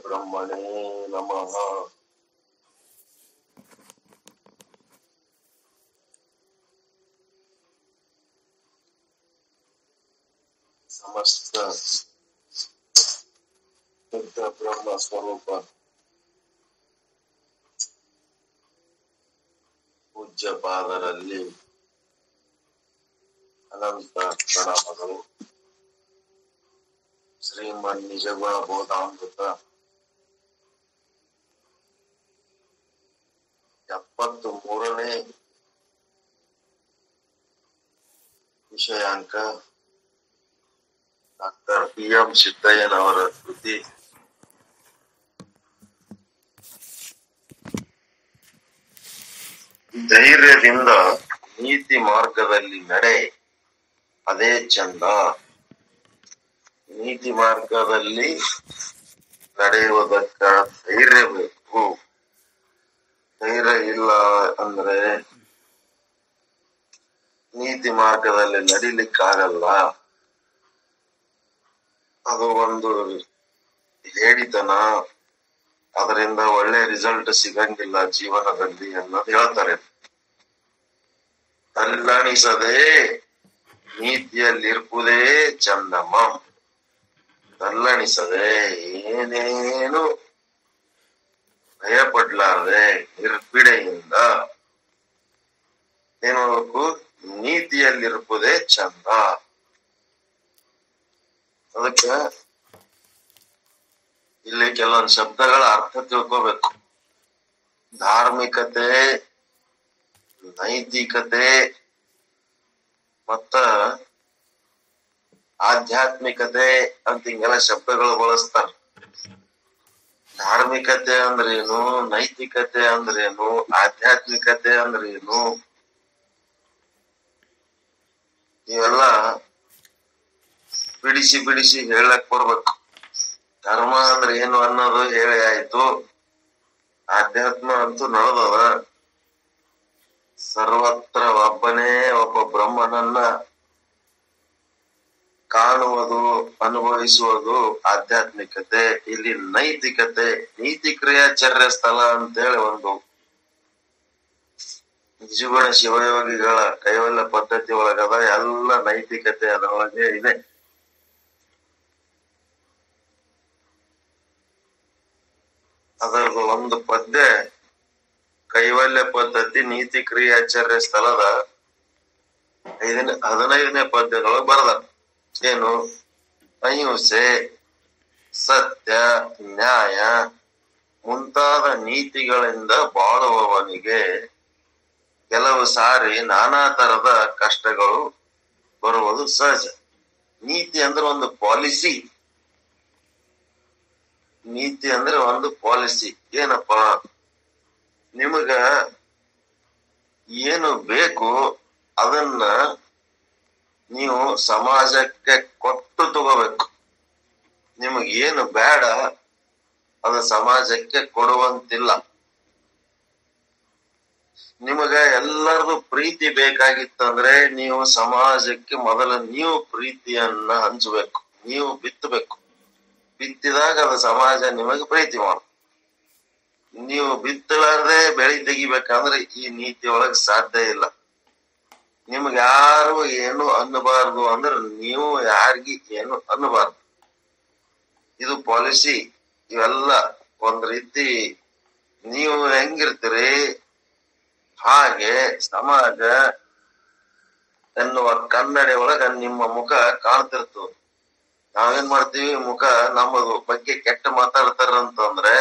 ಬ್ರಹ್ಮಣೇ ನಮಃ. ಸಮಸ್ತ ಶುದ್ಧ ಬ್ರಹ್ಮ ಸ್ವರೂಪ ಪೂಜ್ಯ ಪಾದರಲ್ಲಿ ಅನಂತ ಪ್ರಣಾಮಗಳು. ಶ್ರೀಮನ್ ನಿಜಗುಣ ಬೋಧಾಮೃತ 73ನೇ ವಿಷಯಾಂಕ ಡಾಕ್ಟರ್ PM ಸಿದ್ದಯ್ಯನವರ ಕೃತಿ. ಧೈರ್ಯದಿಂದ ನೀತಿ ಮಾರ್ಗದಲ್ಲಿ ನಡೆ, ಅದೇ ಚಂದ. ನೀತಿ ಮಾರ್ಗದಲ್ಲಿ ನಡೆಯುವುದಕ್ಕ ಧೈರ್ಯ ಬೇಕು. ಧೈರ್ಯ ಇಲ್ಲ ಅಂದ್ರೆ ನೀತಿ ಮಾರ್ಗದಲ್ಲಿ ನಡಿಲಿಕ್ಕಾಗಲ್ಲ. ಅದು ಒಂದು ಹೇಳಿತನ. ಅದರಿಂದ ಒಳ್ಳೆ ರಿಸಲ್ಟ್ ಸಿಗಂಗಿಲ್ಲ ಜೀವನದಲ್ಲಿ ಅನ್ನೋದು ಹೇಳ್ತಾರೆ. ತಲ್ಲಣಿಸದೆ ನೀತಿಯಲ್ಲಿರ್ಪುದೇ ಚಂದಮ್ಮ. ತಲ್ಲಣಿಸದೆ ಏನೇನು ಭಯಪಡ್ಲಾರ್ದೆ ನಿರ್ಬಿಡೆಯಿಂದ ಏನ್ ಮಾಡ್ಬೇಕು? ನೀತಿಯಲ್ಲಿರ್ಪುದೇ ಚಂದ. ಅದಕ್ಕೆ ಇಲ್ಲಿ ಕೆಲವೊಂದು ಶಬ್ದಗಳ ಅರ್ಥ ತಿಳ್ಕೋಬೇಕು. ಧಾರ್ಮಿಕತೆ, ನೈತಿಕತೆ ಮತ್ತ ಆಧ್ಯಾತ್ಮಿಕತೆ ಅಂತ ಹಿಂಗೆಲ್ಲ ಶಬ್ದಗಳು ಬಳಸ್ತಾರ. ಧಾರ್ಮಿಕತೆ ಅಂದ್ರೇನು, ನೈತಿಕತೆ ಅಂದ್ರೇನು, ಆಧ್ಯಾತ್ಮಿಕತೆ ಅಂದ್ರೇನು, ಇವೆಲ್ಲ ಬಿಡಿಸಿ ಬಿಡಿಸಿ ಹೇಳಕ್ ಬರ್ಬೇಕು. ಧರ್ಮ ಅಂದ್ರೆ ಏನು ಅನ್ನೋದು ಹೇಳಿ ಆಯ್ತು. ಆಧ್ಯಾತ್ಮ ಅಂತೂ ನಡೆದದ. ಸರ್ವತ್ರ ಒಬ್ಬನೇ ಒಬ್ಬ ಬ್ರಹ್ಮನನ್ನ ಕಾಣುವುದು, ಅನುಭವಿಸುವುದು ಆಧ್ಯಾತ್ಮಿಕತೆ. ಇಲ್ಲಿ ನೈತಿಕತೆ, ನೀತಿ ಕ್ರಿಯಾಚರ್ಯ ಸ್ಥಳ ಅಂತೇಳಿ ಒಂದು ನಿಜಗುಣ ಶಿವಯೋಗಿಗಳ ಕೈವಲ್ಯ ಪದ್ಧತಿ ಒಳಗದ. ಎಲ್ಲ ನೈತಿಕತೆ ಅದರೊಳಗೆ ಇದೆ. ಅದರದ್ದು ಒಂದು ಪದ್ಯ ಕೈವಲ್ಯ ಪದ್ಧತಿ ನೀತಿ ಕ್ರಿಯಾಚರ್ಯ ಸ್ಥಳದ 15ನೇ ಪದ್ಯಗಳು ಬರದ. ಏನು? ಅಹಿಂಸೆ, ಸತ್ಯ, ನ್ಯಾಯ ಮುಂತಾದ ನೀತಿಗಳಿಂದ ಬಾಳುವವನಿಗೆ ಕೆಲವು ಸಾರಿ ನಾನಾ ತರದ ಕಷ್ಟಗಳು ಬರುವುದು ಸಹಜ. ನೀತಿ ಅಂದ್ರೆ ಒಂದು ಪಾಲಿಸಿ. ನೀತಿ ಅಂದ್ರೆ ಒಂದು ಪಾಲಿಸಿ. ಏನಪ್ಪಾ? ನಿಮಗ ಏನು ಬೇಕು ಅದನ್ನ ನೀವು ಸಮಾಜಕ್ಕೆ ಕೊಟ್ಟು ತಗೋಬೇಕು. ನಿಮಗ್ ಏನು ಬೇಡ ಅದು ಸಮಾಜಕ್ಕೆ ಕೊಡುವಂತಿಲ್ಲ. ನಿಮಗ ಎಲ್ಲರದು ಪ್ರೀತಿ ಬೇಕಾಗಿತ್ತಂದ್ರೆ ನೀವು ಸಮಾಜಕ್ಕೆ ಮೊದಲು ನೀವು ಪ್ರೀತಿಯನ್ನ ಹಂಚಬೇಕು. ನೀವು ಬಿತ್ತಬೇಕು. ಬಿತ್ತಿದಾಗ ಅದು ಸಮಾಜ ನಿಮಗೆ ಪ್ರೀತಿ ಮಾಡು. ನೀವು ಬಿತ್ತಲಾರ್ದೆ ಬೆಳಿ ತೆಗಿಬೇಕಂದ್ರೆ ಈ ನೀತಿ ಒಳಗ್ ಸಾಧ್ಯ ಇಲ್ಲ. ನಿಮ್ಗೆ ಯಾರು ಏನು ಅನ್ನಬಾರ್ದು ಅಂದ್ರೆ ನೀವು ಯಾರಿಗಿ ಏನು ಅನ್ನಬಾರ್ದು. ಇದು ಪಾಲಿಸಿ. ಇವೆಲ್ಲ ಒಂದ್ ರೀತಿ ನೀವು ಹೆಂಗಿರ್ತೀರಿ ಹಾಗೆ ಸಮಾಜ ಎನ್ನುವ ಕನ್ನಡಿ ಒಳಗ ನಿಮ್ಮ ಮುಖ ಕಾಣ್ತಿರ್ತದ. ನಾವೇನ್ ಮಾಡ್ತೀವಿ? ಮುಖ ನಮ್ಮದು ಬಗ್ಗೆ ಕೆಟ್ಟ ಮಾತಾಡ್ತಾರಂತಂದ್ರೆ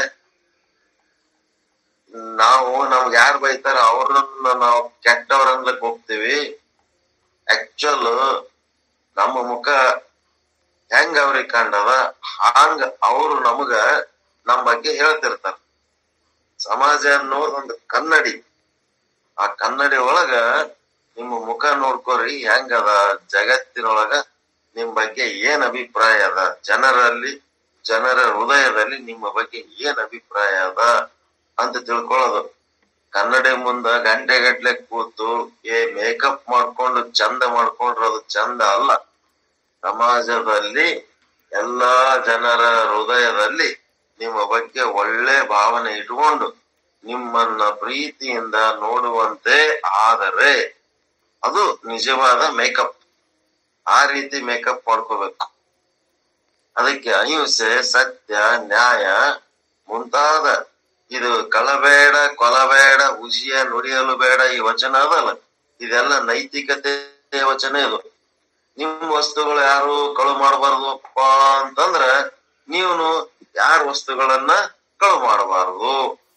ನಮ್ಗೆ ಯಾರು ಬೈತಾರ ಅವ್ರನ್ನ ನಾವು ಕೆಟ್ಟವ್ರನ್ಲಕ್ ಹೋಗ್ತೀವಿ. ಆಕ್ಚುಲ್ ನಮ್ಮ ಮುಖ ಹೆಂಗ ಅವ್ರಿಗೆ ಕಂಡದ ಹಾಂಗ ಅವರು ನಮಗ ನಮ್ಮ ಬಗ್ಗೆ ಹೇಳ್ತಿರ್ತಾರ. ಸಮಾಜ ಅನ್ನೋದು ಒಂದು ಕನ್ನಡಿ. ಆ ಕನ್ನಡಿ ಒಳಗ ನಿಮ್ಮ ಮುಖ ನೋಡ್ಕೋರಿ ಹೆಂಗದ. ಜಗತ್ತಿನೊಳಗ ನಿಮ್ ಬಗ್ಗೆ ಏನ್ ಅಭಿಪ್ರಾಯ ಅದ, ಜನರ ಹೃದಯದಲ್ಲಿ ನಿಮ್ಮ ಬಗ್ಗೆ ಏನ್ ಅಭಿಪ್ರಾಯ ಅದ ಅಂತ ತಿಳ್ಕೊಳ್ಳೋದು. ಕನ್ನಡಿ ಮುಂದ ಗಂಟೆಗಟ್ಲೆ ಕೂತು ಮೇಕಪ್ ಮಾಡ್ಕೊಂಡು ಚಂದ ಮಾಡ್ಕೊಂಡ್ರೆ ಅದು ಚಂದ ಅಲ್ಲ. ಸಮಾಜದಲ್ಲಿ ಎಲ್ಲಾ ಜನರ ಹೃದಯದಲ್ಲಿ ನಿಮ್ಮ ಬಗ್ಗೆ ಒಳ್ಳೆ ಭಾವನೆ ಇಟ್ಕೊಂಡು ನಿಮ್ಮನ್ನ ಪ್ರೀತಿಯಿಂದ ನೋಡುವಂತೆ ಆದರೆ ಅದು ನಿಜವಾದ ಮೇಕಪ್. ಆ ರೀತಿ ಮೇಕಪ್ ಮಾಡ್ಕೋಬೇಕು. ಅದಕ್ಕೆ ಅಹಿಂಸೆ, ಸತ್ಯ, ನ್ಯಾಯ ಮುಂತಾದ ಇದು ಕಳಬೇಡ, ಕೊಲಬೇಡ, ಹುಸಿಯ ನುಡಿಯಲು ಬೇಡ ಈ ವಚನ ಅದಲ್ಲ, ಇದೆಲ್ಲ ನೈತಿಕತೆ ವಚನ. ಇದು ನಿಮ್ ವಸ್ತುಗಳು ಯಾರು ಕಳು ಮಾಡಬಾರ್ದು ಅಪ್ಪ ಅಂತಂದ್ರ ನೀವು ಯಾರ ವಸ್ತುಗಳನ್ನ ಕಳು ಮಾಡಬಾರದು.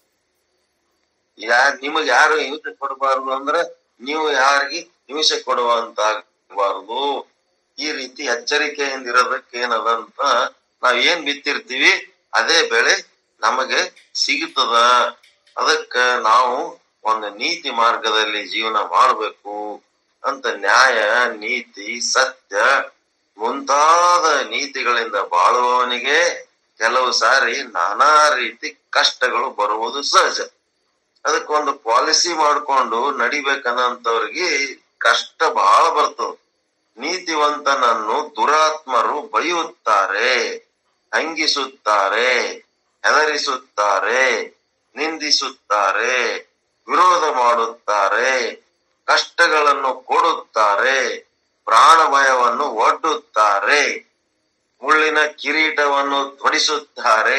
ನಿಮಗ್ ಯಾರು ಹಿಂಸೆ ಕೊಡಬಾರದು ಅಂದ್ರೆ ನೀವು ಯಾರಿಗೆ ಹಿಂಸೆ ಕೊಡುವಂತಾಗಬಾರದು. ಈ ರೀತಿ ಎಚ್ಚರಿಕೆಯಿಂದ ಇರೋದಕ್ಕೆ ಏನದಂತ ನಾವ್ ಏನ್ ಬಿತ್ತಿರ್ತೀವಿ ಅದೇ ಬೆಳೆ ನಮಗೆ ಸಿಗುತ್ತದ. ಅದಕ್ಕ ನಾವು ಒಂದು ನೀತಿ ಮಾರ್ಗದಲ್ಲಿ ಜೀವನ ಮಾಡ್ಬೇಕು ಅಂತ ನ್ಯಾಯ, ನೀತಿ, ಸತ್ಯ ಮುಂತಾದ ನೀತಿಗಳಿಂದ ಬಾಳುವವನಿಗೆ ಕೆಲವು ಸಾರಿ ನಾನಾ ರೀತಿ ಕಷ್ಟಗಳು ಬರುವುದು ಸಹಜ. ಅದಕ್ಕೊಂದು ಪಾಲಿಸಿ ಮಾಡ್ಕೊಂಡು ನಡಿಬೇಕನ್ನಂತವ್ರಿಗೆ ಕಷ್ಟ ಬಹಳ ಬರ್ತದ. ನೀತಿವಂತನನ್ನು ದುರಾತ್ಮರು ಬೈಯುತ್ತಾರೆ, ಹಂಗಿಸುತ್ತಾರೆ, ಹೆದರಿಸುತ್ತಾರೆ, ನಿಂದಿಸುತ್ತಾರೆ, ವಿರೋಧ ಮಾಡುತ್ತಾರೆ, ಕಷ್ಟಗಳನ್ನು ಕೊಡುತ್ತಾರೆ, ಪ್ರಾಣ ಭಯವನ್ನು ಒಡ್ಡುತ್ತಾರೆ, ಮುಳ್ಳಿನ ಕಿರೀಟವನ್ನು ತೊಡಿಸುತ್ತಾರೆ.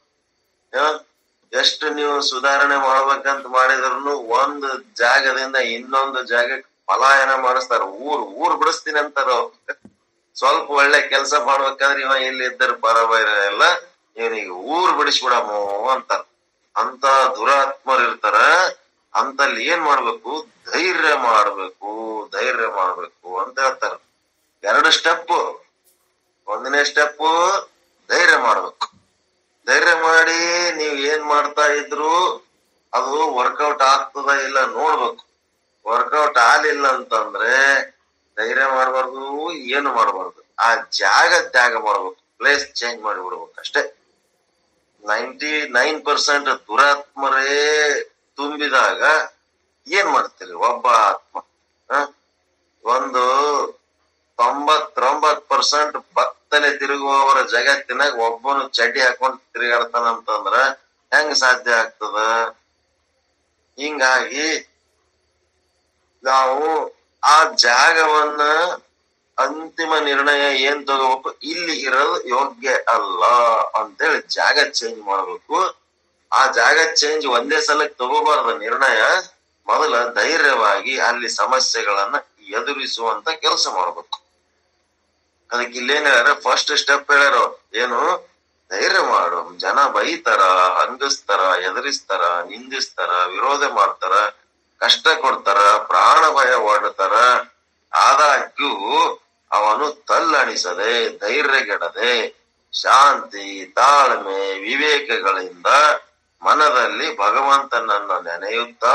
ಎಷ್ಟು ನೀವು ಸುಧಾರಣೆ ಮಾಡ್ಬೇಕಂತ ಮಾಡಿದ್ರು ಒಂದು ಜಾಗದಿಂದ ಇನ್ನೊಂದು ಜಾಗಕ್ಕೆ ಪಲಾಯನ ಮಾಡಿಸ್ತಾರ. ಊರ್ ಬಿಡಿಸ್ತೀನಿ ಅಂತಾರ. ಸ್ವಲ್ಪ ಒಳ್ಳೆ ಕೆಲಸ ಮಾಡ್ಬೇಕಾದ್ರೆ ಇವ ಇಲ್ಲಿ ಇದ್ದರು ಬರಬರ ಎಲ್ಲ ಇವನಿಗೆ ಊರ್ ಬಿಡಿಸ್ಬಿಡಮೋ ಅಂತಾರ. ಅಂತ ದುರಾತ್ಮರು ಇರ್ತಾರ. ಅಂತಲ್ಲಿ ಏನ್ ಮಾಡ್ಬೇಕು? ಧೈರ್ಯ ಮಾಡ್ಬೇಕು ಅಂತ ಹೇಳ್ತಾರ. 2 ಸ್ಟೆಪ್. 1ನೇ ಸ್ಟೆಪ್ ಧೈರ್ಯ ಮಾಡ್ಬೇಕು. ಧೈರ್ಯ ಮಾಡಿ ನೀವ್ ಏನ್ ಮಾಡ್ತಾ ಇದ್ರು ಅದು ವರ್ಕೌಟ್ ಆಗ್ತದ ಇಲ್ಲ ನೋಡ್ಬೇಕು. ವರ್ಕೌಟ್ ಆಗ್ಲಿಲ್ಲ ಅಂತಂದ್ರೆ ಧೈರ್ಯ ಮಾಡ್ಬಾರ್ದು, ಏನು ಮಾಡ್ಬಾರ್ದು. ಆ ಜಾಗ ತ್ಯಾಗ ಮಾಡ್ಬೇಕು, ಪ್ಲೇಸ್ ಚೇಂಜ್ ಮಾಡಿಬಿಡ್ಬೇಕು ಅಷ್ಟೇ. 99% ದುರಾತ್ಮರೇ ತುಂಬಿದಾಗ ಏನ್ ಮಾಡ್ತೀರಿ? ಒಬ್ಬ ಆತ್ಮ ಒಂದು 99% ಬತ್ತಲೆ ತಿರುಗುವವರ ಜಗತ್ತಿನಾಗ ಒಬ್ಬನು ಚಡ್ಡಿ ಹಾಕೊಂಡು ತಿರುಗಾಡ್ತಾನಂತಂದ್ರ ಹೆಂಗ್ ಸಾಧ್ಯ ಆಗ್ತದ? ಹಿಂಗಾಗಿ ನಾವು ಆ ಜಾಗವನ್ನ ಅಂತಿಮ ನಿರ್ಣಯ ಏನ್ ತಗೋಬೇಕು, ಇಲ್ಲಿ ಇರೋದು ಯೋಗ್ಯ ಅಲ್ಲ ಅಂತೇಳಿ ಜಾಗ ಚೇಂಜ್ ಮಾಡ್ಬೇಕು. ಆ ಜಾಗ ಚೇಂಜ್ ಒಂದೇ ಸಲಕ್ಕೆ ತಗೋಬಾರ್ದು ನಿರ್ಣಯ. ಮೊದಲ ಧೈರ್ಯವಾಗಿ ಅಲ್ಲಿ ಸಮಸ್ಯೆಗಳನ್ನ ಎದುರಿಸುವಂತ ಕೆಲಸ ಮಾಡ್ಬೇಕು. ಅದಕ್ಕೆ ಇಲ್ಲೇನ್ ಹೇಳ್ಯಾರ? ಫಸ್ಟ್ ಸ್ಟೆಪ್ ಹೇಳ್ಯಾರ ಏನು? ಧೈರ್ಯ ಮಾಡು. ಜನ ಬೈತಾರ, ಹಂಗಿಸ್ತಾರ, ಎದುರಿಸ್ತಾರ, ನಿಂದಿಸ್ತಾರ, ವಿರೋಧ ಮಾಡ್ತಾರ, ಕಷ್ಟ ಕೊಡ್ತಾರ, ಪ್ರಾಣ ಭಯ ಒಡ್ತಾರ. ಆದಾಗ್ಯೂ ಅವನು ತಲ್ಲಣಿಸದೆ, ಧೈರ್ಯಗೆಡದೆ, ಶಾಂತಿ, ತಾಳ್ಮೆ, ವಿವೇಕಗಳಿಂದ ಮನದಲ್ಲಿ ಭಗವಂತನನ್ನ ನೆನೆಯುತ್ತಾ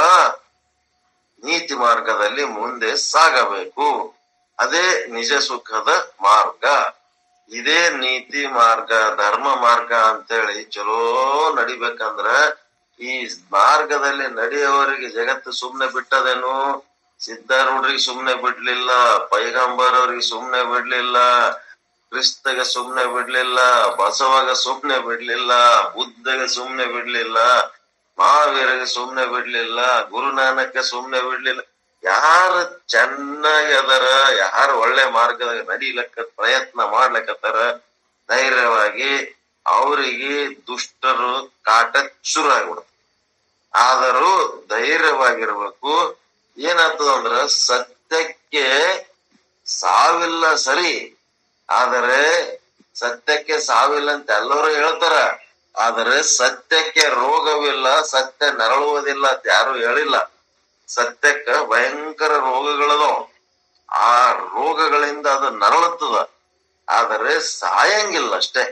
ನೀತಿ ಮಾರ್ಗದಲ್ಲಿ ಮುಂದೆ ಸಾಗಬೇಕು. ಅದೇ ನಿಜ ಸುಖದ ಮಾರ್ಗ. ಇದೇ ನೀತಿ ಮಾರ್ಗ, ಧರ್ಮ ಮಾರ್ಗ ಅಂತೇಳಿ ಚಲೋ ನಡಿಬೇಕಂದ್ರ ಈ ಮಾರ್ಗದಲ್ಲಿ ನಡೆಯುವವರಿಗೆ ಜಗತ್ತು ಸುಮ್ನೆ ಬಿಟ್ಟದೇನು? ಸಿದ್ಧಾರೂಢರಿಗೆ ಸುಮ್ನೆ ಬಿಡ್ಲಿಲ್ಲ, ಪೈಗಂಬರ್ ಅವ್ರಿಗೆ ಸುಮ್ನೆ ಬಿಡ್ಲಿಲ್ಲ, ಕ್ರಿಸ್ತಗೆ ಸುಮ್ನೆ ಬಿಡ್ಲಿಲ್ಲ, ಬಸವಗ ಸುಮ್ನೆ ಬಿಡ್ಲಿಲ್ಲ, ಬುದ್ಧಗೆ ಸುಮ್ನೆ ಬಿಡ್ಲಿಲ್ಲ, ಮಹಾವೀರಗೆ ಸುಮ್ನೆ ಬಿಡ್ಲಿಲ್ಲ, ಗುರುನಾನಕ್ಕೆ ಸುಮ್ನೆ ಬಿಡ್ಲಿಲ್ಲ. ಯಾರು ಚೆನ್ನಾಗಿ ಅದರ, ಯಾರು ಒಳ್ಳೆ ಮಾರ್ಗದಾಗ ನಡಿಲಕ್ಕ ಪ್ರಯತ್ನ ಮಾಡ್ಲಕತ್ತಾರ ಧೈರ್ಯವಾಗಿ, ಅವರಿಗೆ ದುಷ್ಟರು ಕಾಟ ಶುರು ಆಗ್ಬಿಡುತ್ತೆ. ಆದರೂ ಧೈರ್ಯವಾಗಿರ್ಬೇಕು. ಏನಾಗ್ತದಂದ್ರ ಸತ್ಯಕ್ಕೆ ಸಾವಿಲ್ಲ ಸರಿ, ಆದರೆ ಸತ್ಯಕ್ಕೆ ಸಾವಿಲ್ಲ ಅಂತ ಎಲ್ಲರೂ ಹೇಳ್ತಾರ. ಆದರೆ ಸತ್ಯಕ್ಕೆ ರೋಗವಿಲ್ಲ, ಸತ್ಯ ನರಳುವುದಿಲ್ಲ ಅಂತ ಯಾರು ಹೇಳಿಲ್ಲ. ಸತ್ಯಕ್ಕ ಭಯಂಕರ ರೋಗಗಳದವ. ಆ ರೋಗಗಳಿಂದ ಅದು ನರಳುತ್ತದ, ಆದರೆ ಸಾಯಂಗಿಲ್ಲ ಅಷ್ಟೇ.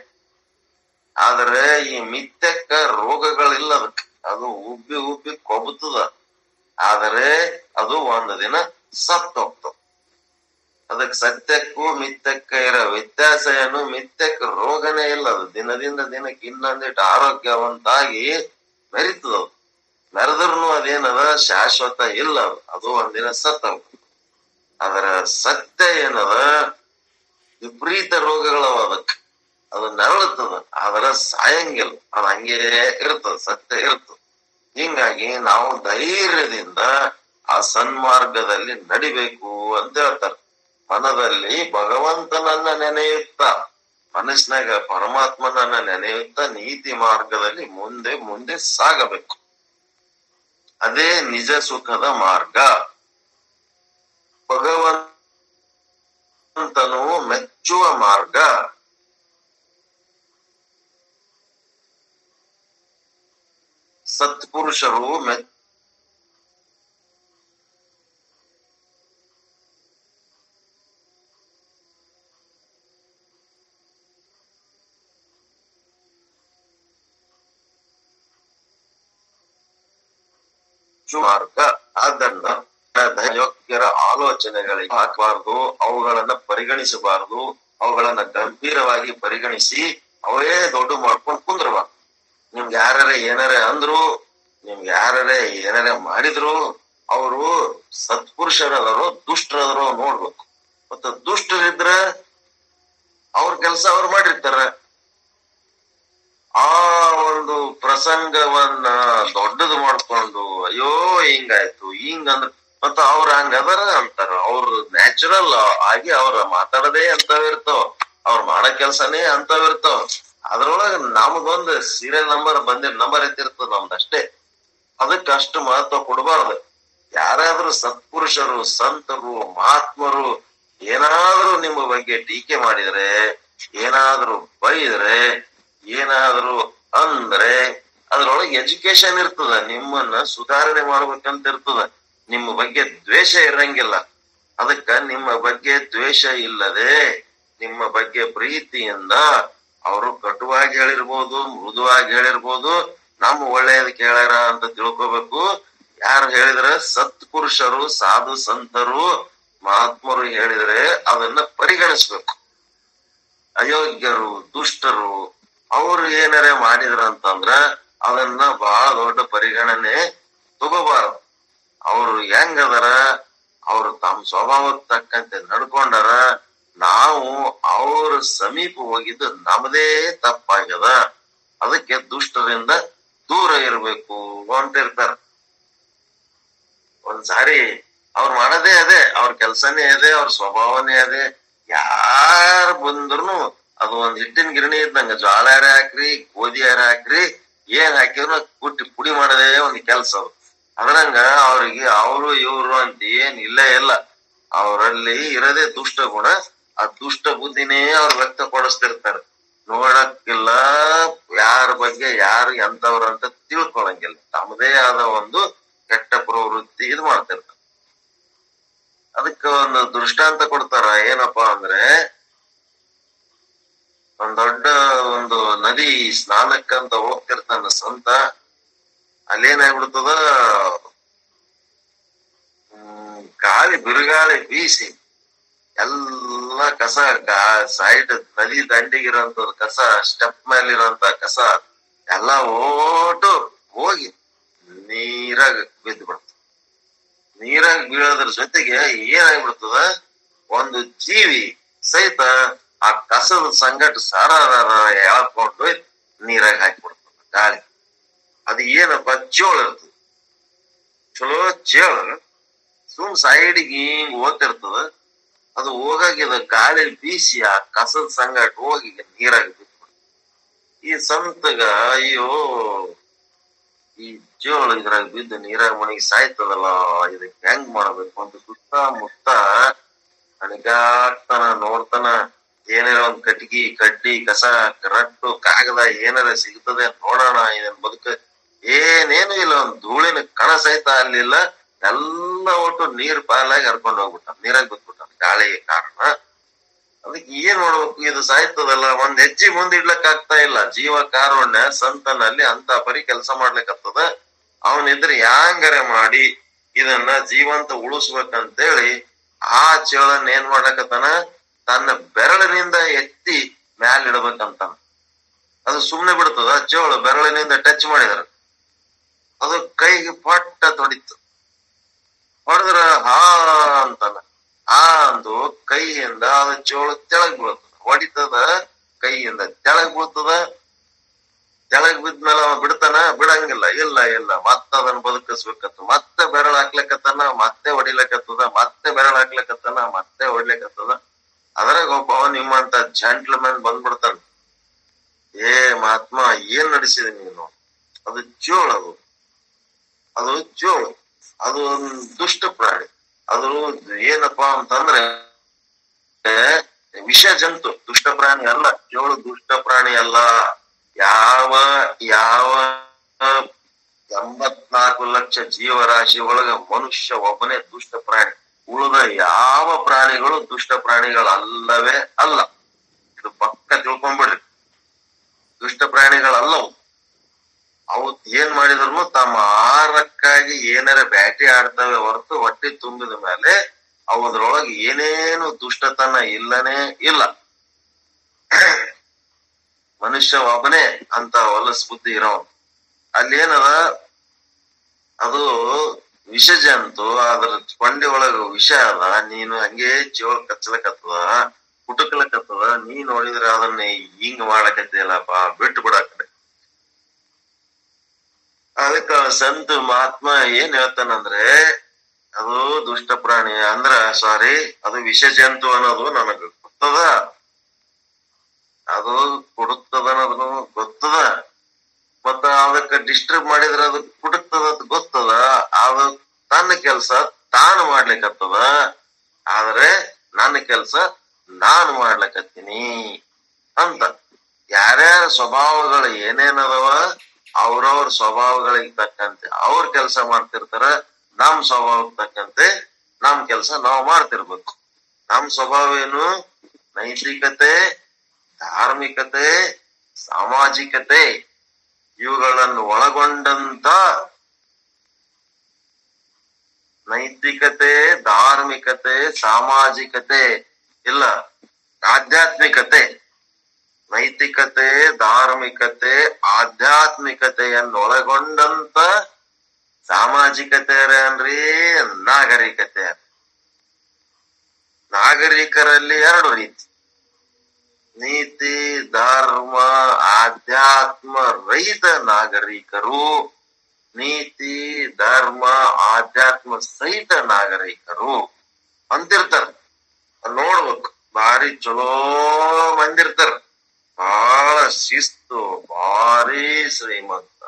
ಆದರೆ ಈ ಮಿಥ್ಯಕ್ಕ ರೋಗಗಳಿಲ್ಲ. ಅದಕ್ಕೆ ಅದು ಉಬ್ಬಿ ಉಬ್ಬಿ ಕೊಬ್ಬುತ್ತದ, ಆದರೆ ಅದು ಒಂದು ದಿನ ಸತ್ತೋಗ್ತದ. ಅದಕ್ಕೆ ಸತ್ಯಕ್ಕೂ ಮಿಥ್ಯಕ್ಕ ಇರೋ ವ್ಯತ್ಯಾಸ ಏನು? ಮಿಥ್ಯಕ್ಕ ರೋಗನೇ ಇಲ್ಲ. ಅದು ದಿನದಿಂದ ದಿನಕ್ಕೆ ಇನ್ನೊಂದಿಟ್ಟು ಆರೋಗ್ಯವಂತಾಗಿ ಮೆರಿತದ. ಮೆರೆದ್ರೂ ಅದೇನದ ಶಾಶ್ವತ ಇಲ್ಲ. ಅದು ಒಂದಿನ ಸತ್ತೋಗ್ತದ. ಅದರ ಸತ್ಯ ಏನದ? ವಿಪರೀತ ರೋಗಗಳವ. ಅದಕ್ಕೆ ಅದು ನರಳುತ್ತದ, ಆದ್ರ ಸಾಯಂಗಿಲ್ಲ, ಅದ್ ಹಂಗೇ ಇರ್ತದ, ಸತ್ಯ ಇರ್ತದ. ಹಿಂಗಾಗಿ ನಾವು ಧೈರ್ಯದಿಂದ ಆ ಸನ್ಮಾರ್ಗದಲ್ಲಿ ನಡಿಬೇಕು ಅಂತ ಹೇಳ್ತಾರೆ. ಮನದಲ್ಲಿ ಭಗವಂತನನ್ನ ನೆನೆಯುತ್ತ, ಮನಸ್ಸಿನಾಗ ಪರಮಾತ್ಮನನ್ನ ನೆನೆಯುತ್ತ ನೀತಿ ಮಾರ್ಗದಲ್ಲಿ ಮುಂದೆ ಮುಂದೆ ಸಾಗಬೇಕು. ಅದೇ ನಿಜ ಸುಖದ ಮಾರ್ಗ. ಭಗವಂತನು ಮೆಚ್ಚುವ ಮಾರ್ಗ. ಸತ್ಪುರುಷರು ಮಾರ್ಗ. ಆದ್ದರಿಂದ ಯೋಗ್ಯರ ಆಲೋಚನೆಗಳಿಗೆ ಹಾಕಬಾರದು, ಅವುಗಳನ್ನ ಪರಿಗಣಿಸಬಾರದು, ಅವುಗಳನ್ನ ಗಂಭೀರವಾಗಿ ಪರಿಗಣಿಸಿ ಅವೇ ದೊಡ್ಡ ಮಾಡ್ಕೊಂಡು ಕುಂದ್ರಬಾರ್ದು. ನಿಮ್ಗೆ ಯಾರೇ ಏನಾರ ಅಂದ್ರು, ನಿಮ್ಗೆ ಯಾರೇ ಏನಾರ ಮಾಡಿದ್ರು, ಅವರು ಸತ್ಪುರುಷರದರೋ ದುಷ್ಟರದರೋ ನೋಡ್ಬೇಕು. ಮತ್ತ ದುಷ್ಟರಿದ್ರ ಅವ್ರ ಕೆಲ್ಸ ಅವ್ರು ಮಾಡಿರ್ತಾರ. ಆ ಒಂದು ಪ್ರಸಂಗವನ್ನ ದೊಡ್ಡದು ಮಾಡ್ಕೊಂಡು ಅಯ್ಯೋ ಹಿಂಗಾಯ್ತು ಹಿಂಗಂದ್ರ ಮತ್ತ ಅವ್ರ ಹಂಗದಾರ ಅಂತಾರ. ಅವ್ರ ನ್ಯಾಚುರಲ್ ಆಗಿ ಅವ್ರ ಮಾತಾಡದೇ ಅಂತವ್ ಇರ್ತಾವ, ಅವ್ರ ಮಾಡೋ ಕೆಲ್ಸನೇ ಅಂತವ್ ಇರ್ತಾವ. ಅದ್ರೊಳಗ ನಮ್ದೊಂದು ಸೀರಿಯಲ್ ನಂಬರ್ ಎತ್ತಿರ್ತದ ನಮ್ದಷ್ಟೇ. ಅದಕ್ಕೆ ಅಷ್ಟು ಮಹತ್ವ ಕೊಡಬಾರ್ದು. ಯಾರಾದ್ರೂ ಸತ್ಪುರುಷರು, ಸಂತರು, ಮಹಾತ್ಮರು ಏನಾದ್ರೂ ನಿಮ್ಮ ಬಗ್ಗೆ ಟೀಕೆ ಮಾಡಿದ್ರೆ, ಏನಾದ್ರೂ ಬೈದ್ರೆ, ಏನಾದ್ರೂ ಅಂದ್ರೆ ಅದ್ರೊಳಗೆ ಎಜುಕೇಶನ್ ಇರ್ತದ, ನಿಮ್ಮನ್ನ ಸುಧಾರಣೆ ಮಾಡ್ಬೇಕಂತ ಇರ್ತದ. ನಿಮ್ಮ ಬಗ್ಗೆ ದ್ವೇಷ ಇರಂಗಿಲ್ಲ. ಅದಕ್ಕ ನಿಮ್ಮ ಬಗ್ಗೆ ದ್ವೇಷ ಇಲ್ಲದೆ ನಿಮ್ಮ ಬಗ್ಗೆ ಪ್ರೀತಿಯಿಂದ ಅವರು ಕಟುವಾಗಿ ಹೇಳಿರ್ಬೋದು, ಮೃದುವಾಗಿ ಹೇಳಿರ್ಬೋದು, ನಮ್ಮ ಒಳ್ಳೆಯದಕ್ಕೆ ಹೇಳ್ಯಾರ ಅಂತ ತಿಳ್ಕೊಬೇಕು. ಯಾರು ಹೇಳಿದ್ರೆ ಸತ್ಪುರುಷರು, ಸಾಧು ಸಂತರು, ಮಹಾತ್ಮರು ಹೇಳಿದ್ರೆ ಅದನ್ನ ಪರಿಗಣಿಸ್ಬೇಕು. ಅಯೋಗ್ಯರು, ದುಷ್ಟರು ಅವ್ರು ಏನಾರೇ ಮಾಡಿದ್ರ ಅಂತಂದ್ರ ಅದನ್ನ ಬಹಳ ದೊಡ್ಡ ಪರಿಗಣನೆ ತಗೋಬಾರದು. ಅವ್ರು ಹೆಂಗದಾರ, ಅವ್ರು ತಮ್ಮ ಸ್ವಭಾವಕ್ಕೆ ತಕ್ಕಂತೆ ನಡ್ಕೊಂಡಾರ, ನಾವು ಅವ್ರ ಸಮೀಪ ಹೋಗಿದ್ದು ನಮ್ಮದೇ ತಪ್ಪಾಗ್ಯದ, ಅದಕ್ಕೆ ದುಷ್ಟರಿಂದ ದೂರ ಇರ್ಬೇಕು ಅಂತಿರ್ತಾರ. ಒಂದ್ಸಾರಿ ಅವ್ರು ಮಾಡೋದೇ ಅದೇ, ಅವ್ರ ಕೆಲ್ಸನೇ ಅದೇ, ಅವ್ರ ಸ್ವಭಾವನೇ ಅದೇ. ಯಾರು ಬಂದ್ರು ಅದು ಒಂದ್ ಹಿಟ್ಟಿನ ಗಿರಣಿ ಇದ್ದಂಗ, ಜ್ವಾಳ ಯಾರ ಹಾಕ್ರಿ, ಗೋಧಿ ಯಾರ ಹಾಕ್ರಿ, ಏನ್ ಹಾಕಿದ್ರು ಕುಟ್ಟಿ ಪುಡಿ ಮಾಡದೇ ಒಂದ್ ಕೆಲ್ಸ ಅದು. ಅದ್ರಂಗ ಅವ್ರಿಗೆ ಅವರು ಇವ್ರು ಅಂತ ಏನ್ ಇಲ್ಲೇ ಇಲ್ಲ. ಅವರಲ್ಲಿ ಇರದೇ ದುಷ್ಟ ಗುಣ. ಆ ದುಷ್ಟ ಬುದ್ಧಿನೇ ಅವ್ರು ವ್ಯಕ್ತಪಡಿಸ್ತಿರ್ತಾರೆ. ನೋಡಕ್ಕಿಲ್ಲ, ಯಾರ ಬಗ್ಗೆ ಯಾರು ಎಂತವ್ರು ಅಂತ ತಿಳ್ಕೊಳಂಗಿಲ್ಲ. ತಮ್ಮದೇ ಆದ ಒಂದು ಕೆಟ್ಟ ಪ್ರವೃತ್ತಿ ಇದು ಮಾಡ್ತಿರ್ತಾರೆ. ಅದಕ್ಕೆ ಒಂದು ದೃಷ್ಟಾಂತ ಕೊಡ್ತಾರ. ಏನಪ್ಪಾ ಅಂದ್ರೆ, ಒಂದ್ ದೊಡ್ಡ ಒಂದು ನದಿ ಸ್ನಾನಕ್ಕಂತ ಹೋಗ್ತಿರ್ತಾನ ಸಂತ. ಅಲ್ಲೇನಾಗ್ಬಿಡ್ತದ, ಬಿರುಗಾಳಿ ಬೀಸಿ ಎಲ್ಲ ಕಸ, ಸೈಡ್ ನದಿ ದಂಡಿಗಿರೋಂತ ಕಸ, ಸ್ಟೆಪ್ ಮೇಲಿರೋಂತ ಕಸ ಎಲ್ಲ ಓಟು ಹೋಗಿ ನೀರಾಗ ಬಿದ್ದು ಬಿಡ್ತದ. ನೀರಾಗ ಬೀಳೋದ್ರ ಜೊತೆಗೆ ಏನಾಗ್ಬಿಡ್ತದ, ಒಂದು ಜೀವಿ ಸಹಿತ ಆ ಕಸದ ಸಂಗಟ ಸಾರ ಎಳ್ಕೊಂಡು ನೀರಾಗ ಹಾಕಿಬಿಡ್ತದ ಗಾಳಿ. ಅದು ಏನಪ್ಪಾ, ಚೋಳ ಇರ್ತದ. ಚಲೋ ಚೇಳ ಸುಮ್ ಸೈಡಿಗೆ ಹಿಂಗ್ ಓದ್ತಿರ್ತದ. ಅದು ಹೋಗಾಗಿದ ಗಾಳಿ ಬೀಸಿ ಆ ಕಸದ ಸಂಗಟ ಹೋಗಿ ನೀರಾಗ ಬಿದ್ಬಿಡ್ತದ. ಈ ಸಂತಗ ಅಯ್ಯೋ ಈ ಜೋಳ ಇದ್ರಾಗ ಬಿದ್ದು ನೀರಾಗ ಮಣಿಗೆ ಸಾಯ್ತದಲ್ಲ, ಇದಕ್ಕೆ ಹೆಂಗ್ ಮಾಡ್ಬೇಕು ಅಂತ ಸುತ್ತಮುತ್ತ ಅಣಿಗಾಡ್ತಾನ, ನೋಡ್ತಾನ. ಏನಾರ ಒಂದ್ ಕಡ್ಡಿ, ಕಸ, ರಟ್ಟು, ಕಾಗದ ಏನಾರ ಸಿಗ್ತದೆ ನೋಡೋಣ, ಇದನ್ ಬದುಕ ಏನೇನು ಇಲ್ಲ. ಒಂದ್ ಧೂಳಿನ ಕಣ ಸಹಿತ ಅಲ್ಲಿಲ್ಲ. ಎಲ್ಲ ಒಟ್ಟು ನೀರ್ ಪಾಲಾಗಿ ಹರ್ಕೊಂಡು ಹೋಗ್ಬಿಟ್ಟ, ನೀರಾಗ ಬಿದ್ಬಿಟ್ಟ ಗಾಳಿಗೆ ಕಾರಣ. ಅದಕ್ಕೆ ಏನ್ ಮಾಡ್ಬೇಕು, ಇದು ಸಾಯ್ತದಲ್ಲ, ಒಂದ್ ಹೆಜ್ಜೆ ಮುಂದ್ ಇಡ್ಲಕ್ ಆಗ್ತಾ ಇಲ್ಲ. ಜೀವ ಕಾರುಣ್ಯ ಸಂತನಲ್ಲಿ ಅಂತ ಪರಿ ಕೆಲಸ ಮಾಡ್ಲಿಕ್ಕತ್ತದ. ಅವನಿದ್ರೆ ಯಾಂಗರೆ ಮಾಡಿ ಇದನ್ನ ಜೀವಂತ ಉಳಿಸ್ಬೇಕಂತೇಳಿ ಆ ಚೇಳನ್ನ ಏನ್ ಮಾಡಕತ್ತಾನ, ತನ್ನ ಬೆರಳಿನಿಂದ ಎತ್ತಿ ಮ್ಯಾಲ ಇಡ್ಬೇಕಂತ. ಅದು ಸುಮ್ನೆ ಬಿಡ್ತದ. ಚೇಳು ಬೆರಳಿನಿಂದ ಟಚ್ ಮಾಡಿದ್ರ ಅದು ಕೈಗೆ ಪಟ್ಟ ತೊಡಿತು. ಹೊಡೆದ್ರ ಹಾ ಅಂತಾನ. ಆ ಅಂದು ಕೈಯಿಂದ ಅದು ಚೇಳು ತೆಳಗ್ ಬೀಳ್ತದ, ಹೊಡಿತದ. ಕೈಯಿಂದ ತೆಳಗ್ ಬೀಳ್ತದ. ತೆಳಗ್ ಬಿದ್ಮೇಲೆ ಅವ ಬಿಡ್ತಾನ? ಬಿಡಂಗಿಲ್ಲ. ಇಲ್ಲ ಇಲ್ಲ, ಮತ್ತ ಅದನ್ನ ಬದುಕಿಸ್ಬೇಕತ್ತ. ಮತ್ತೆ ಬೆರಳು ಹಾಕ್ಲಕತ್ತಾನ, ಮತ್ತೆ ಹೊಡಿಲಕತ್ತದ. ಮತ್ತೆ ಬೆರಳು ಹಾಕ್ಲಕತ್ತಾನ, ಮತ್ತೆ ಹೊಡ್ಲಿಕತ್ತದ. ಅದ್ರಾಗ ಒಬ್ಬ ನಿಮ್ಮಂತ ಜೆಂಟ್ಲ್ಮನ್ ಬಂದ್ಬಿಡ್ತಾನ. ಏ ಮಹಾತ್ಮ, ಏನ್ ನಡೆಸಿದೆ ನೀನು? ಅದು ಜೋಳು, ಅದು ಜೋಳು, ಅದು ದುಷ್ಟ ಪ್ರಾಣಿ. ಅದು ಏನಪ್ಪಾ ಅಂತಂದ್ರೆ ವಿಷ ಜಂತು, ದುಷ್ಟ ಪ್ರಾಣಿ ಅಲ್ಲ. ಜೋಳು ದುಷ್ಟ ಪ್ರಾಣಿ ಅಲ್ಲ. ಯಾವ ಯಾವ 84 ಲಕ್ಷ ಜೀವರಾಶಿ ಒಳಗ ಮನುಷ್ಯ ಒಬ್ಬನೇ ದುಷ್ಟ ಪ್ರಾಣಿ. ಉಳಿದ ಯಾವ ಪ್ರಾಣಿಗಳು ದುಷ್ಟ ಪ್ರಾಣಿಗಳಲ್ಲವೇ ಅಲ್ಲ. ಇದು ಪಕ್ಕ ತಿಳ್ಕೊಂಡ್ಬಿಡ್ರಿ. ದುಷ್ಟ ಪ್ರಾಣಿಗಳಲ್ಲವು. ಅವು ಏನ್ ಮಾಡಿದ್ರು ತಮ್ಮ ಆಹಾರಕ್ಕಾಗಿ ಏನಾರ ಬ್ಯಾಟಿ ಆಡ್ತವೆ ಹೊರತು ಹೊಟ್ಟೆ ತುಂಬಿದ ಮೇಲೆ ಅವದ್ರೊಳಗೆ ಏನೇನು ದುಷ್ಟತನ ಇಲ್ಲನೇ ಇಲ್ಲ. ಮನುಷ್ಯ ಒಬ್ಬನೇ ಅಂತ ಹೊಲಸ್ ಬುದ್ಧಿ ಇರೋನು. ಅಲ್ಲೇನದ, ಅದು ವಿಷ ಜಂತು, ಅದ್ರ ಕೊಂಡೆ ಒಳಗ ವಿಷ ಅದ. ನೀನು ಹಂಗೆ ಜೋಳ ಕಚ್ಚಲಕತ್ತದ, ಕುಟುಕ್ಲಕತ್ತದ. ನೀ ನೋಡಿದ್ರೆ ಅದನ್ನ ಹಿಂಗ್ ಮಾಡಕತ್ತಿಲ್ಲಪ್ಪ, ಬಿಟ್ಟು ಬಿಡಾಕಡೆ. ಅದಕ್ಕ ಸಂತ ಮಹಾತ್ಮ ಏನ್ ಹೇಳ್ತಾನಂದ್ರೆ, ಅದು ದುಷ್ಟ ಪ್ರಾಣಿ ಅಂದ್ರ ಸಾರಿ, ಅದು ವಿಷ ಜಂತು ಅನ್ನೋದು ನನಗ ಗೊತ್ತದ, ಅದು ಕೊಡುತ್ತದ ಅನ್ನೋದು ಗೊತ್ತದ. ಮತ್ತ ಅದಕ್ಕ ಡಿಸ್ಟರ್ಬ್ ಮಾಡಿದ್ರ ಅದು ಕುಟುಕ್ತದ ಗೊತ್ತದ. ಅದು ತನ್ನ ಕೆಲ್ಸ ತಾನು ಮಾಡ್ಲಿಕ್ಕತ್ತದ. ಆದ್ರೆ ನನ್ನ ಕೆಲ್ಸ ನಾನು ಮಾಡ್ಲಿಕ್ಕತ್ತೀನಿ ಅಂತ. ಯಾರ್ಯಾರ ಸ್ವಭಾವಗಳು ಏನೇನದವ ಅವ್ರವ್ರ ಸ್ವಭಾವಗಳಿಗೆ ತಕ್ಕಂತೆ ಅವ್ರ ಕೆಲ್ಸ ಮಾಡ್ತಿರ್ತಾರ. ನಮ್ ಸ್ವಭಾವಕ್ಕೆ ತಕ್ಕಂತೆ ನಮ್ ಕೆಲ್ಸ ನಾವು ಮಾಡ್ತಿರ್ಬೇಕು. ನಮ್ ಸ್ವಭಾವ ಏನು? ನೈತಿಕತೆ, ಧಾರ್ಮಿಕತೆ, ಸಾಮಾಜಿಕತೆ ಇವುಗಳನ್ನು ಒಳಗೊಂಡಂತ ನೈತಿಕತೆ, ಧಾರ್ಮಿಕತೆ, ಸಾಮಾಜಿಕತೆ ಇಲ್ಲ ಆಧ್ಯಾತ್ಮಿಕತೆ. ನೈತಿಕತೆ, ಧಾರ್ಮಿಕತೆ, ಆಧ್ಯಾತ್ಮಿಕತೆಯನ್ನು ಒಳಗೊಂಡಂತ ಸಾಮಾಜಿಕತೆ ಅನ್ರಿ ನಾಗರಿಕತೆ. ನಾಗರಿಕರಲ್ಲಿ 2 ರೀತಿ: ನೀತಿ, ಧರ್ಮ, ಆಧ್ಯಾತ್ಮ ರಹಿತ ನಾಗರಿಕರು, ನೀತಿ, ಧರ್ಮ, ಆಧ್ಯಾತ್ಮ ಸಹಿತ ನಾಗರಿಕರು ಅಂತಿರ್ತಾರ. ನೋಡ್ಬೇಕು, ಭಾರಿ ಚಲೋ ಮಂದಿರ್ತಾರ. ಬಹಳ ಶಿಸ್ತು, ಭಾರಿ ಶ್ರೀಮಂತ,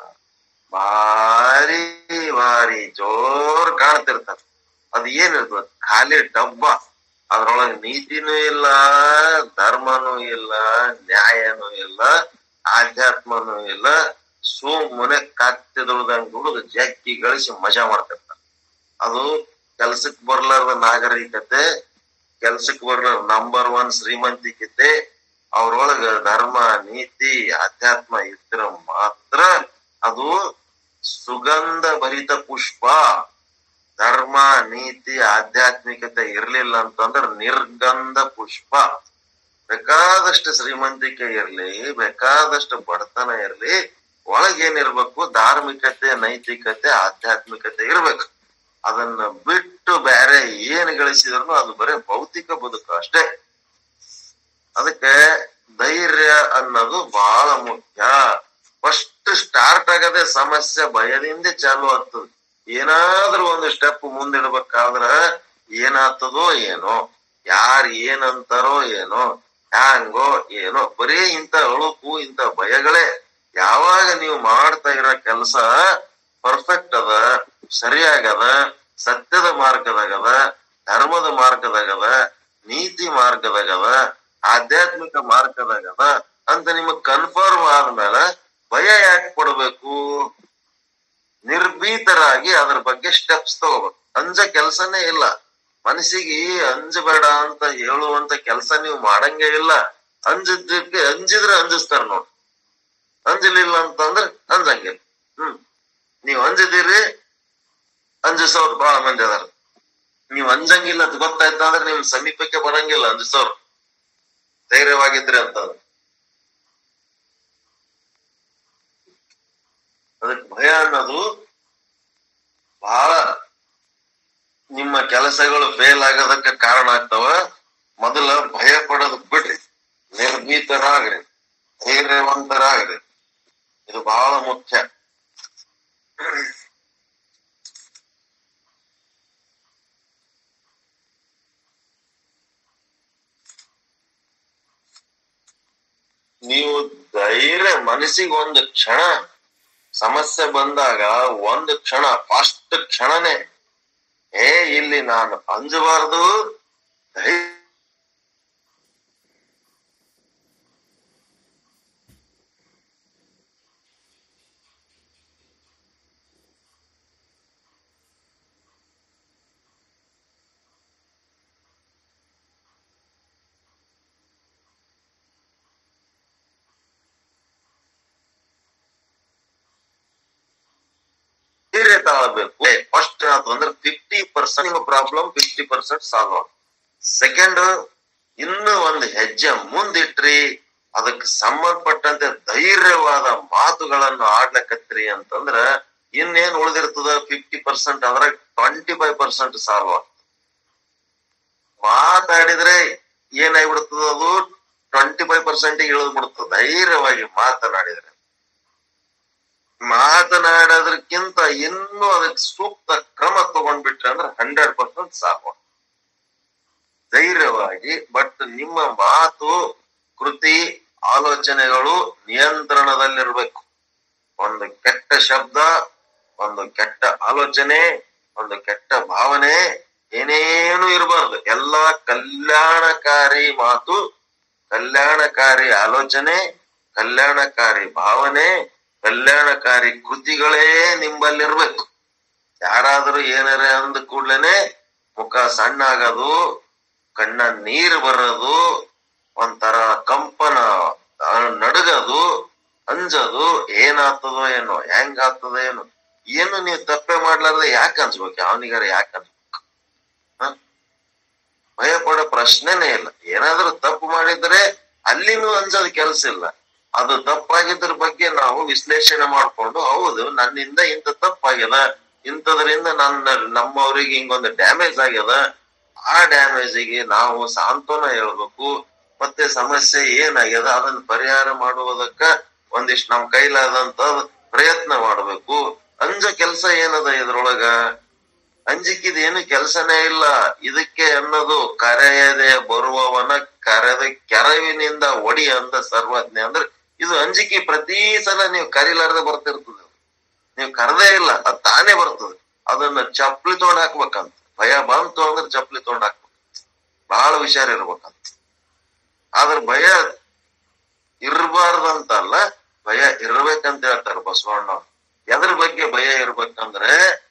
ಭಾರಿ ಭಾರಿ ಜೋರ್ ಕಾಣ್ತಿರ್ತಾರ. ಅದ್ ಏನಿರ್ತದ? ಖಾಲಿ ಡಬ್ಬ. ಅದ್ರೊಳಗೆ ನೀತಿನೂ ಇಲ್ಲ, ಧರ್ಮನೂ ಇಲ್ಲ, ನ್ಯಾಯನೂ ಇಲ್ಲ, ಆಧ್ಯಾತ್ಮನೂ ಇಲ್ಲ. ಸುಮ್ಮನೆ ಕತ್ತಿದುಳ್ದಂಗ್ ದುಡಿದು ಜಕ್ಕಿ ಗಳಿಸಿ ಮಜಾ ಮಾಡ್ತಿರ್ತಾರ. ಅದು ಕೆಲ್ಸಕ್ ಬರ್ಲಾರ್ದ ನಾಗರಿಕತೆ, ಕೆಲ್ಸಕ್ ಬರ್ಲಾರ ನಂಬರ್ 1 ಶ್ರೀಮಂತಿಕತೆ. ಅವ್ರೊಳಗ ಧರ್ಮ, ನೀತಿ, ಆಧ್ಯಾತ್ಮ ಇದ್ರ ಮಾತ್ರ ಅದು ಸುಗಂಧ ಭರಿತ ಪುಷ್ಪ. ಧರ್ಮ, ನೀತಿ, ಆಧ್ಯಾತ್ಮಿಕತೆ ಇರ್ಲಿಲ್ಲ ಅಂತಂದ್ರ ನಿರ್ಗಂಧ ಪುಷ್ಪ. ಬೇಕಾದಷ್ಟು ಶ್ರೀಮಂತಿಕೆ ಇರ್ಲಿ, ಬೇಕಾದಷ್ಟು ಬಡತನ ಇರ್ಲಿ, ಒಳಗೇನಿರ್ಬೇಕು? ಧಾರ್ಮಿಕತೆ, ನೈತಿಕತೆ, ಆಧ್ಯಾತ್ಮಿಕತೆ ಇರ್ಬೇಕು. ಅದನ್ನ ಬಿಟ್ಟು ಬೇರೆ ಏನ್ ಗಳಿಸಿದ್ರು ಅದು ಬರೀ ಭೌತಿಕ ಬದುಕು ಅಷ್ಟೇ. ಅದಕ್ಕೆ ಧೈರ್ಯ ಅನ್ನೋದು ಬಹಳ ಮುಖ್ಯ. ಫಸ್ಟ್ ಸ್ಟಾರ್ಟ್ ಆಗದೆ ಸಮಸ್ಯೆ ಭಯದಿಂದ ಚಾಲು ಆಗ್ತದೆ. ಏನಾದ್ರೂ ಒಂದು ಸ್ಟೆಪ್ ಮುಂದಿಡ್ಬೇಕಾದ್ರ ಏನಾಗ್ತದೋ ಏನೋ, ಯಾರ್ ಏನಂತಾರೋ ಏನೋ, ಹ್ಯಾಂಗೋ ಏನೋ, ಬರೀ ಇಂಥ ಅಳುಕು, ಇಂಥ ಭಯಗಳೇ. ಯಾವಾಗ ನೀವು ಮಾಡ್ತಾ ಇರೋ ಕೆಲಸ ಪರ್ಫೆಕ್ಟ್ ಅದ, ಸರಿಯಾಗದ, ಸತ್ಯದ ಮಾರ್ಗದಾಗದ, ಧರ್ಮದ ಮಾರ್ಗದಾಗದ, ನೀತಿ ಮಾರ್ಗದಾಗದ, ಆಧ್ಯಾತ್ಮಿಕ ಮಾರ್ಗದಾಗದ ಅಂತ ನಿಮಗ್ ಕನ್ಫರ್ಮ್ ಆದ್ಮೇಲೆ ಭಯ ಯಾಕೆ ಪಡ್ಬೇಕು? ನಿರ್ಭೀತರಾಗಿ ಅದ್ರ ಬಗ್ಗೆ ಸ್ಟೆಪ್ಸ್ ತಗೋಬೇಕು. ಅಂಜ ಕೆಲ್ಸನೇ ಇಲ್ಲ. ಮನಸ್ಸಿಗೆ ಅಂಜಬೇಡ ಅಂತ ಹೇಳುವಂತ ಕೆಲ್ಸ ನೀವು ಮಾಡಂಗೇ ಇಲ್ಲ. ಅಂಜಿದ್ರೆ ಅಂಜಿಸ್ತಾರ ನೋಡ್ರಿ. ಅಂಜಲಿಲ್ಲ ಅಂತಂದ್ರೆ ಅಂಜಂಗಿಲ್ಲ. ನೀವ್ ಅಂಜಿದಿರಿ, ಅಂಜಿಸೋರು ಬಹಳ ಮಂದಿ ಅದಾರ. ನೀವ್ ಅಂಜಂಗಿಲ್ಲ ಅಂತ ಗೊತ್ತಾಯ್ತ ಅಂದ್ರೆ ನಿಮ್ ಸಮೀಪಕ್ಕೆ ಬರಂಗಿಲ್ಲ ಅಂಜಿಸೋರು, ಧೈರ್ಯವಾಗಿದ್ರಿ ಅಂತಂದ್ರೆ. ಅದಕ್ಕೆ ಭಯ ಅನ್ನೋದು ಬಹಳ ನಿಮ್ಮ ಕೆಲಸಗಳು ಫೇಲ್ ಆಗೋದಕ್ಕೆ ಕಾರಣ ಆಗ್ತಾವ. ಮೊದಲ ಭಯ ಪಡೋದು ಬಿಡ್ರಿ, ನಿರ್ಭೀತ ಧೈರ್ಯವಂತರಾಗ್ರಿ, ಧೈರ್ಯವಂತರಾಗ್ರಿ. ಇದು ಬಹಳ ಮುಖ್ಯ. ನೀವು ಧೈರ್ಯ ಮನಸ್ಸಿಗೆ ಒಂದು ಕ್ಷಣ ಸಮಸ್ಯೆ ಬಂದಾಗ ಒಂದು ಕ್ಷಣ ಫಸ್ಟ್ ಕ್ಷಣನೇ ಇಲ್ಲಿ ನಾನು ಅಂಜಬಾರ್ದು, ಧೈರ್ಯ ತಾಳಬೇಕು. ಫಸ್ಟ್ ಅಂದ್ರೆ 50% ನಿಮ್ಮ ಪ್ರಾಬ್ಲಮ್ 50% ಸಾಲ್ವ್ ಆಗ. ಸೆಕೆಂಡ್, ಇನ್ನು ಒಂದು ಹೆಜ್ಜೆ ಮುಂದಿಟ್ರಿ, ಅದಕ್ಕೆ ಸಂಬಂಧಪಟ್ಟಂತೆ ಧೈರ್ಯವಾದ ಮಾತುಗಳನ್ನು ಆಡ್ಲಕತ್ರಿ ಅಂತಂದ್ರ ಇನ್ನೇನ್ ಉಳಿದಿರ್ತದ 50%, ಅದ್ರಾಗ 25% ಸಾಲ್ವ್ ಆಗ್ತದ. ಮಾತಾಡಿದ್ರೆ ಏನಾಗ್ಬಿಡ್ತದ, ಅದು 25% ಇಳಿದ್ ಬಿಡ್ತದ. ಧೈರ್ಯವಾಗಿ ಮಾತನಾಡಿದ್ರೆ, ಮಾತನಾಡೋದಕ್ಕಿಂತ ಇನ್ನೂ ಅದಕ್ಕೆ ಸೂಕ್ತ ಕ್ರಮ ತಗೊಂಡ್ಬಿಟ್ರೆ ಅಂದ್ರೆ 100% ಸಾಕು. ಧೈರ್ಯವಾಗಿ, ಬಟ್ ನಿಮ್ಮ ಮಾತು, ಕೃತಿ, ಆಲೋಚನೆಗಳು ನಿಯಂತ್ರಣದಲ್ಲಿರ್ಬೇಕು. ಒಂದು ಕೆಟ್ಟ ಶಬ್ದ, ಒಂದು ಕೆಟ್ಟ ಆಲೋಚನೆ, ಒಂದು ಕೆಟ್ಟ ಭಾವನೆ ಏನೇನು ಇರಬಾರ್ದು. ಎಲ್ಲಾ ಕಲ್ಯಾಣಕಾರಿ ಮಾತು, ಕಲ್ಯಾಣಕಾರಿ ಆಲೋಚನೆ, ಕಲ್ಯಾಣಕಾರಿ ಭಾವನೆ, ಕಲ್ಯಾಣಕಾರಿ ಕೃತಿಗಳೇ ನಿಂಬಲ್ಲಿರ್ಬೇಕು. ಯಾರಾದ್ರೂ ಏನಾರ ಅಂದ ಕೂಡ್ಲೇನೆ ಮುಖ ಸಣ್ಣ ಆಗೋದು, ಕಣ್ಣ ನೀರು ಬರೋದು, ಒಂಥರ ಕಂಪನ, ನಡುಗದು, ಅಂಜದು, ಏನಾಗ್ತದೋ ಏನೋ, ಹೆಂಗ್ ಆಗ್ತದೋ ಏನೋ. ಏನು ನೀವು ತಪ್ಪೆ ಮಾಡ್ಲಾರ್ದೆ ಯಾಕೆ ಅನ್ಸ್ಬೇಕು? ಅವನಿಗಾರ ಯಾಕೆ ಅನ್ಸ್ಬೇಕು? ಭಯ ಪಡೋ ಪ್ರಶ್ನೆನೇ ಇಲ್ಲ. ಏನಾದ್ರೂ ತಪ್ಪು ಮಾಡಿದ್ರೆ ಅಲ್ಲಿನೂ ಅಂಜೋದ್ ಕೆಲ್ಸ ಇಲ್ಲ. ಅದು ತಪ್ಪಾಗಿದ್ರ ಬಗ್ಗೆ ನಾವು ವಿಶ್ಲೇಷಣೆ ಮಾಡ್ಕೊಂಡು, ಹೌದು ನನ್ನಿಂದ ಇಂಥ ತಪ್ಪಾಗ್ಯದ, ಇಂಥದ್ರಿಂದ ನಮ್ಮವ್ರಿಗೆ ಹಿಂಗೊಂದು ಡ್ಯಾಮೇಜ್ ಆಗ್ಯದ, ಆ ಡ್ಯಾಮೇಜಿಗೆ ನಾವು ಸಾಂತ್ವನ ಹೇಳ್ಬೇಕು. ಮತ್ತೆ ಸಮಸ್ಯೆ ಏನಾಗ್ಯದ ಅದನ್ನ ಪರಿಹಾರ ಮಾಡುವುದಕ್ಕ ಒಂದಿಷ್ಟು ನಮ್ ಕೈಲಾದಂತ ಪ್ರಯತ್ನ ಮಾಡ್ಬೇಕು. ಅಂಜ ಕೆಲ್ಸ ಏನದ ಇದ್ರೊಳಗ? ಅಂಜಿಕಿದ ಏನು ಕೆಲ್ಸನೇ ಇಲ್ಲ. ಇದಕ್ಕೆ ಅನ್ನೋದು ಕರೆಯದೆ ಬರುವವನ ಕರೆದ ಕೆರವಿನಿಂದ ಒಡಿ ಅಂದ ಸರ್ವಜ್ಞ. ಅಂದ್ರೆ ಇದು ಅಂಜಿಕೆ ಪ್ರತಿ ಸಲ ನೀವು ಕರಿಲಾರ್ದೆ ಬರ್ತಿರ್ತದೆ. ನೀವು ಕರೆದೇ ಇಲ್ಲ, ಅದ್ ತಾನೇ ಬರ್ತದೆ. ಅದನ್ನ ಚಪ್ಪಲಿ ತೊಗೊಂಡ್ ಹಾಕ್ಬೇಕಂತ. ಭಯ ಬಂತು ಅಂದ್ರೆ ಚಪ್ಪಲಿ ತೊಗೊಂಡ್ ಹಾಕ್ಬೇಕು. ಬಹಳ ಹುಷಾರ್ ಇರ್ಬೇಕಂತ. ಆದ್ರ ಭಯ ಇರಬಾರ್ದಂತಲ್ಲ, ಭಯ ಇರ್ಬೇಕಂತ ಹೇಳ್ತಾರೆ ಬಸವಣ್ಣ. ಎದ್ರ ಬಗ್ಗೆ ಭಯ ಇರ್ಬೇಕಂದ್ರೆ,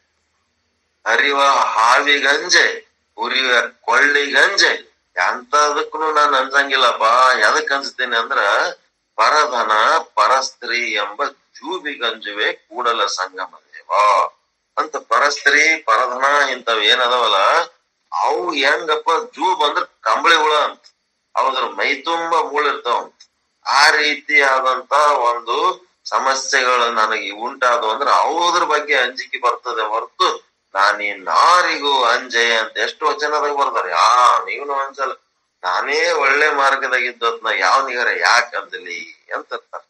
ಹರಿವ ಹಾವಿಗಂಜೆ, ಉರಿಯುವ ಕೊಳ್ಳಿಗಂಜೆ, ಎಂತದಕ್ಕೂ ನಾನು ಅಂಜಂಗಿಲ್ಲಪ್ಪ. ಎದಕ್ ಅನ್ಸ್ತೀನಿ ಅಂದ್ರ, ಪರಧನ ಪರಸ್ತ್ರೀ ಎಂಬ ಜೂಬಿಗಂಜುವೆ ಕೂಡಲ ಸಂಗಮ ದೇವ ಅಂತ. ಪರಸ್ತ್ರೀ ಪರಧನ ಇಂಥವ್ ಏನದವಲ್ಲ, ಅವು ಹೆಂಗಪ್ಪ, ಜೂಬ್ ಅಂದ್ರ ಕಂಬಳಿ ಹುಳ ಅಂತ. ಅದ್ರ ಮೈ ತುಂಬಾ ಮೂಳಿರ್ತಾವ. ಆ ರೀತಿಯಾದಂತ ಒಂದು ಸಮಸ್ಯೆಗಳು ನನಗೆ ಉಂಟಾದವು ಅಂದ್ರೆ ಅವ್ರ ಬಗ್ಗೆ ಅಂಜಿಕೆ ಬರ್ತದೆ ಹೊರತು ನಾನೀ ನಾರಿಗೂ ಅಂಜೆ ಅಂತ ಎಷ್ಟು ವಚನದಾಗ ಬರ್ತಾರೆ. ನೀವನು ಅಂಜಲ್ಲ, ನಾನೇ ಒಳ್ಳೆ ಮಾರ್ಗದಾಗಿದ್ದತ್ನ ಯಾವನಿಗಾರ ಯಾಕೆ ಅಂಜಲಿ ಅಂತ ಇರ್ತಾರೆ.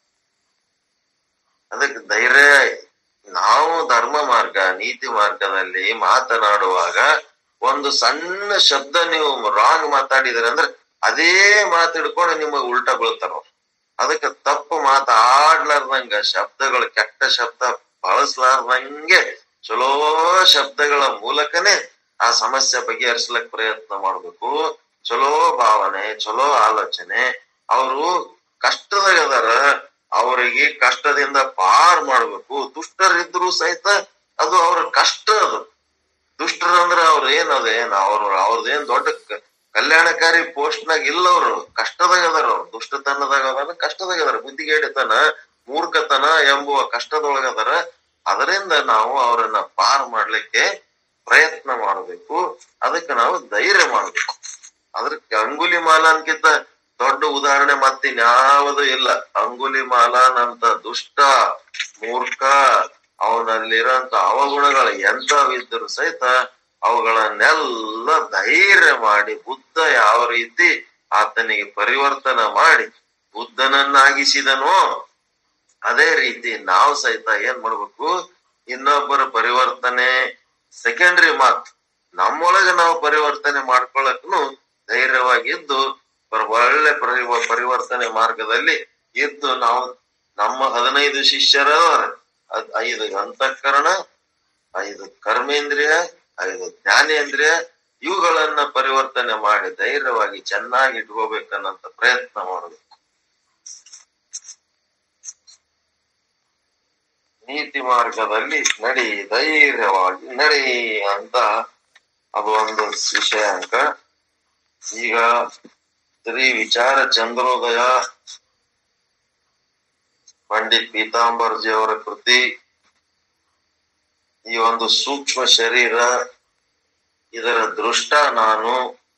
ಅದಕ್ಕೆ ಧೈರ್ಯ. ನಾವು ಧರ್ಮ ಮಾರ್ಗ, ನೀತಿ ಮಾರ್ಗದಲ್ಲಿ ಮಾತನಾಡುವಾಗ ಒಂದು ಸಣ್ಣ ಶಬ್ದ ನೀವು ರಾಂಗ್ ಮಾತಾಡಿದ್ರೆ ಅಂದ್ರೆ ಅದೇ ಮಾತಾಡ್ಕೊಂಡು ನಿಮಗ್ ಉಲ್ಟಾ ಬೀಳ್ತಾರ. ಅದಕ್ಕೆ ತಪ್ಪು ಮಾತಾಡ್ಲಾರ್ದಂಗ, ಶಬ್ದಗಳು ಕೆಟ್ಟ ಶಬ್ದ ಬಳಸ್ಲಾರ್ದಂಗೆ ಚಲೋ ಶಬ್ದಗಳ ಮೂಲಕನೇ ಆ ಸಮಸ್ಯೆ ಬಗೆಹರಿಸ್ಲಕ್ ಪ್ರಯತ್ನ ಮಾಡ್ಬೇಕು. ಚಲೋ ಭಾವನೆ, ಚಲೋ ಆಲೋಚನೆ. ಅವರು ಕಷ್ಟದಾಗದಾರ, ಅವರಿಗೆ ಕಷ್ಟದಿಂದ ಪಾರ್ ಮಾಡ್ಬೇಕು. ದುಷ್ಟರಿದ್ರು ಸಹಿತ ಅದು ಅವ್ರ ಕಷ್ಟ. ಅದು ದುಷ್ಟರಂದ್ರ ಅವ್ರ ಏನದೇನ್ ಅವ್ರದೇನ್ ದೊಡ್ಡ ಕಲ್ಯಾಣಕಾರಿ ಪೋಸ್ಟ್ ನಾಗ ಇಲ್ಲ. ಅವ್ರು ಕಷ್ಟದಾಗ ಅದಾರ. ಅವ್ರು ದುಷ್ಟತನದಾಗ ಅದಾರ, ಕಷ್ಟದಾಗ ಅದಾರ. ಬುದ್ಧಿಗೇಡಿತನ, ಮೂರ್ಖತನ ಎಂಬುವ ಕಷ್ಟದೊಳಗದಾರ. ಅದರಿಂದ ನಾವು ಅವರನ್ನ ಪಾರ್ ಮಾಡ್ಲಿಕ್ಕೆ ಪ್ರಯತ್ನ ಮಾಡಬೇಕು. ಅದಕ್ಕೆ ನಾವು ಧೈರ್ಯ ಮಾಡ್ಬೇಕು. ಅದಕ್ಕೆ ಅಂಗುಲಿಮಾಲನ್ಕಿಂತ ದೊಡ್ಡ ಉದಾಹರಣೆ ಮತ್ತಿನ್ಯಾವುದು ಇಲ್ಲ. ಅಂಗುಲಿಮಾಲನಂತ ದುಷ್ಟ, ಮೂರ್ಖ, ಅವನಲ್ಲಿರೋಂತ ಅವಗುಣಗಳು ಎಂತವಿದ್ದರೂ ಸಹಿತ ಅವುಗಳನ್ನೆಲ್ಲ ಧೈರ್ಯ ಮಾಡಿ, ಬುದ್ಧ ಯಾವ ರೀತಿ ಆತನಿಗೆ ಪರಿವರ್ತನ ಮಾಡಿ ಬುದ್ಧನನ್ನಾಗಿಸಿದನೋ ಅದೇ ರೀತಿ ನಾವು ಸಹಿತ ಏನ್ ಮಾಡ್ಬೇಕು, ಇನ್ನೊಬ್ಬರ ಪರಿವರ್ತನೆ ಸೆಕೆಂಡ್ರಿ ಮಾತ್, ನಮ್ಮೊಳಗೆ ನಾವು ಪರಿವರ್ತನೆ ಮಾಡ್ಕೊಳಕ್ನು ಧೈರ್ಯವಾಗಿದ್ದು ಒಳ್ಳೆ ಪರಿವರ್ತನೆ ಮಾರ್ಗದಲ್ಲಿ ಇದ್ದು ನಾವು ನಮ್ಮ 15 ಶಿಷ್ಯರ 5 ಅಂತಃಕರಣ, 5 ಕರ್ಮೇಂದ್ರಿಯ, 5 ಜ್ಞಾನೇಂದ್ರಿಯ ಇವುಗಳನ್ನ ಪರಿವರ್ತನೆ ಮಾಡಿ ಧೈರ್ಯವಾಗಿ ಚೆನ್ನಾಗಿ ಇಟ್ಕೋಬೇಕನ್ನಂತ ಪ್ರಯತ್ನ ಮಾಡಬೇಕು. ನೀತಿ ಮಾರ್ಗದಲ್ಲಿ ನಡಿ, ಧೈರ್ಯವಾಗಿ ನಡಿ ಅಂತ ಅದು ಒಂದು ವಿಷಯಾಂಕ. ಈಗ ಶ್ರೀ ವಿಚಾರ ಚಂದ್ರೋದಯ ಪಂಡಿತ್ ಪೀತಾಂಬರ್ಜಿ ಅವರ ಕೃತಿ. ಈ ಒಂದು ಸೂಕ್ಷ್ಮ ಶರೀರ, ಇದರ ದೃಷ್ಟ ನಾನು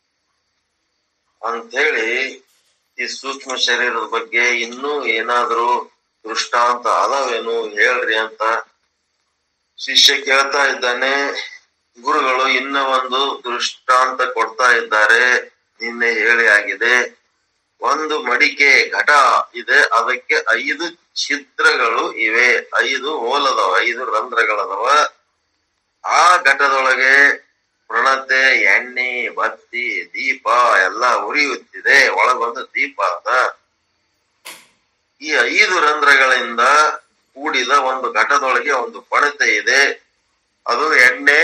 ಅಂಥೇಳಿ ಈ ಸೂಕ್ಷ್ಮ ಶರೀರದ ಬಗ್ಗೆ ಇನ್ನೂ ಏನಾದ್ರೂ ದೃಷ್ಟಾಂತ ಅದಾವೇನು ಹೇಳ್ರಿ ಅಂತ ಶಿಷ್ಯ ಕೇಳ್ತಾ ಇದ್ದಾನೆ. ಗುರುಗಳು ಇನ್ನ ಒಂದು ದೃಷ್ಟಾಂತ ಕೊಡ್ತಾ ಇದ್ದಾರೆ. ನಿನ್ನೆ ಹೇಳಿ ಆಗಿದೆ. ಒಂದು ಮಡಿಕೆ ಘಟ ಇದೆ, ಅದಕ್ಕೆ 5 ಛಿದ್ರಗಳು ಇವೆ, 5 ಹೋಲದವ, 5 ರಂಧ್ರಗಳದವ. ಆ ಘಟದೊಳಗೆ ಪ್ರಣತೆ, ಎಣ್ಣೆ, ಬತ್ತಿ, ದೀಪ ಎಲ್ಲ ಉರಿಯುತ್ತಿದೆ. ಒಳಗೊಂದು ದೀಪ ಅದ. ಈ 5 ರಂಧ್ರಗಳಿಂದ ಕೂಡಿದ ಒಂದು ಘಟದೊಳಗೆ ಒಂದು ಪಣತೆ ಇದೆ. ಅದು ಎಣ್ಣೆ,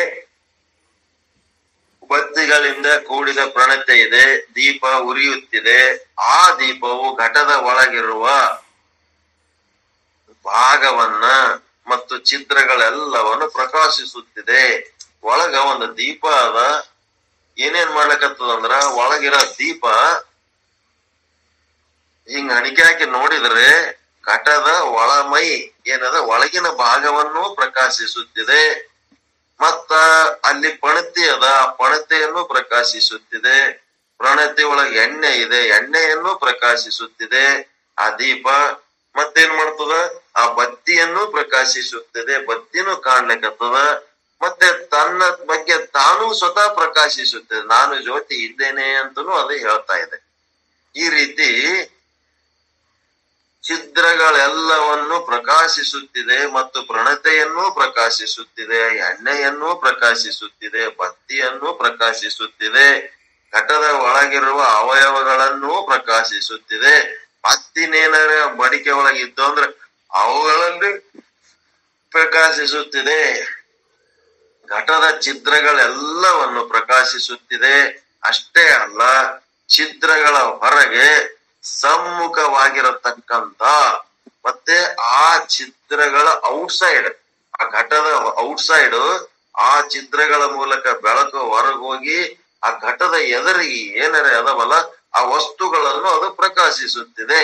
ಬತ್ತಿಗಳಿಂದ ಕೂಡಿದ ಪ್ರಣತೆ ಇದೆ. ದೀಪ ಉರಿಯುತ್ತಿದೆ. ಆ ದೀಪವು ಘಟದ ಒಳಗಿರುವ ಭಾಗವನ್ನ ಮತ್ತು ಚಿತ್ರಗಳೆಲ್ಲವನ್ನು ಪ್ರಕಾಶಿಸುತ್ತಿದೆ. ಒಳಗ ಒಂದು ದೀಪ ಅದ. ಏನೇನ್ ಮಾಡ್ಲಕತ್ತದಂದ್ರ, ಒಳಗಿರೋ ದೀಪ ಹಿಂಗ ಹಣಿಕೆ ಹಾಕಿ ನೋಡಿದ್ರೆ ಘಟದ ಒಳಮೈ ಏನದ ಒಳಗಿನ ಭಾಗವನ್ನು ಪ್ರಕಾಶಿಸುತ್ತಿದೆ. ಮತ್ತ ಅಲ್ಲಿ ಪಣತಿ ಅದ, ಆ ಪಣತೆಯನ್ನು ಪ್ರಕಾಶಿಸುತ್ತಿದೆ. ಪ್ರಣತೆ ಒಳಗೆ ಎಣ್ಣೆ ಇದೆ, ಎಣ್ಣೆಯನ್ನು ಪ್ರಕಾಶಿಸುತ್ತಿದೆ ಆ ದೀಪ. ಮತ್ತೇನ್ ಮಾಡ್ತದ, ಆ ಬತ್ತಿಯನ್ನು ಪ್ರಕಾಶಿಸುತ್ತದೆ, ಬತ್ತಿನೂ ಕಾಣ್ಲಿಕ್ಕತ್ತದ. ಮತ್ತೆ ತನ್ನ ಬಗ್ಗೆ ತಾನು ಸ್ವತಃ ಪ್ರಕಾಶಿಸುತ್ತದೆ. ನಾನು ಜ್ಯೋತಿ ಇದ್ದೇನೆ ಅಂತನೂ ಅದು ಹೇಳ್ತಾ ಇದೆ. ಈ ರೀತಿ ಛಿದ್ರಗಳೆಲ್ಲವನ್ನು ಪ್ರಕಾಶಿಸುತ್ತಿದೆ ಮತ್ತು ಪ್ರಣತೆಯನ್ನು ಪ್ರಕಾಶಿಸುತ್ತಿದೆ, ಎಣ್ಣೆಯನ್ನು ಪ್ರಕಾಶಿಸುತ್ತಿದೆ, ಬತ್ತಿಯನ್ನು ಪ್ರಕಾಶಿಸುತ್ತಿದೆ, ಘಟದ ಒಳಗಿರುವ ಅವಯವಗಳನ್ನು ಪ್ರಕಾಶಿಸುತ್ತಿದೆ. ಮತ್ತಿನೇನಾರ ಮಡಿಕೆ ಒಳಗೆ ಇದ್ದು ಅಂದ್ರೆ ಅವುಗಳಲ್ಲಿ ಪ್ರಕಾಶಿಸುತ್ತಿದೆ. ಘಟದ ಛಿದ್ರಗಳೆಲ್ಲವನ್ನು ಪ್ರಕಾಶಿಸುತ್ತಿದೆ. ಅಷ್ಟೇ ಅಲ್ಲ, ಛಿದ್ರಗಳ ಹೊರಗೆ ಸಮ್ಮುಖವಾಗಿರತಕ್ಕಂತ ಮತ್ತೆ ಆ ಛಿದ್ರಗಳ ಔಟ್ಸೈಡ್, ಆ ಘಟದ ಔಟ್ಸೈಡ್, ಆ ಛಿದ್ರಗಳ ಮೂಲಕ ಬೆಳಕು ಹೊರಗೋಗಿ ಆ ಘಟದ ಎದುರಿಗೆ ಏನರೇ ಅದವಲ್ಲ ಆ ವಸ್ತುಗಳನ್ನು ಅದು ಪ್ರಕಾಶಿಸುತ್ತಿದೆ.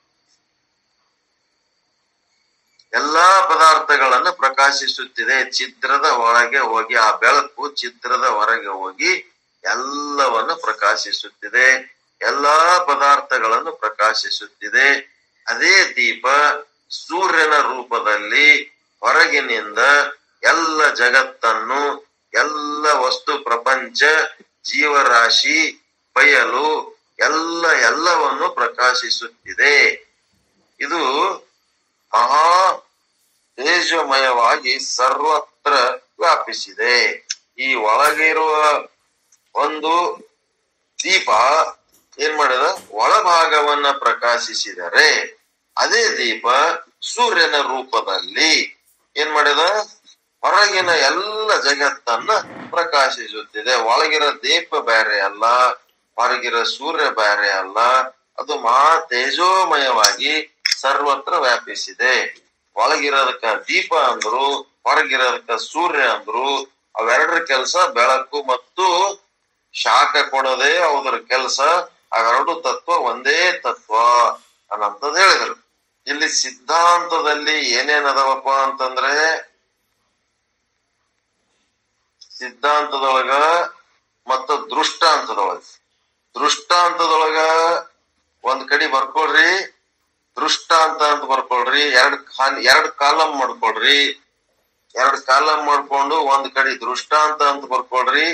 ಎಲ್ಲಾ ಪದಾರ್ಥಗಳನ್ನ ಪ್ರಕಾಶಿಸುತ್ತಿದೆ. ಛಿದ್ರದ ಒಳಗೆ ಹೋಗಿ ಆ ಬೆಳಕು ಛಿದ್ರದ ಹೊರಗೆ ಹೋಗಿ ಎಲ್ಲವನ್ನು ಪ್ರಕಾಶಿಸುತ್ತಿದೆ. ಎಲ್ಲಾ ಪದಾರ್ಥಗಳನ್ನು ಪ್ರಕಾಶಿಸುತ್ತಿದೆ. ಅದೇ ದೀಪ ಸೂರ್ಯನ ರೂಪದಲ್ಲಿ ಹೊರಗಿನಿಂದ ಎಲ್ಲ ಜಗತ್ತನ್ನು, ಎಲ್ಲ ವಸ್ತು ಪ್ರಪಂಚ, ಜೀವರಾಶಿ, ಬಯಲು ಎಲ್ಲವನ್ನು ಪ್ರಕಾಶಿಸುತ್ತಿದೆ. ಇದು ಮಹಾ ತೇಜಮಯವಾಗಿ ಸರ್ವತ್ರ ವ್ಯಾಪಿಸಿದೆ. ಈ ಒಳಗಿರುವ ಒಂದು ದೀಪ ಏನ್ ಮಾಡಿದ, ಒಳಭಾಗವನ್ನ ಪ್ರಕಾಶಿಸಿದರೆ ಅದೇ ದೀಪ ಸೂರ್ಯನ ರೂಪದಲ್ಲಿ ಏನ್ ಮಾಡಿದ, ಹೊರಗಿನ ಎಲ್ಲ ಜಗತ್ತನ್ನ ಪ್ರಕಾಶಿಸುತ್ತಿದೆ. ಒಳಗಿರೋ ದೀಪ ಬೇರೆ ಅಲ್ಲ, ಹೊರಗಿರೋ ಸೂರ್ಯ ಬೇರೆ ಅಲ್ಲ. ಅದು ಮಹಾ ತೇಜೋಮಯವಾಗಿ ಸರ್ವತ್ರ ವ್ಯಾಪಿಸಿದೆ. ಒಳಗಿರೋದಕ್ಕ ದೀಪ ಅಂದ್ರು, ಹೊರಗಿರೋದಕ್ಕ ಸೂರ್ಯ ಅಂದ್ರು. ಅವೆರಡರ ಕೆಲಸ ಬೆಳಕು ಮತ್ತು ಶಾಖ ಕೊಡೋದೇ ಅವರ ಕೆಲಸ. ಅವೆರಡು ತತ್ವ ಒಂದೇ ತತ್ವ ಅನ್ನಂತದ್ ಹೇಳಿದ್ರು. ಇಲ್ಲಿ ಸಿದ್ಧಾಂತದಲ್ಲಿ ಏನೇನದವಪ್ಪ ಅಂತಂದ್ರೆ, ಸಿದ್ಧಾಂತದೊಳಗ ಮತ್ತ ದೃಷ್ಟಾಂತದೊಳಗ ಒಂದ್ ಕಡೆ ಬರ್ಕೊಳ್ರಿ, ದೃಷ್ಟಾಂತ ಅಂತ ಬರ್ಕೊಳ್ರಿ. ಎರಡ್ ಕಾಲಮ್ ಮಾಡ್ಕೊಳ್ರಿ. 2 ಕಾಲಮ್ ಮಾಡ್ಕೊಂಡು ಒಂದ್ ಕಡೆ ದೃಷ್ಟಾಂತ ಅಂತ ಬರ್ಕೊಳ್ರಿ.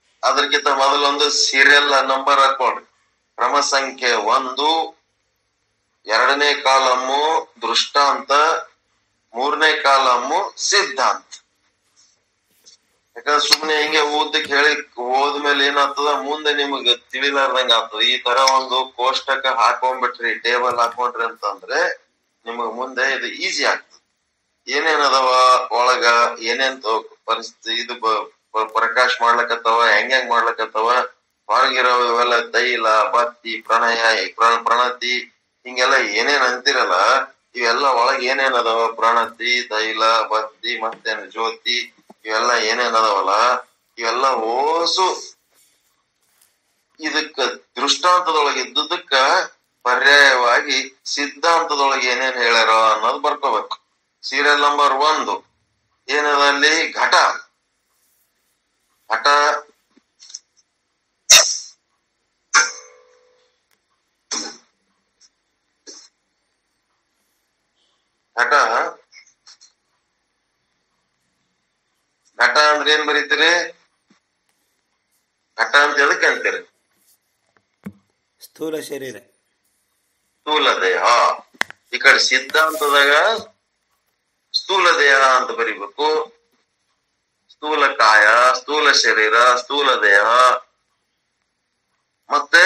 ಅದ್ರಕ್ಕಿಂತ ಮೊದಲೊಂದು ಸೀರಿಯಲ್ ನಂಬರ್ ಹಾಕೊಳ್ರಿ. ಕ್ರಮ ಸಂಖ್ಯೆ 1, ಎರಡನೇ ಕಾಲಮ್ಮು ದೃಷ್ಟಾಂತ, ಮೂರನೇ ಕಾಲಮ್ಮು ಸಿದ್ಧಾಂತ. ಯಾಕಂದ್ರೆ ಸುಮ್ನೆ ಹಿಂಗೆ ಓದಕ್ ಹೇಳಿ ಹೋದ್ಮೇಲೆ ಏನಾಗ್ತದ, ಮುಂದೆ ನಿಮಗ್ ತಿಳಿಲಾರ್ದಂಗ ಆಗ್ತದ. ಈ ತರ ಒಂದು ಕೋಷ್ಟಕ ಹಾಕೊಂಡ್ಬಿಟ್ರಿ, ಟೇಬಲ್ ಹಾಕೊಂಡ್ರಿ ಅಂತಂದ್ರೆ ನಿಮಗ್ ಮುಂದೆ ಇದು ಈಸಿ ಆಗ್ತದ. ಏನೇನ್ ಅದಾವ ಒಳಗ, ಏನೇನ್ ಪರಿಸ್ಥಿತಿ ಇದು ಪ್ರಕಾಶ ಮಾಡ್ಲಕತ್ತವ, ಹೆಂಗ್ ಮಾಡ್ಲಕತ್ತವ, ಹೊರಗಿರೋ ಇವೆಲ್ಲ ತೈಲ, ಬತ್ತಿ, ಪ್ರಣತಿ ಹಿಂಗೆಲ್ಲ ಏನೇನ್ ಅಂತಿರಲ್ಲ, ಇವೆಲ್ಲ ಒಳಗ್ ಏನೇನ್ ಅದಾವ, ಪ್ರಣತಿ, ತೈಲ, ಬತ್ತಿ, ಮತ್ತೇನ್ ಜ್ಯೋತಿ, ಇವೆಲ್ಲ ಏನೇನ್ ಅದಾವಲ್ಲ, ಇವೆಲ್ಲ ಓಸು ಇದಕ್ಕ ದೃಷ್ಟಾಂತದೊಳಗೆ ಇದ್ದುದಕ್ಕ ಪರ್ಯಾಯವಾಗಿ ಸಿದ್ಧಾಂತದೊಳಗೆ ಏನೇನ್ ಹೇಳ್ಯಾರ ಅನ್ನೋದು ಬರ್ಕೋಬೇಕು. ಸೀರಿಯಲ್ ನಂಬರ್ 1 ಏನದಲ್ಲಿ ಘಟ. ಘಟ ಘಟ ಘಟ ಅಂದ್ರೆ ಏನ್ ಬರೀತೀರಿ? ಘಟ ಅಂತ ಎದಕ್ಕೆ ಅಂತೀರಿ? ಸ್ಥೂಲ ಶರೀರ, ಸ್ಥೂಲ ದೇಹ. ಈ ಕಡೆ ಸಿದ್ಧಾಂತದಾಗ ಸ್ಥೂಲ ದೇಹ ಅಂತ ಬರಿಬೇಕು. ಸ್ಥೂಲ ಕಾಯ, ಸ್ಥೂಲ ಶರೀರ, ಸ್ಥೂಲ ದೇಹ. ಮತ್ತೆ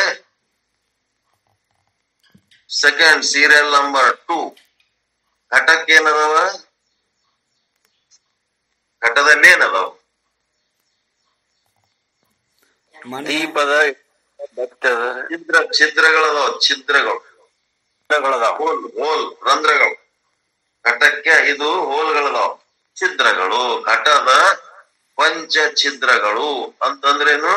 ಸೆಕೆಂಡ್ ಸೀರಿಯಲ್ ನಂಬರ್ 2 ಘಟಕ್ಕೆ ಏನದಾವ? ಘಟದಲ್ಲಿ ಏನದಾವ? ದೀಪದ ಛಿದ್ರಗಳದಾವ, ಛಿದ್ರಗಳದಾವ, ಹೋಲ್ ರಂಧ್ರಗಳು. ಘಟಕ್ಕೆ 5 ಹೋಲ್ಗಳದಾವ, ಛಿದ್ರಗಳು. ಘಟದ ಪಂಚ ಛಿದ್ರಗಳು ಅಂತಂದ್ರೇನು?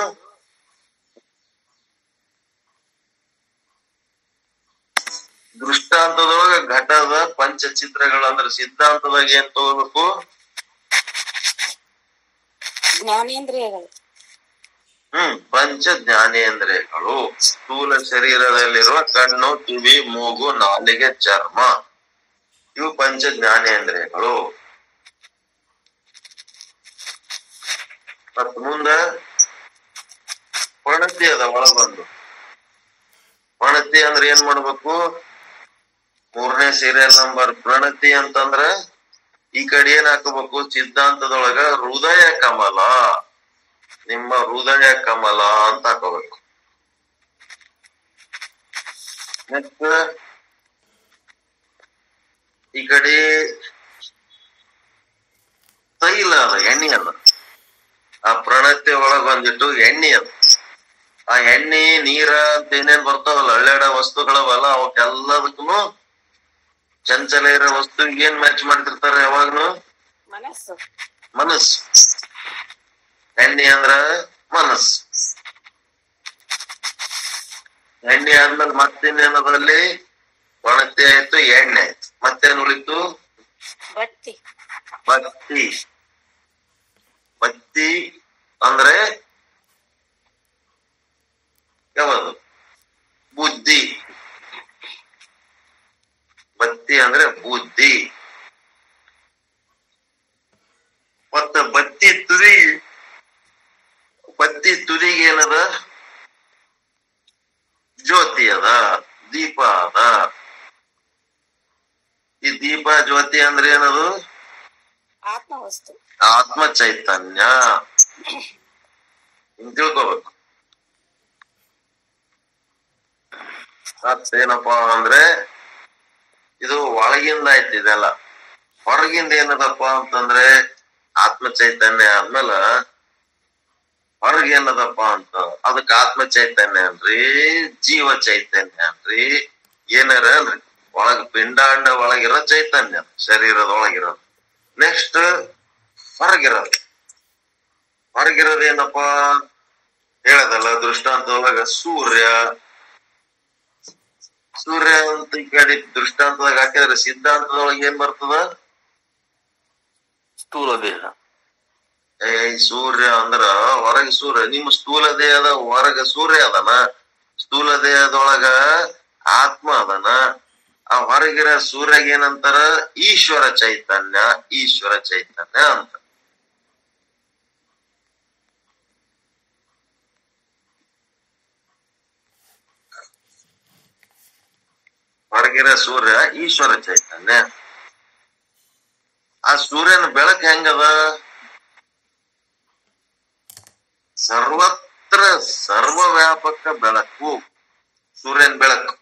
ದೃಷ್ಟಾಂತದೊಳಗ ಘಟದ ಪಂಚ ಛಿದ್ರಗಳು ಅಂದ್ರೆ ಸಿದ್ಧಾಂತದಾಗ ಏನ್ ತಗೋಬೇಕು? ಜ್ಞಾನೇಂದ್ರಿಯಗಳು. ಪಂಚ ಜ್ಞಾನೇಂದ್ರಿಯಗಳು. ಸ್ಥೂಲ ಶರೀರದಲ್ಲಿರುವ ಕಣ್ಣು, ಕಿವಿ, ಮೂಗು, ನಾಲಿಗೆ, ಚರ್ಮ, ಇವು ಪಂಚ ಜ್ಞಾನೇಂದ್ರಿಯಗಳು. ಮತ್ ಮುಂದ ಪಣತಿ ಅದ ಒಳಗೊಂದು. ಪಣತಿ ಅಂದ್ರೆ ಏನ್ ಮಾಡ್ಬೇಕು? 3ನೇ ಸೀರಿಯಲ್ ನಂಬರ್ ಪ್ರಣತಿ ಅಂತಂದ್ರ ಈ ಕಡೆ ಏನ್ ಹಾಕಬೇಕು? ಸಿದ್ಧಾಂತದೊಳಗ ಹೃದಯ ಕಮಲ, ನಿಮ್ಮ ಹೃದಯ ಕಮಲ ಅಂತ ಹಾಕೋಬೇಕು. ನೆಕ್ಸ್ಟ್ ಈ ಕಡೆ ತೈಲ ಅದ, ಎಣ್ಣೆ ಅದ. ಆ ಪ್ರಣತಿ ಒಳಗ್ ಬಂದಿಟ್ಟು ಎಣ್ಣೆ ಅದ. ಆ ಎಣ್ಣೆ, ನೀರ ಅಂತ ಏನೇನ್ ಬರ್ತಾವಲ್ಲ, ಹಳ್ಳೆಡ ವಸ್ತುಗಳವಲ್ಲ, ಅವಕ್ಕೆಲ್ಲದಕ್ಕೂ ಚಂಚಲ ಇರೋ ವಸ್ತು ಏನ್ ಮ್ಯಾಚ್ ಮಾಡ್ತಿರ್ತಾರ ಯಾವಾಗ್ನು? ಮನಸ್ಸು. ಎಣ್ಣೆ ಅಂದ್ರ ಮನಸ್ಸು. ಎಣ್ಣೆ ಆದ್ಮೇಲೆ ಮತ್ತಿನ್ನೇನದಲ್ಲಿ? ಒಣತಿ ಆಯ್ತು, ಎಣ್ಣೆ ಆಯ್ತು, ಮತ್ತೇನ್ ಉಳಿತು? ಬತ್ತಿ. ಬತ್ತಿ ಅಂದ್ರೆ ಯಾವುದು? ಬುದ್ಧಿ. ಬತ್ತಿ ಅಂದ್ರೆ ಬುದ್ಧಿ. ಮತ್ತ ಬತ್ತಿ ತುದಿಗೆ ಏನದ? ಜ್ಯೋತಿ ಅದ, ದೀಪ ಅದ. ಈ ದೀಪ ಜ್ಯೋತಿ ಅಂದ್ರೆ ಏನದು? ಆತ್ಮವಸ್ತು, ಆತ್ಮ ಚೈತನ್ಯ. ಹಿಂಗ್ ತಿಳ್ಕೋಬೇಕು. ಮತ್ತೇನಪ್ಪಾ ಅಂದ್ರೆ ಇದು ಒಳಗಿಂದ ಆಯ್ತು ಇದೆಲ್ಲ. ಹೊರಗಿಂದ ಏನದಪ್ಪ ಅಂತಂದ್ರೆ ಆತ್ಮ ಚೈತನ್ಯ ಆದ್ಮೇಲೆ ಹೊರಗೆ ಏನದಪ್ಪ ಅಂತ, ಅದಕ್ ಆತ್ಮ ಚೈತನ್ಯ ಅನ್ರಿ, ಜೀವ ಚೈತನ್ಯ ಅನ್ರಿ, ಏನಾರ ಅನ್ರಿ. ಒಳಗ್ ಪಿಂಡಾಂಡ ಒಳಗಿರೋ ಚೈತನ್ಯ, ಶರೀರದ ಒಳಗಿರೋದು. ನೆಕ್ಸ್ಟ್ ಹೊರಗಿರೋದೇನಪ್ಪ ಹೇಳದಲ್ಲ ದೃಷ್ಟಾಂತದೊಳಗ? ಸೂರ್ಯ ಅಂತ ಈ ಕಡೆ ದೃಷ್ಟಾಂತದಾಗ ಹಾಕಿದ್ರೆ ಸಿದ್ಧಾಂತದೊಳಗೆ ಏನ್ ಬರ್ತದ? ಸ್ಥೂಲ ದೇಹ. ಸೂರ್ಯ ಅಂದ್ರ ಹೊರಗೆ ಸೂರ್ಯ. ನಿಮ್ಮ ಸ್ಥೂಲ ದೇಹದ ಹೊರಗ ಸೂರ್ಯ ಅದನ, ಸ್ಥೂಲ ದೇಹದೊಳಗ ಆತ್ಮ ಅದನ. ಆ ಹೊರಗಿರ ಸೂರ್ಯಗೆ ಏನಂತಾರ? ಈಶ್ವರ ಚೈತನ್ಯ ಅಂತ. ಹೊರಗಿರೋ ಸೂರ್ಯ ಈಶ್ವರ ಚೈತನ್ಯ. ಆ ಸೂರ್ಯನ ಬೆಳಕು ಹೆಂಗದ? ಸರ್ವತ್ರ ಸರ್ವವ್ಯಾಪಕ ಬೆಳಕು. ಸೂರ್ಯನ ಬೆಳಕು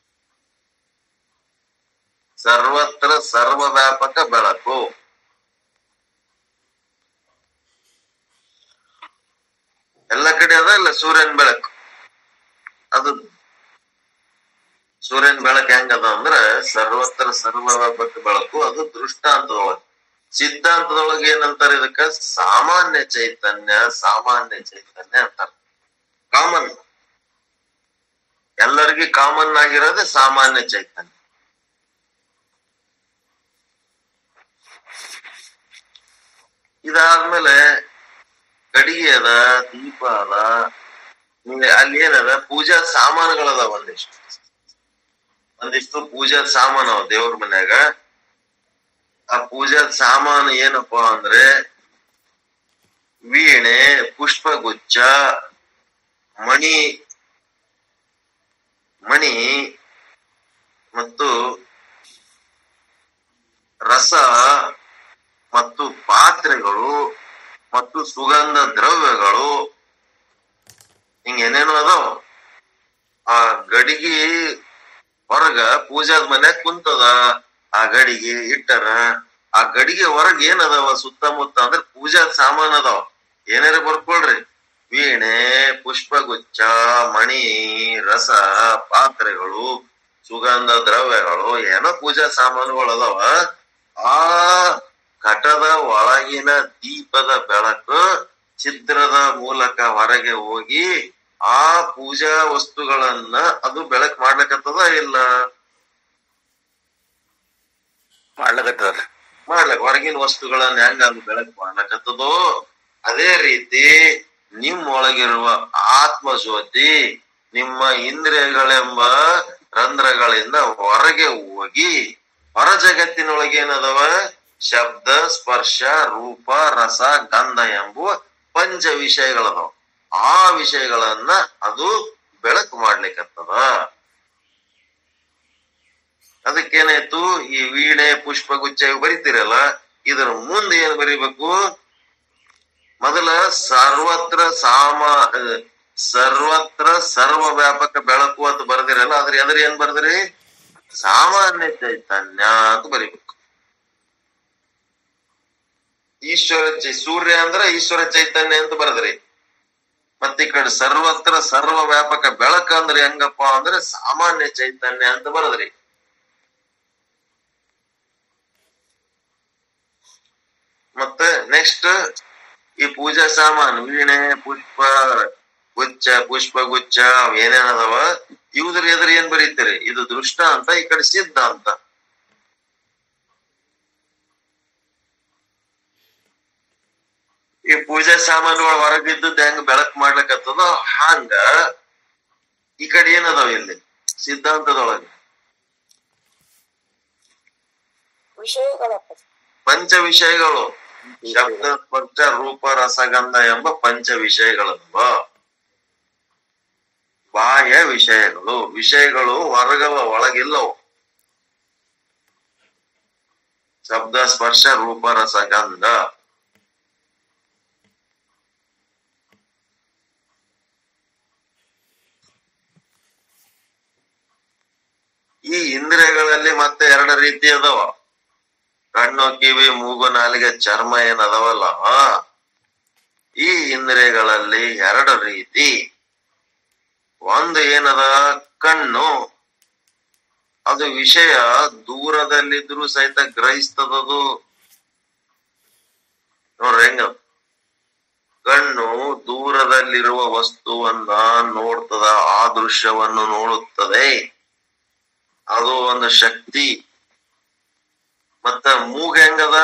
ಸರ್ವತ್ರ ಸರ್ವವ್ಯಾಪಕ ಬೆಳಕು. ಎಲ್ಲ ಕಡೆ ಅದ ಇಲ್ಲ ಸೂರ್ಯನ ಬೆಳಕು. ಅದು ಸೂರ್ಯನ ಬೆಳಕು ಹೆಂಗದ ಅಂದ್ರ ಸರ್ವತ್ರ ಸರ್ವವ್ಯಾಪಕ ಬೆಳಕು. ಅದು ದೃಷ್ಟಾಂತದೊಳಗೆ. ಸಿದ್ಧಾಂತದೊಳಗೆ ಏನಂತಾರ ಇದಕ್ಕ? ಸಾಮಾನ್ಯ ಚೈತನ್ಯ. ಸಾಮಾನ್ಯ ಚೈತನ್ಯ ಅಂತಾರ. ಕಾಮನ್, ಎಲ್ಲರಿಗೂ ಕಾಮನ್ ಆಗಿರೋದೇ ಸಾಮಾನ್ಯ ಚೈತನ್ಯ. ಇದಾದ್ಮೇಲೆ ಗಡಿಗೆ ಅದ, ದೀಪ ಅದ, ಅಲ್ಲಿ ಏನದ ಪೂಜಾ ಸಾಮಾನುಗಳದ. ಒಂದಿಷ್ಟು ಪೂಜಾ ಸಾಮಾನು ಅವ ದೇವ್ರ ಮನ್ಯಾಗ. ಆ ಪೂಜಾ ಸಾಮಾನು ಏನಪ್ಪಾ ಅಂದ್ರೆ ವೀಣೆ, ಪುಷ್ಪಗುಚ್ಛ, ಮಣಿ ಮತ್ತು ರಸ ಮತ್ತು ಪಾತ್ರೆಗಳು ಮತ್ತು ಸುಗಂಧ ದ್ರವ್ಯಗಳು, ಹಿಂಗ ಏನೇನು ಅದಾವ. ಆ ಗಡಿಗೆ ಹೊರಗ ಪೂಜಾದ ಮನ್ಯಾಗ ಕುಂತದ. ಆ ಗಡಿಗೆ ಇಟ್ಟರ. ಆ ಗಡಿಗೆ ಹೊರಗ ಏನದಾವ ಸುತ್ತಮುತ್ತ ಅಂದ್ರೆ ಪೂಜಾ ಸಾಮಾನ್ ಅದಾವ. ಏನಾರ ಬರ್ಕೊಳ್ರಿ: ವೀಣೆ, ಪುಷ್ಪಗುಚ್ಛ, ಮಣಿ, ರಸ, ಪಾತ್ರೆಗಳು, ಸುಗಂಧ ದ್ರವ್ಯಗಳು, ಏನೋ ಪೂಜಾ ಸಾಮಾನುಗಳು ಅದಾವ. ಆ ಘಟದ ಒಳಗಿನ ದೀಪದ ಬೆಳಕು ಛಿದ್ರದ ಮೂಲಕ ಹೊರಗೆ ಹೋಗಿ ಆ ಪೂಜಾ ವಸ್ತುಗಳನ್ನ ಅದು ಬೆಳಕ್ ಮಾಡ್ಲಕತ್ತದ ಇಲ್ಲ? ಮಾಡ್ಲಕ್ ಹೊರಗಿನ ವಸ್ತುಗಳನ್ನ ಹೆಂಗ ಅದು ಬೆಳಕ್ ಮಾಡ್ಲಕತ್ತದೋ ಅದೇ ರೀತಿ ನಿಮ್ಮೊಳಗಿರುವ ಆತ್ಮ ಜ್ಯೋತಿ ನಿಮ್ಮ ಇಂದ್ರಿಯಗಳೆಂಬ ರಂಧ್ರಗಳಿಂದ ಹೊರಗೆ ಹೋಗಿ ಹೊರ ಜಗತ್ತಿನೊಳಗೆ ಏನದವ? ಶಬ್ದ, ಸ್ಪರ್ಶ, ರೂಪ, ರಸ, ಗಂಧ ಎಂಬುವ ಪಂಚ ವಿಷಯಗಳದಾವ. ಆ ವಿಷಯಗಳನ್ನ ಅದು ಬೆಳಕು ಮಾಡ್ಲಿಕ್ಕತ್ತದ. ಅದಕ್ಕೇನಾಯ್ತು? ಈ ವೀಣೆ, ಪುಷ್ಪಗುಚ್ಛ ಬರಿತೀರಲ್ಲ, ಇದರ ಮುಂದೆ ಏನ್ ಬರಿಬೇಕು? ಮೊದಲ ಸರ್ವತ್ರ ಸರ್ವ ವ್ಯಾಪಕ ಬೆಳಕು ಅಂತ ಬರ್ದಿರಲ್ಲ, ಅದ್ರ ಏನ್ ಬರ್ದ್ರಿ? ಸಾಮಾನ್ಯ ಚೈತನ್ಯ ಅಂತ ಬರಿಬೇಕು. ಸೂರ್ಯ ಅಂದ್ರ ಈಶ್ವರ ಚೈತನ್ಯ ಅಂತ ಬರದ್ರಿ. ಮತ್ತ ಈ ಕಡೆ ಸರ್ವತ್ರ ಸರ್ವ ವ್ಯಾಪಕ ಬೆಳಕ ಅಂದ್ರೆ ಹೆಂಗಪ್ಪ ಅಂದ್ರೆ ಸಾಮಾನ್ಯ ಚೈತನ್ಯ ಅಂತ ಬರದ್ರಿ. ಮತ್ತೆ ನೆಕ್ಸ್ಟ್ ಈ ಪೂಜಾ ಸಾಮಾನು ವೀಣೆ, ಪುಷ್ಪಗುಚ್ಛ ಏನೇನದವ ಇವುದ್ರ ಎದುರು ಏನ್ ಬರೀತೀರಿ? ಇದು ದೃಷ್ಟ ಅಂತ, ಈ ಕಡೆ ಸಿದ್ಧ ಅಂತ. ಈ ಪೂಜಾ ಸಾಮಾನುಗಳು ಹೊರಗಿದ್ದದ್ ಹೆಂಗ ಬೆಳಕ್ ಮಾಡ್ಲಕತ್ತದೋ ಹಂಗ ಈ ಕಡೆ ಏನದಾವ ಇಲ್ಲಿ ಸಿದ್ಧಾಂತದೊಳಗೆ ಪಂಚ ವಿಷಯಗಳು. ಶಬ್ದ, ಸ್ಪರ್ಶ, ರೂಪ, ರಸಗಂಧ ಎಂಬ ಪಂಚ ವಿಷಯಗಳಂಬ ಬಾಹ್ಯ ವಿಷಯಗಳು. ವಿಷಯಗಳು ಹೊರಗವ, ಒಳಗಿಲ್ಲವು. ಶಬ್ದ, ಸ್ಪರ್ಶ, ರೂಪ, ರಸಗಂಧ. ಈ ಇಂದ್ರಿಯಗಳಲ್ಲಿ ಮತ್ತೆ ಎರಡು ರೀತಿ ಅದಾವ. ಕಣ್ಣು, ಕಿವಿ, ಮೂಗು, ನಾಲಿಗೆ, ಚರ್ಮ ಏನದವಲ್ಲ, ಈ ಇಂದ್ರಿಯಗಳಲ್ಲಿ ಎರಡು ರೀತಿ. ಒಂದು ಏನದ? ಕಣ್ಣು. ಅದು ವಿಷಯ ದೂರದಲ್ಲಿದ್ರು ಸಹಿತ ಗ್ರಹಿಸ್ತದದು. ನೋಡ್ರಿ ಹೆಂಗ ಕಣ್ಣು ದೂರದಲ್ಲಿರುವ ವಸ್ತುವನ್ನ ನೋಡ್ತದ, ಆ ದೃಶ್ಯವನ್ನು ನೋಡುತ್ತದೆ. ಅದು ಒಂದು ಶಕ್ತಿ. ಮತ್ತ ಮೂಗ್ ಹೆಂಗದ?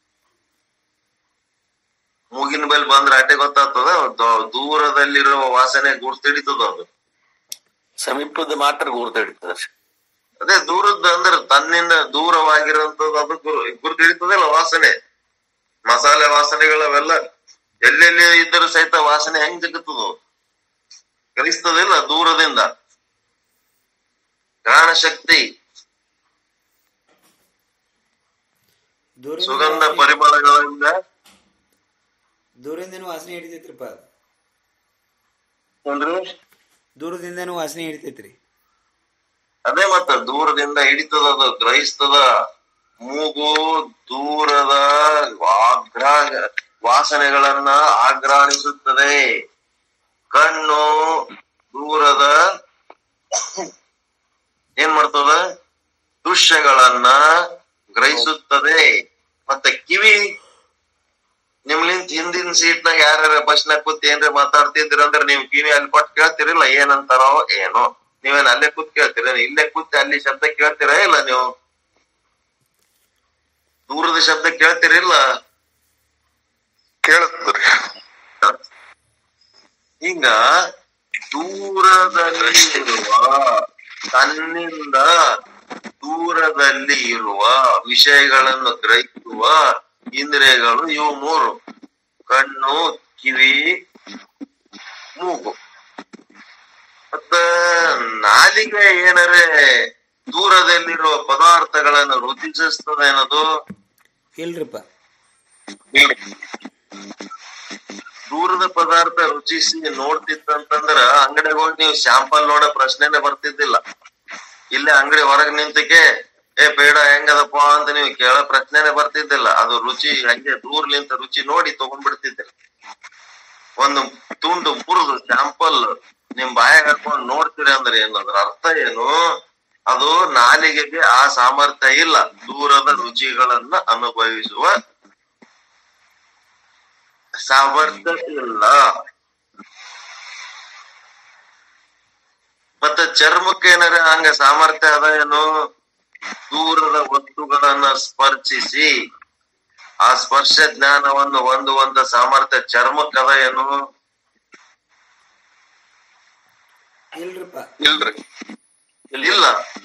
ಮೂಗಿನ ಬಲ್ ಬಂದ್ರೆ ಅಟೆ ಗೊತ್ತಾಗ್ತದ, ದೂರದಲ್ಲಿರುವ ವಾಸನೆ ಗುರ್ತಿಡಿತದ. ಅದು ಸಮೀಪದ ಮಾತ್ರ ಗುರ್ತಿಡಿತದ. ಅದೇ ದೂರದ್ದು ಅಂದ್ರೆ ತನ್ನಿಂದ ದೂರವಾಗಿರುವಂತದ್ದು ಅದು ಗುರ್ತಿಡಿತದಲ್ಲ ವಾಸನೆ. ಮಸಾಲೆ ವಾಸನೆಗಳವೆಲ್ಲ ಎಲ್ಲೆಲ್ಲಿ ಇದ್ದರೂ ಸಹಿತ ವಾಸನೆ ಹೆಂಗ್ ಜಗತ್ತದು ಗ್ರಹಿಸ್ತದಿಲ್ಲ ದೂರದಿಂದ. ಘ್ರಾಣ ಶಕ್ತಿ ಸುಗಂಧ ಪರಿಮಳಗಳಿಂದ ದೂರದಿಂದನೂ ವಾಸನೆ ಹಿಡಿತೈತ್ರಿಪ್ಪ. ಅಂದ್ರೆ ದೂರದಿಂದನೂ ವಾಸನೆ ಹಿಡಿತೈತ್ರಿ. ಅದೇ ಮತ್ತ ದೂರದಿಂದ ಹಿಡಿತದ, ಅದು ಗ್ರಹಿಸ್ತದ. ಮೂಗು ದೂರದ ವಾಸನೆಗಳನ್ನ ಆಘ್ರಾಣಿಸುತ್ತದೆ. ಕಣ್ಣು ದೂರದ ಏನ್ ಮಾಡ್ತದ, ದೃಶ್ಯಗಳನ್ನ ಗ್ರಹಿಸುತ್ತದೆ. ಮತ್ತೆ ಕಿವಿ, ನಿಮ್ಲಿಂತ ಹಿಂದಿನ ಸೀಟ್ನಾಗ ಯಾರ್ಯಾರ ಬಸ್ನಾಗ ಕೂತ್ ಏನ್ರ ಮಾತಾಡ್ತಿದ್ರಿ ಅಂದ್ರೆ ನೀವ್ ಕಿವಿ ಅಲ್ಲಿ ಕೊಟ್ಟು ಕೇಳ್ತಿರಿಲ್ಲ ಏನಂತಾರೋ ಏನೋ. ನೀವೇನ್ ಅಲ್ಲೇ ಕೂತ್ ಕೇಳ್ತೀರ, ಇಲ್ಲೇ ಕೂತ್ ಅಲ್ಲಿ ಶಬ್ದ ಕೇಳ್ತೀರ ಇಲ್ಲ? ನೀವು ದೂರದ ಶಬ್ದ ಕೇಳ್ತಿರಿಲ್ಲ? ಕೇಳುತ್ತೀರಿ. ಹಿಂಗ ದೂರದಲ್ಲಿ ಇರುವ, ತನ್ನಿಂದ ದೂರದಲ್ಲಿ ಇರುವ ವಿಷಯಗಳನ್ನು ಗ್ರಹಿಸುವ ಇಂದ್ರಿಯಗಳು ಇವು ಮೂರು: ಕಣ್ಣು, ಕಿವಿ, ಮೂಗು. ಮತ್ತ ನಾಲಿಗೆ ಏನರೇ ದೂರದಲ್ಲಿರುವ ಪದಾರ್ಥಗಳನ್ನು ರುಚಿಸ್ತದೆ ಅನ್ನೋದು ಇಲ್ರಿಪ್ಪ. ದೂರದ ಪದಾರ್ಥ ರುಚಿಸಿ ನೋಡ್ತಿತ್ತಂತಂದ್ರ ಅಂಗಡಿಗೆ ಹೋಗಿ ನೀವು ಸ್ಯಾಂಪಲ್ ನೋಡೋ ಪ್ರಶ್ನೆನೆ ಬರ್ತಿದ್ದಿಲ್ಲ. ಇಲ್ಲೇ ಅಂಗಡಿ ಹೊರಗೆ ನಿಂತಕ್ಕೆ ಬೇಡ ಹೆಂಗದಪ್ಪ ಅಂತ ನೀವು ಕೇಳೋ ಪ್ರಶ್ನೆನೆ ಬರ್ತಿದ್ದಿಲ್ಲ. ಅದು ರುಚಿ ಹಂಗೆ ದೂರ್ಲಿಂತ ರುಚಿ ನೋಡಿ ತಗೊಂಡ್ಬಿಡ್ತಿದ್ದಿಲ್ಲ. ಒಂದು ತುಂಡು ಮುರಿದು ಸ್ಯಾಂಪಲ್ ನಿಮ್ ಬಾಯಾಗ ಹಾಕೊಂಡು ನೋಡ್ತೀರಿ ಅಂದ್ರೆ ಏನದ್ರ ಅರ್ಥ ಏನು? ಅದು ನಾಲಿಗೆಗೆ ಆ ಸಾಮರ್ಥ್ಯ ಇಲ್ಲ, ದೂರದ ರುಚಿಗಳನ್ನ ಅನುಭವಿಸುವ ಸಾಮರ್ಥ್ಯ ಇಲ್ಲ. ಮತ್ತೆ ಚರ್ಮಕ್ಕೆ ಏನಾರ ಹಂಗ ಸಾಮರ್ಥ್ಯ ಅದ ಏನು? ದೂರದ ವಸ್ತುಗಳನ್ನ ಸ್ಪರ್ಶಿಸಿ ಆ ಸ್ಪರ್ಶ ಜ್ಞಾನವನ್ನು ಹೊಂದುವಂತ ಸಾಮರ್ಥ್ಯ ಚರ್ಮಕ್ಕದ ಏನು? ಇಲ್ರಿ. ಇಲ್ಲ.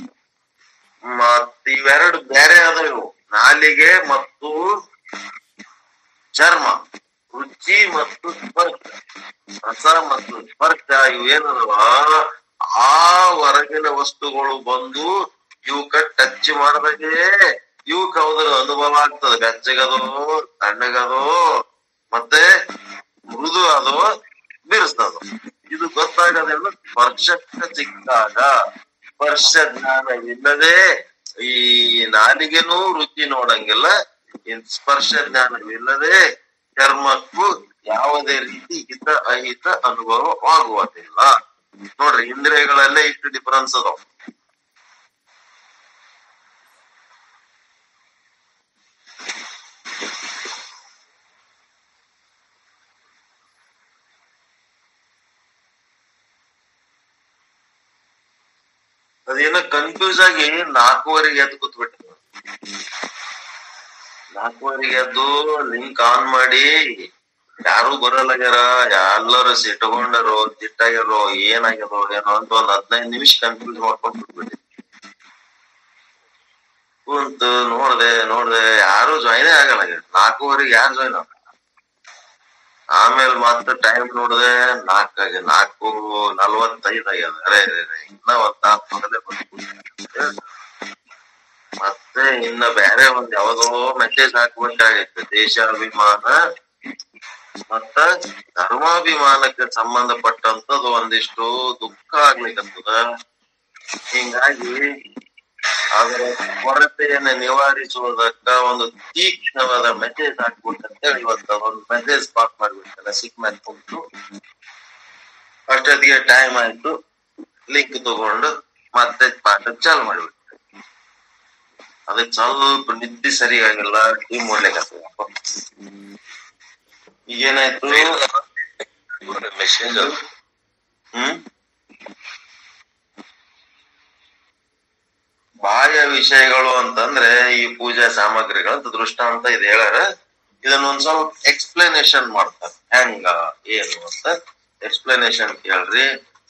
ಮತ್ ಇವೆರಡು ಬೇರೆ ಅದಾವು, ನಾಲಿಗೆ ಮತ್ತು ಚರ್ಮ. ರುಚಿ ಮತ್ತು ಸ್ಪರ್ಶ, ರಸ ಮತ್ತು ಸ್ಪರ್ಶ ಇವೇನದವ ಆ ಹೊರಗಿನ ವಸ್ತುಗಳು ಬಂದು ಇವಕ್ಕ ಟಚ್ ಮಾಡಿದಾಗೆ ಇವಕ್ ಹೌದ್ರ ಅನುಭವ ಆಗ್ತದೆ. ಬೆಚ್ಚಗದೋ, ತಣ್ಣಗದೋ, ಮತ್ತೆ ಮೃದು ಅದೋ, ಬಿರುಸ್ತದೋ ಇದು ಗೊತ್ತಾಗದೇನು ಸ್ಪರ್ಶಕ್ಕೆ ಸಿಕ್ಕಾಗ. ಸ್ಪರ್ಶ ಜ್ಞಾನವಿಲ್ಲದೆ ಈ ನಾಲಿಗೆನೂ ರುಚಿ ನೋಡಂಗಿಲ್ಲ, ಸ್ಪರ್ಶ ಜ್ಞಾನವಿಲ್ಲದೆ ಚರ್ಮಕ್ಕೂ ಯಾವುದೇ ರೀತಿ ಹಿತ ಅಹಿತ ಅನುಭವವಾಗುವುದಿಲ್ಲ. ನೋಡ್ರಿ, ಇಂದ್ರಿಯಗಳಲ್ಲೇ ಇಷ್ಟು ಡಿಫರೆನ್ಸ್ ಅದಾವ. ಅದೇನೋ ಕನ್ಫ್ಯೂಸ್ ಆಗಿ 4:15 ಎದ್ದು ಕೂತ್ಬಿಟ್ಟ. 4:15 ಎದ್ದು ಲಿಂಕ್ ಆನ್ ಮಾಡಿ ಯಾರು ಬರಲ್ಲಾಗ್ಯಾರ, ಎಲ್ಲರೂ ಸಿಟ್ಕೊಂಡರು, ತಿಟ್ಟಾಗ್ಯಾರೋ, ಏನಾಗ್ಯದೋ ಏನೋ ಅಂತ ಒಂದ್ 15 ನಿಮಿಷ ಕನ್ಫ್ಯೂಸ್ ಮಾಡ್ಕೊಂಡ್ ಬಿಟ್ಬಿಟ್ಟಿ. ಕುಂತು ನೋಡ್ದೆ ಯಾರು ಜಾಯ್ನೇ ಆಗಲ್ಲ. 4:15 ಯಾರು ಜಾಯ್ನ್ ಆಗ? ಆಮೇಲೆ ಮತ್ತೆ ಟೈಮ್ ನೋಡಿದೆ 4:45 ಆಗ್ಯದ. ಅರೆ ಇನ್ನ ಒಂದ್ ತಾಸ್ ಮೊದಲೇ ಬಂದ್ಬಿಟ್ಟು ಮತ್ತೆ ಇನ್ನ ಬೇರೆ ಒಂದ್ ಯಾವ್ದೋ ಮೆಸೇಜ್ ಹಾಕ್ಬೇಕಾಗಿತ್ತು. ದೇಶಾಭಿಮಾನ ಮತ್ತ ಧರ್ಮಾಭಿಮಾನಕ್ಕೆ ಸಂಬಂಧಪಟ್ಟಂತದ್ದು ಒಂದಿಷ್ಟು ದುಃಖ ಆಗ್ಲಿಕ್ಕತ್ತದ. ಹಿಂಗಾಗಿ ಅದರ ಕೊರತೆಯನ್ನ ನಿವಾರಿಸುವುದಕ್ಕ ಒಂದು ತೀಕ್ಷ್ಣವಾದ ಮೆಸೇಜ್ ಹಾಕ್ಬೇಕಂತೇಳಿ ಇವತ್ತ ಒಂದು ಮೆಸೇಜ್ ಪಾಸ್ ಮಾಡ್ಬಿಡ್ತಾನೆ. ಸಿಕ್ ಮೇಲೆ ಕುಂತು ಅಷ್ಟೊತ್ತಿಗೆ ಟೈಮ್ ಆಯ್ತು, ಲಿಂಕ್ ತಗೊಂಡು ಮತ್ತೆ ಪಾಠ ಚಾಲು ಮಾಡ್ಬಿಡ್ತೇನೆ. ಅದಕ್ಕೆ ಸ್ವಲ್ಪ ನಿದ್ದೆ ಸರಿಯಾಗಿಲ್ಲ, ಟೀಮ್ ಓಡ್ಲಿಕ್ಕೆ. ಈಗೇನಾಯ್ತು? ಮೆಸೇಜ್ ಬಾಹ್ಯ ವಿಷಯಗಳು ಅಂತಂದ್ರೆ ಈ ಪೂಜಾ ಸಾಮಗ್ರಿಗಳಂತ ದೃಷ್ಟಾಂತ ಇದು ಹೇಳ್ಯಾರ. ಇದನ್ನ ಒಂದ್ ಸ್ವಲ್ಪ ಎಕ್ಸ್ಪ್ಲನೇಷನ್ ಮಾಡ್ತಾರೆ, ಹೆಂಗ ಏನು ಅಂತ ಎಕ್ಸ್ಪ್ಲನೇಷನ್ ಕೇಳ್ರಿ.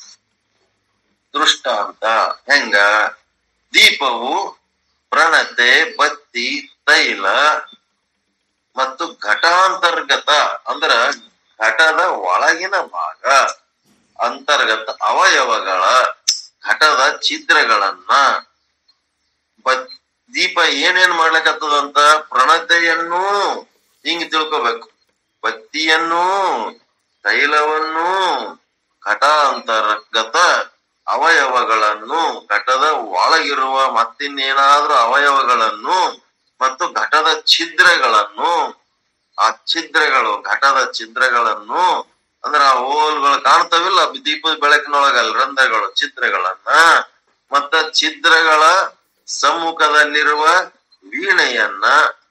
ದೃಷ್ಟಾಂತ ಹೆಂಗ? ದೀಪವು ಪ್ರಣತೆ, ಬತ್ತಿ, ತೈಲ ಮತ್ತು ಘಟಾಂತರ್ಗತ ಅಂದ್ರ ಘಟದ ಒಳಗಿನ ಭಾಗ, ಅಂತರ್ಗತ ಅವಯವಗಳ ಘಟದ ಛಿದ್ರಗಳನ್ನ ದೀಪ ಏನೇನ್ ಮಾಡ್ಲಿಕ್ಕತ್ತದಂತ ಪ್ರಣತೆಯನ್ನು ಹಿಂಗ್ ತಿಳ್ಕೊಬೇಕು. ಬತ್ತಿಯನ್ನು, ತೈಲವನ್ನು, ಘಟಾಂತರ್ಗತ ಅವಯವಗಳನ್ನು, ಘಟದ ಒಳಗಿರುವ ಮತ್ತಿನ್ನೇನಾದ್ರೂ ಅವಯವಗಳನ್ನು ಮತ್ತು ಘಟದ ಛಿದ್ರಗಳನ್ನು, ಆ ಛಿದ್ರಗಳು ಘಟದ ಛಿದ್ರಗಳನ್ನು ಅಂದ್ರ ಆ ಹೋಲ್ಗಳು ಕಾಣ್ತಾವಿಲ್ಲ ದೀಪದ ಬೆಳಕಿನೊಳಗಲ್ಲ, ರಂಧ್ರಗಳು, ಛಿದ್ರಗಳನ್ನ, ಮತ್ತ ಛಿದ್ರಗಳ ಸಮ್ಮುಖದಲ್ಲಿರುವ ವೀಣೆಯನ್ನ,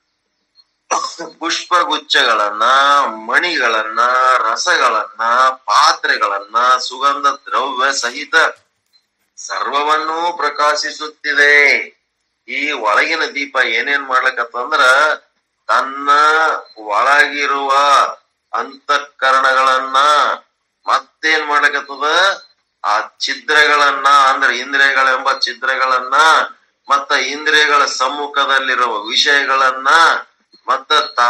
ಪುಷ್ಪಗುಚ್ಛಗಳನ್ನ, ಮಣಿಗಳನ್ನ, ರಸಗಳನ್ನ, ಪಾತ್ರೆಗಳನ್ನ, ಸುಗಂಧ ದ್ರವ್ಯ ಸಹಿತ ಸರ್ವವನ್ನೂ ಪ್ರಕಾಶಿಸುತ್ತಿದೆ. ಈ ಒಳಗಿನ ದೀಪ ಏನೇನ್ ಮಾಡ್ಲಕತ್ತಂದ್ರ ತನ್ನ ಒಳಗಿರುವ ಅಂತಃಕರಣಗಳನ್ನ ಮತ್ತೇನ್ ಮಾಡ್ಲಕತ್ತದ, ಆ ಛಿದ್ರಗಳನ್ನ ಅಂದ್ರೆ ಇಂದ್ರಿಯಗಳೆಂಬ ಛಿದ್ರಗಳನ್ನ, ಮತ್ತ ಇಂದ್ರಿಯಗಳ ಸಮ್ಮುಖದಲ್ಲಿರುವ ವಿಷಯಗಳನ್ನ, ಮತ್ತ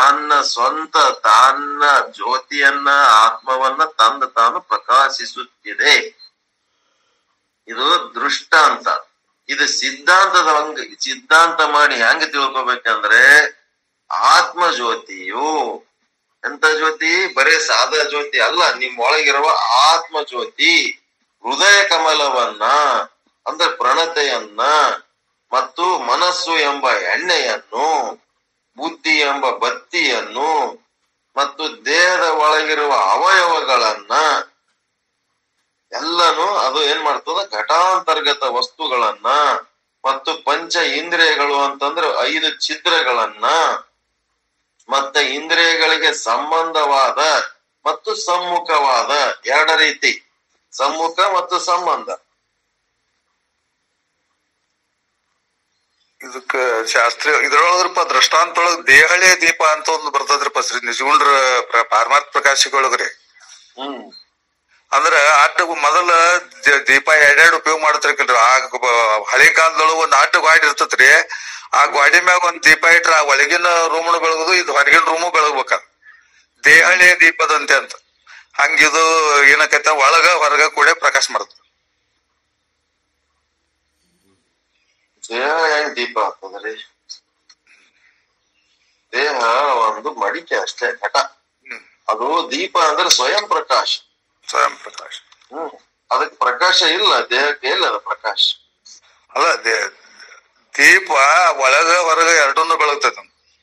ತನ್ನ ಜ್ಯೋತಿಯನ್ನ, ಆತ್ಮವನ್ನ ತಂದು ತಾನು ಪ್ರಕಾಶಿಸುತ್ತಿದೆ. ಇದು ದೃಷ್ಟಾಂತ. ಇದು ಸಿದ್ಧಾಂತ ಮಾಡಿ ಹೆಂಗ ತಿಳ್ಕೊಬೇಕಂದ್ರೆ, ಆತ್ಮ ಜ್ಯೋತಿಯು ಎಂತ ಜ್ಯೋತಿ? ಬರೇ ಸಾದಾ ಜ್ಯೋತಿ ಅಲ್ಲ, ನಿಮ್ಮೊಳಗಿರುವ ಆತ್ಮ ಜ್ಯೋತಿ ಹೃದಯ ಕಮಲವನ್ನ ಅಂದ್ರೆ ಪ್ರಣತೆಯನ್ನ, ಮತ್ತು ಮನಸ್ಸು ಎಂಬ ಎಣ್ಣೆಯನ್ನು, ಬುದ್ಧಿ ಎಂಬ ಬತ್ತಿಯನ್ನು, ಮತ್ತು ದೇಹದ ಒಳಗಿರುವ ಅವಯವಗಳನ್ನ ಎಲ್ಲನೂ ಅದು ಏನ್ ಮಾಡ್ತದ, ಘಟಾಂತರ್ಗತ ವಸ್ತುಗಳನ್ನ ಮತ್ತು ಪಂಚ ಇಂದ್ರಿಯಗಳು ಅಂತಂದ್ರೆ 5 ಛಿದ್ರಗಳನ್ನ, ಮತ್ತೆ ಇಂದ್ರಿಯಗಳಿಗೆ ಸಂಬಂಧವಾದ ಮತ್ತು ಸಮ್ಮುಖವಾದ 2 ರೀತಿ, ಸಮ್ಮುಖ ಮತ್ತು ಸಂಬಂಧ. ಇದಕ್ಕ ಶಾಸ್ತ್ರೀಯ ಇದ್ರೊಳಗ್ರಪ್ಪ ದೃಷ್ಟಾಂತೊಳಗ್ ದೇಹಳೆ ದೀಪ ಅಂತ ಒಂದು ಬರ್ತದ್ರಪ್ಪ ಶ್ರೀ ನಿಜಗುಂಡ್ರ ಪಾರಮಾರ್ಥ ಪ್ರಕಾಶಿಗೊಳಗ್ರಿ. ಅಂದ್ರ ಆಟ ಮೊದಲ ದೀಪ 2 ಉಪಯೋಗ ಮಾಡ್ತಿರ್ಕಲ್ರಿ. ಆ ಹಳೆ ಕಾಲದೊಳಗ ಒಂದ್ ಆಟ ಗಾಡಿ ಇರ್ತತ್ರಿ. ಆ ಗಾಡಿ ಮ್ಯಾಗ ಒಂದ್ ದೀಪ ಇಟ್ರ ಆ ಒಳಗಿನ ರೂಮ್ನು ಬೆಳಗುದು, ಇದು ಹೊರಗಿನ ರೂಮು ಬೆಳಗ್ಬೇಕ. ದೇಹಳೆ ದೀಪದಂತೆ ಅಂತ. ಹಂಗಿದು ಏನಕೈತ ಒಳಗ ಹೊರಗ ಕೂಡ ಪ್ರಕಾಶ ಮಾಡ್ತದ. ದೇಹ ಹೆಂಗ್ ದೀಪ ಆಗ್ತದ್ರಿ? ದೇಹ ಒಂದು ಮಡಿಕೆ ಅಷ್ಟೇ, ಘಟ. ಅದು ದೀಪ ಅಂದ್ರೆ ಸ್ವಯಂ ಪ್ರಕಾಶ. ಸ್ವಯಂ ಪ್ರಕಾಶ. ಅದಕ್ಕೆ ಪ್ರಕಾಶ ಇಲ್ಲ, ದೇಹಕ್ಕೆ ಇಲ್ಲ ಅದು ಪ್ರಕಾಶ. ಅಲ್ಲ, ದೀಪ ಒಳಗ ಹೊರಗ ಎರಡನ್ನೂ ಬೆಳಗ್ತದ.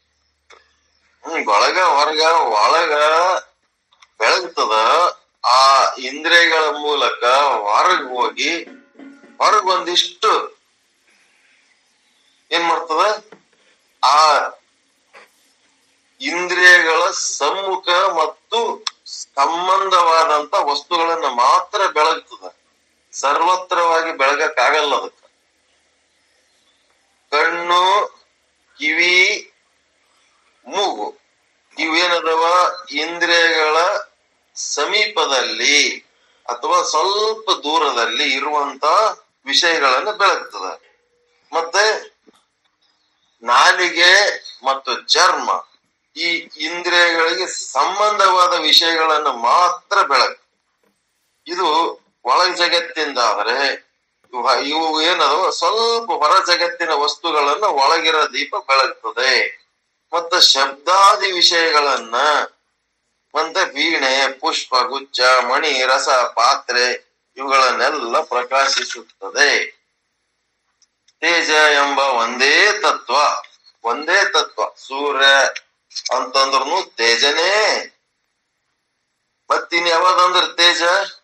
ಒಳಗ ಒಳಗ ಬೆಳಗ್ತದ. ಆ ಇಂದ್ರಿಯಗಳ ಮೂಲಕ ಹೊರಗ್ ಹೋಗಿ ಹೊರಗೊಂದಿಷ್ಟು ಏನ್ ಮಾಡ್ತದ, ಆ ಇಂದ್ರಿಯಗಳ ಸಮ್ಮುಖ ಮತ್ತು ಸಂಬಂಧವಾದಂತ ವಸ್ತುಗಳನ್ನ ಮಾತ್ರ ಬೆಳಗ್ತದ. ಸರ್ವತ್ರವಾಗಿ ಬೆಳಗಕ್ಕಾಗಲ್ಲ ಅದಕ್ಕ. ಕಣ್ಣು, ಕಿವಿ, ಮೂಗು ಇವೇನದವ ಇಂದ್ರಿಯಗಳ ಸಮೀಪದಲ್ಲಿ ಅಥವಾ ಸ್ವಲ್ಪ ದೂರದಲ್ಲಿ ಇರುವಂತ ವಿಷಯಗಳನ್ನ ಬೆಳಗ್ತದ. ಮತ್ತೆ ನಾಲಿಗೆ ಮತ್ತು ಚರ್ಮ ಈ ಇಂದ್ರಿಯಗಳಿಗೆ ಸಂಬಂಧವಾದ ವಿಷಯಗಳನ್ನು ಮಾತ್ರ ಬೆಳಕು. ಇದು ಒಳ ಜಗತ್ತಿಂದಾದ್ರೆ ಇವು ಏನದವ ಸ್ವಲ್ಪ ಹೊರ ಜಗತ್ತಿನ ವಸ್ತುಗಳನ್ನ ಒಳಗಿರೋ ದೀಪ ಬೆಳಗ್ತದೆ. ಮತ್ತೆ ಶಬ್ದಾದಿ ವಿಷಯಗಳನ್ನ, ಮತ್ತೆ ವೀಣೆ, ಪುಷ್ಪ ಗುಚ್ಛ, ಮಣಿ, ರಸ, ಪಾತ್ರೆ ಇವುಗಳನ್ನೆಲ್ಲ ಪ್ರಕಾಶಿಸುತ್ತದೆ. ತೇಜ ಎಂಬ ಒಂದೇ ತತ್ವ ಸೂರ್ಯ ಅಂತಂದ್ರೂ ತೇಜನೇ. ಮತ್ತಿನ್ ಯಾವ್ದಂದ್ರ ತೇಜ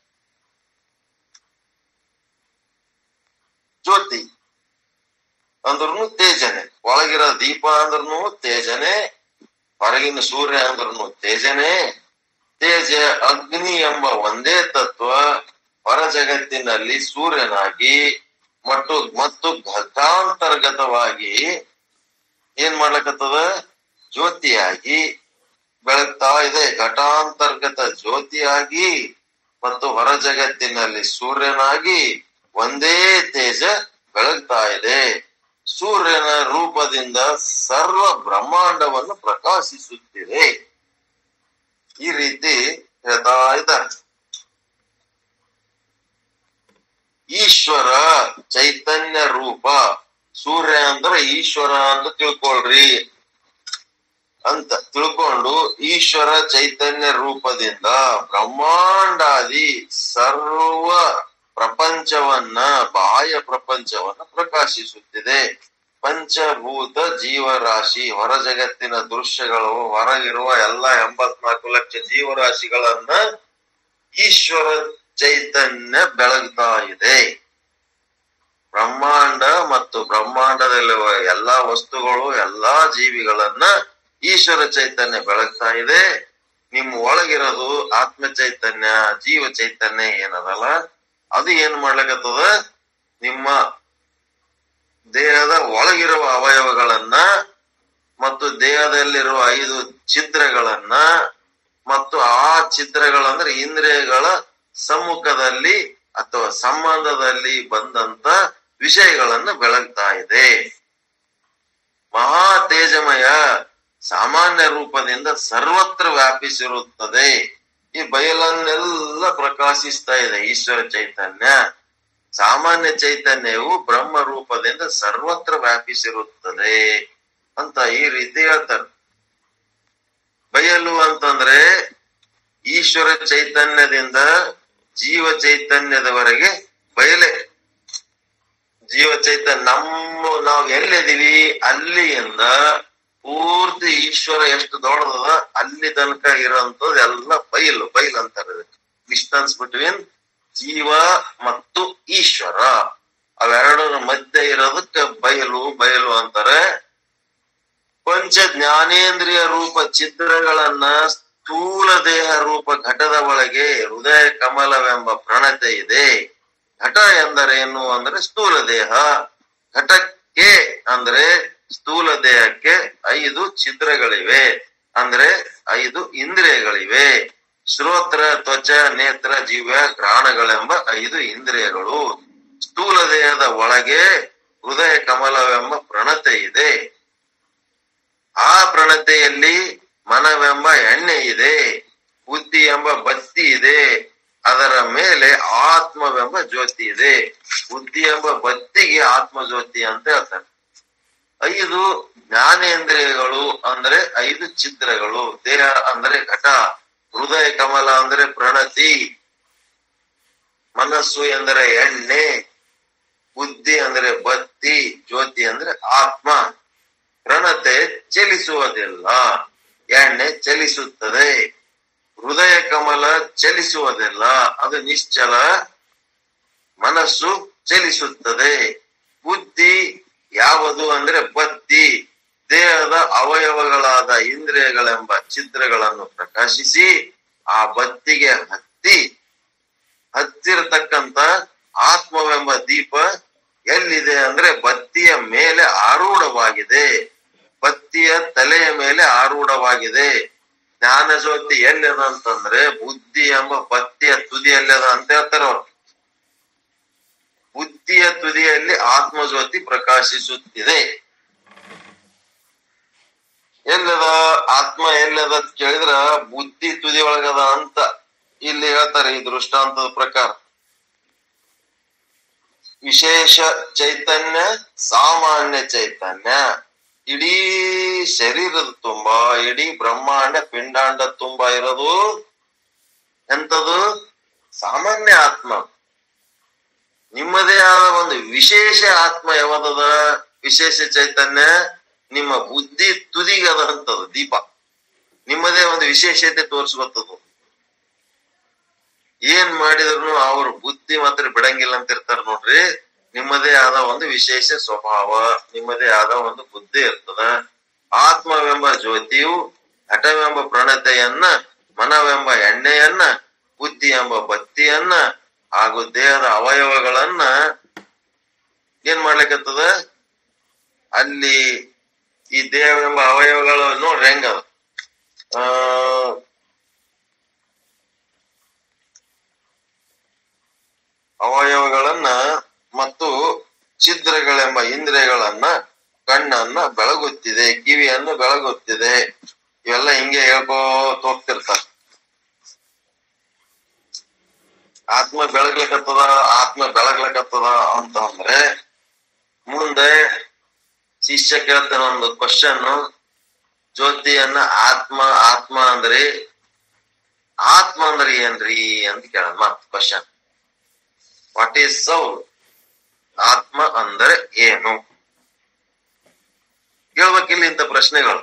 ಜ್ಯೋತಿ ಅಂದ್ರೂ ತೇಜನೆ. ಒಳಗಿರೋ ದೀಪ ಅಂದ್ರೂ ತೇಜನೆ, ಹೊರಗಿನ ಸೂರ್ಯ ಅಂದ್ರೂ ತೇಜನೆ. ತೇಜ ಅಗ್ನಿ ಎಂಬ ಒಂದೇ ತತ್ವ ಹೊರ ಜಗತ್ತಿನಲ್ಲಿ ಸೂರ್ಯನಾಗಿ ಮತ್ತು ಘಟಾಂತರ್ಗತವಾಗಿ ಏನ್ ಮಾಡ್ಲಕತ್ತದ, ಜ್ಯೋತಿಯಾಗಿ ಬೆಳಗ್ತಾ ಇದೆ. ಘಟಾಂತರ್ಗತ ಜ್ಯೋತಿಯಾಗಿ ಮತ್ತು ಹೊರ ಜಗತ್ತಿನಲ್ಲಿ ಸೂರ್ಯನಾಗಿ ಒಂದೇ ತೇಜ ಬೆಳಗ್ತಾ ಇದೆ. ಸೂರ್ಯನ ರೂಪದಿಂದ ಸರ್ವ ಬ್ರಹ್ಮಾಂಡವನ್ನು ಪ್ರಕಾಶಿಸುತ್ತಿದೆ. ಈ ರೀತಿ ಹೇಳ್ತಾ ಇದ್ದಾರೆ. ಈಶ್ವರ ಚೈತನ್ಯ ರೂಪ ಸೂರ್ಯ ಅಂದ್ರ ಈಶ್ವರ ಅಂತ ತಿಳ್ಕೊಳ್ರಿ ಅಂತ ತಿಳ್ಕೊಂಡು ಈಶ್ವರ ಚೈತನ್ಯ ರೂಪದಿಂದ ಬ್ರಹ್ಮಾಂಡಾದಿ ಸರ್ವ ಪ್ರಪಂಚವನ್ನ ಬಾಹ್ಯ ಪ್ರಪಂಚವನ್ನ ಪ್ರಕಾಶಿಸುತ್ತಿದೆ. ಪಂಚಭೂತ ಜೀವರಾಶಿ ಹೊರ ಜಗತ್ತಿನ ದೃಶ್ಯಗಳು ಹೊರಗಿರುವ ಎಲ್ಲ 84 ಲಕ್ಷ ಜೀವರಾಶಿಗಳನ್ನ ಈಶ್ವರ ಚೈತನ್ಯ ಬೆಳಗ್ತಾ ಇದೆ. ಬ್ರಹ್ಮಾಂಡ ಮತ್ತು ಬ್ರಹ್ಮಾಂಡದಲ್ಲಿರುವ ಎಲ್ಲಾ ವಸ್ತುಗಳು ಎಲ್ಲಾ ಜೀವಿಗಳನ್ನ ಈಶ್ವರ ಚೈತನ್ಯ ಬೆಳಗ್ತಾ ಇದೆ. ನಿಮ್ಮ ಒಳಗಿರೋದು ಆತ್ಮ ಚೈತನ್ಯ ಜೀವ ಚೈತನ್ಯ ಏನದಲ್ಲ ಅದು ಏನ್ ಮಾಡ್ಲಿಕ್ಕತ್ತದ, ನಿಮ್ಮ ದೇಹದ ಒಳಗಿರುವ ಅವಯವಗಳನ್ನ ಮತ್ತು ದೇಹದಲ್ಲಿರುವ 5 ಛಿದ್ರಗಳನ್ನ ಮತ್ತು ಆ ಛಿದ್ರಗಳಂದ್ರೆ ಇಂದ್ರಿಯಗಳ ಸಮ್ಮುಖದಲ್ಲಿ ಅಥವಾ ಸಂಬಂಧದಲ್ಲಿ ಬಂದಂತ ವಿಷಯಗಳನ್ನು ಬೆಳಗ್ತಾ ಇದೆ. ಮಹಾ ತೇಜಮಯ ಸಾಮಾನ್ಯ ರೂಪದಿಂದ ಸರ್ವತ್ರ ವ್ಯಾಪಿಸಿರುತ್ತದೆ. ಈ ಬಯಲನ್ನೆಲ್ಲ ಪ್ರಕಾಶಿಸ್ತಾ ಇದೆ ಈಶ್ವರ ಚೈತನ್ಯ. ಸಾಮಾನ್ಯ ಚೈತನ್ಯವು ಬ್ರಹ್ಮ ರೂಪದಿಂದ ಸರ್ವತ್ರ ವ್ಯಾಪಿಸಿರುತ್ತದೆ ಅಂತ ಈ ರೀತಿ ಹೇಳ್ತಾರೆ. ಬಯಲು ಅಂತಂದ್ರೆ ಈಶ್ವರ ಚೈತನ್ಯದಿಂದ ಜೀವ ಚೈತನ್ಯದವರೆಗೆ ಬಯಲೆ. ಜೀವ ಚೈತನ್ಯ ನಾವ್ ಎಲ್ಲಿದೀವಿ ಅಲ್ಲಿಯಿಂದ ಪೂರ್ತಿ ಈಶ್ವರ ಎಷ್ಟು ದೊಡ್ಡದ ಅಲ್ಲಿ ತನಕ ಇರೋಂಥದ್ದು ಎಲ್ಲ ಬಯಲು ಅಂತಾರೆ. ಡಿಸ್ಟನ್ಸ್ ಬಿಟ್ವೀನ್ ಜೀವ ಮತ್ತು ಈಶ್ವರ ಅವೆರಡರ ಮಧ್ಯೆ ಇರೋದಕ್ಕೆ ಬಯಲು ಅಂತಾರೆ. ಪಂಚ ಜ್ಞಾನೇಂದ್ರಿಯ ರೂಪ ಛಿದ್ರಗಳನ್ನ ಸ್ಥೂಲ ದೇಹ ರೂಪ ಘಟದ ಒಳಗೆ ಹೃದಯ ಕಮಲವೆಂಬ ಪ್ರಣತೆ ಇದೆ. ಘಟ ಎಂದರೇನು ಅಂದ್ರೆ ಸ್ಥೂಲ ದೇಹ. ಘಟಕ್ಕೆ ಅಂದ್ರೆ ಸ್ಥೂಲ ದೇಹಕ್ಕೆ 5 ಛಿದ್ರಗಳಿವೆ, ಅಂದ್ರೆ 5 ಇಂದ್ರಿಯಗಳಿವೆ. ಶ್ರೋತ್ರ, ತ್ವಚ, ನೇತ್ರ, ಜೀವ, ಘ್ರಾಣಗಳೆಂಬ 5 ಇಂದ್ರಿಯಗಳು. ಸ್ಥೂಲ ದೇಹದ ಒಳಗೆ ಹೃದಯ ಕಮಲವೆಂಬ ಪ್ರಣತೆ ಇದೆ. ಆ ಪ್ರಣತೆಯಲ್ಲಿ ಮನವೆಂಬ ಎಣ್ಣೆ ಇದೆ. ಬುದ್ಧಿ ಎಂಬ ಬತ್ತಿ ಇದೆ. ಅದರ ಮೇಲೆ ಆತ್ಮವೆಂಬ ಜ್ಯೋತಿ ಇದೆ. ಬುದ್ಧಿ ಎಂಬ ಬತ್ತಿಗೆ ಆತ್ಮ ಜ್ಯೋತಿ ಅಂತ ಹೇಳ್ತಾರೆ. 5 ಜ್ಞಾನೇಂದ್ರಿಯಗಳು ಅಂದ್ರೆ 5 ಛಿದ್ರಗಳು. ದೇಹ ಅಂದ್ರೆ ಘಟ, ಹೃದಯ ಕಮಲ ಅಂದ್ರೆ ಪ್ರಣತಿ, ಮನಸ್ಸು ಎಂದರೆ ಎಣ್ಣೆ, ಬುದ್ಧಿ ಅಂದ್ರೆ ಬತ್ತಿ, ಜ್ಯೋತಿ ಅಂದ್ರೆ ಆತ್ಮ. ಪ್ರಣತೆ ಚಲಿಸುವುದಿಲ್ಲ, ಎಣ್ಣೆ ಚಲಿಸುತ್ತದೆ. ಹೃದಯ ಕಮಲ ಚಲಿಸುವುದಿಲ್ಲ, ಅದು ನಿಶ್ಚಲ. ಮನಸ್ಸು ಚಲಿಸುತ್ತದೆ. ಬುದ್ಧಿ ಯಾವುದು ಅಂದ್ರೆ ಬತ್ತಿ, ದೇಹದ ಅವಯವಗಳಾದ ಇಂದ್ರಿಯಗಳೆಂಬ ಛಿದ್ರಗಳನ್ನು ಪ್ರಕಾಶಿಸಿ ಆ ಬತ್ತಿಗೆ ಹತ್ತಿರತಕ್ಕಂತ ಆತ್ಮವೆಂಬ ದೀಪ ಎಲ್ಲಿದೆ ಅಂದ್ರೆ ಬತ್ತಿಯ ಮೇಲೆ ಆರೂಢವಾಗಿದೆ. ಬತ್ತಿಯ ತಲೆಯ ಮೇಲೆ ಆರೂಢವಾಗಿದೆ. ಜ್ಞಾನ ಜ್ಯೋತಿ ಎಲ್ಲದ ಅಂತಂದ್ರೆ ಬುದ್ಧಿ ಎಂಬ ಬತ್ತಿಯ ತುದಿಯಲ್ಲದ ಅಂತ ಹೇಳ್ತಾರ ಅವ್ರು. ಬುದ್ಧಿಯ ತುದಿಯಲ್ಲಿ ಆತ್ಮ ಜ್ಯೋತಿ ಪ್ರಕಾಶಿಸುತ್ತಿದೆ. ಎಲ್ಲದ ಆತ್ಮ ಎಲ್ಲದ ಕೇಳಿದ್ರ ಬುದ್ಧಿ ತುದಿ ಒಳಗದ ಅಂತ ಇಲ್ಲಿ ಹೇಳ್ತಾರೆ ಈ ದೃಷ್ಟಾಂತದ ಪ್ರಕಾರ. ವಿಶೇಷ ಚೈತನ್ಯ, ಸಾಮಾನ್ಯ ಚೈತನ್ಯ. ಇಡೀ ಶರೀರದ ತುಂಬಾ, ಇಡೀ ಬ್ರಹ್ಮಾಂಡ ಪಿಂಡಾಂಡ ತುಂಬಾ ಇರೋದು ಎಂತದು? ಸಾಮಾನ್ಯ ಆತ್ಮ. ನಿಮ್ಮದೇ ಆದ ಒಂದು ವಿಶೇಷ ಆತ್ಮ ಯಾವದದ? ವಿಶೇಷ ಚೈತನ್ಯ ನಿಮ್ಮ ಬುದ್ಧಿ ತುದಿಗದಂತದು ದೀಪ. ನಿಮ್ಮದೇ ಒಂದು ವಿಶೇಷತೆ ತೋರಿಸ್ಕೊತದು. ಏನ್ ಮಾಡಿದ್ರು ಅವ್ರ ಬುದ್ಧಿ ಮಾತ್ರ ಬಿಡಂಗಿಲ್ಲ ಅಂತ ಇರ್ತಾರ ನೋಡ್ರಿ. ನಿಮ್ಮದೇ ಆದ ಒಂದು ವಿಶೇಷ ಸ್ವಭಾವ, ನಿಮ್ಮದೇ ಆದ ಒಂದು ಬುದ್ಧಿ ಇರ್ತದ. ಆತ್ಮವೆಂಬ ಜ್ಯೋತಿಯು ಘಟವೆಂಬ ಪ್ರಣತೆಯನ್ನ, ಮನವೆಂಬ ಎಣ್ಣೆಯನ್ನ, ಬುದ್ಧಿ ಎಂಬ ಬತ್ತಿಯನ್ನ ಹಾಗೂ ದೇಹದ ಅವಯವಗಳನ್ನ ಏನ್ ಮಾಡ್ಲಿಕ್ಕತ್ತದ? ಅಲ್ಲಿ ಈ ದೇಹವೆಂಬ ಅವಯವಗಳು ನೋಡ್ರಿ ಹೆಂಗದ. ಅವಯವಗಳನ್ನ ಮತ್ತು ಛಿದ್ರಗಳೆಂಬ ಇಂದ್ರಿಯಗಳನ್ನ, ಕಣ್ಣನ್ನ ಬೆಳಗುತ್ತಿದೆ, ಕಿವಿಯನ್ನು ಬೆಳಗುತ್ತಿದೆ. ಇವೆಲ್ಲ ಹಿಂಗೆ ಹೇಳ್ಕೋತ ಹೋಗ್ತಿರ್ತಾರ. ಆತ್ಮ ಬೆಳಗ್ಲಿಕ್ಕತ್ತದ ಅಂತ ಅಂದ್ರೆ ಮುಂದೆ ಶಿಷ್ಯ ಕೇಳ್ತಾನ ಒಂದು ಕ್ವಶನ್, ಜ್ಯೋತಿಯನ್ನ ಆತ್ಮ ಆತ್ಮ ಅಂದ್ರೆ ಏನ್ರಿ ಅಂತ ಕೇಳ. ಮತ್ ಕ್ವಶನ್, ವಾಟ್ ಈಸ್ ಸೌಲ್? ಆತ್ಮ ಅಂದ್ರೆ ಏನು? ಕೇಳ್ಬೇಕಿಲ್ಲ ಇಂಥ ಪ್ರಶ್ನೆಗಳು.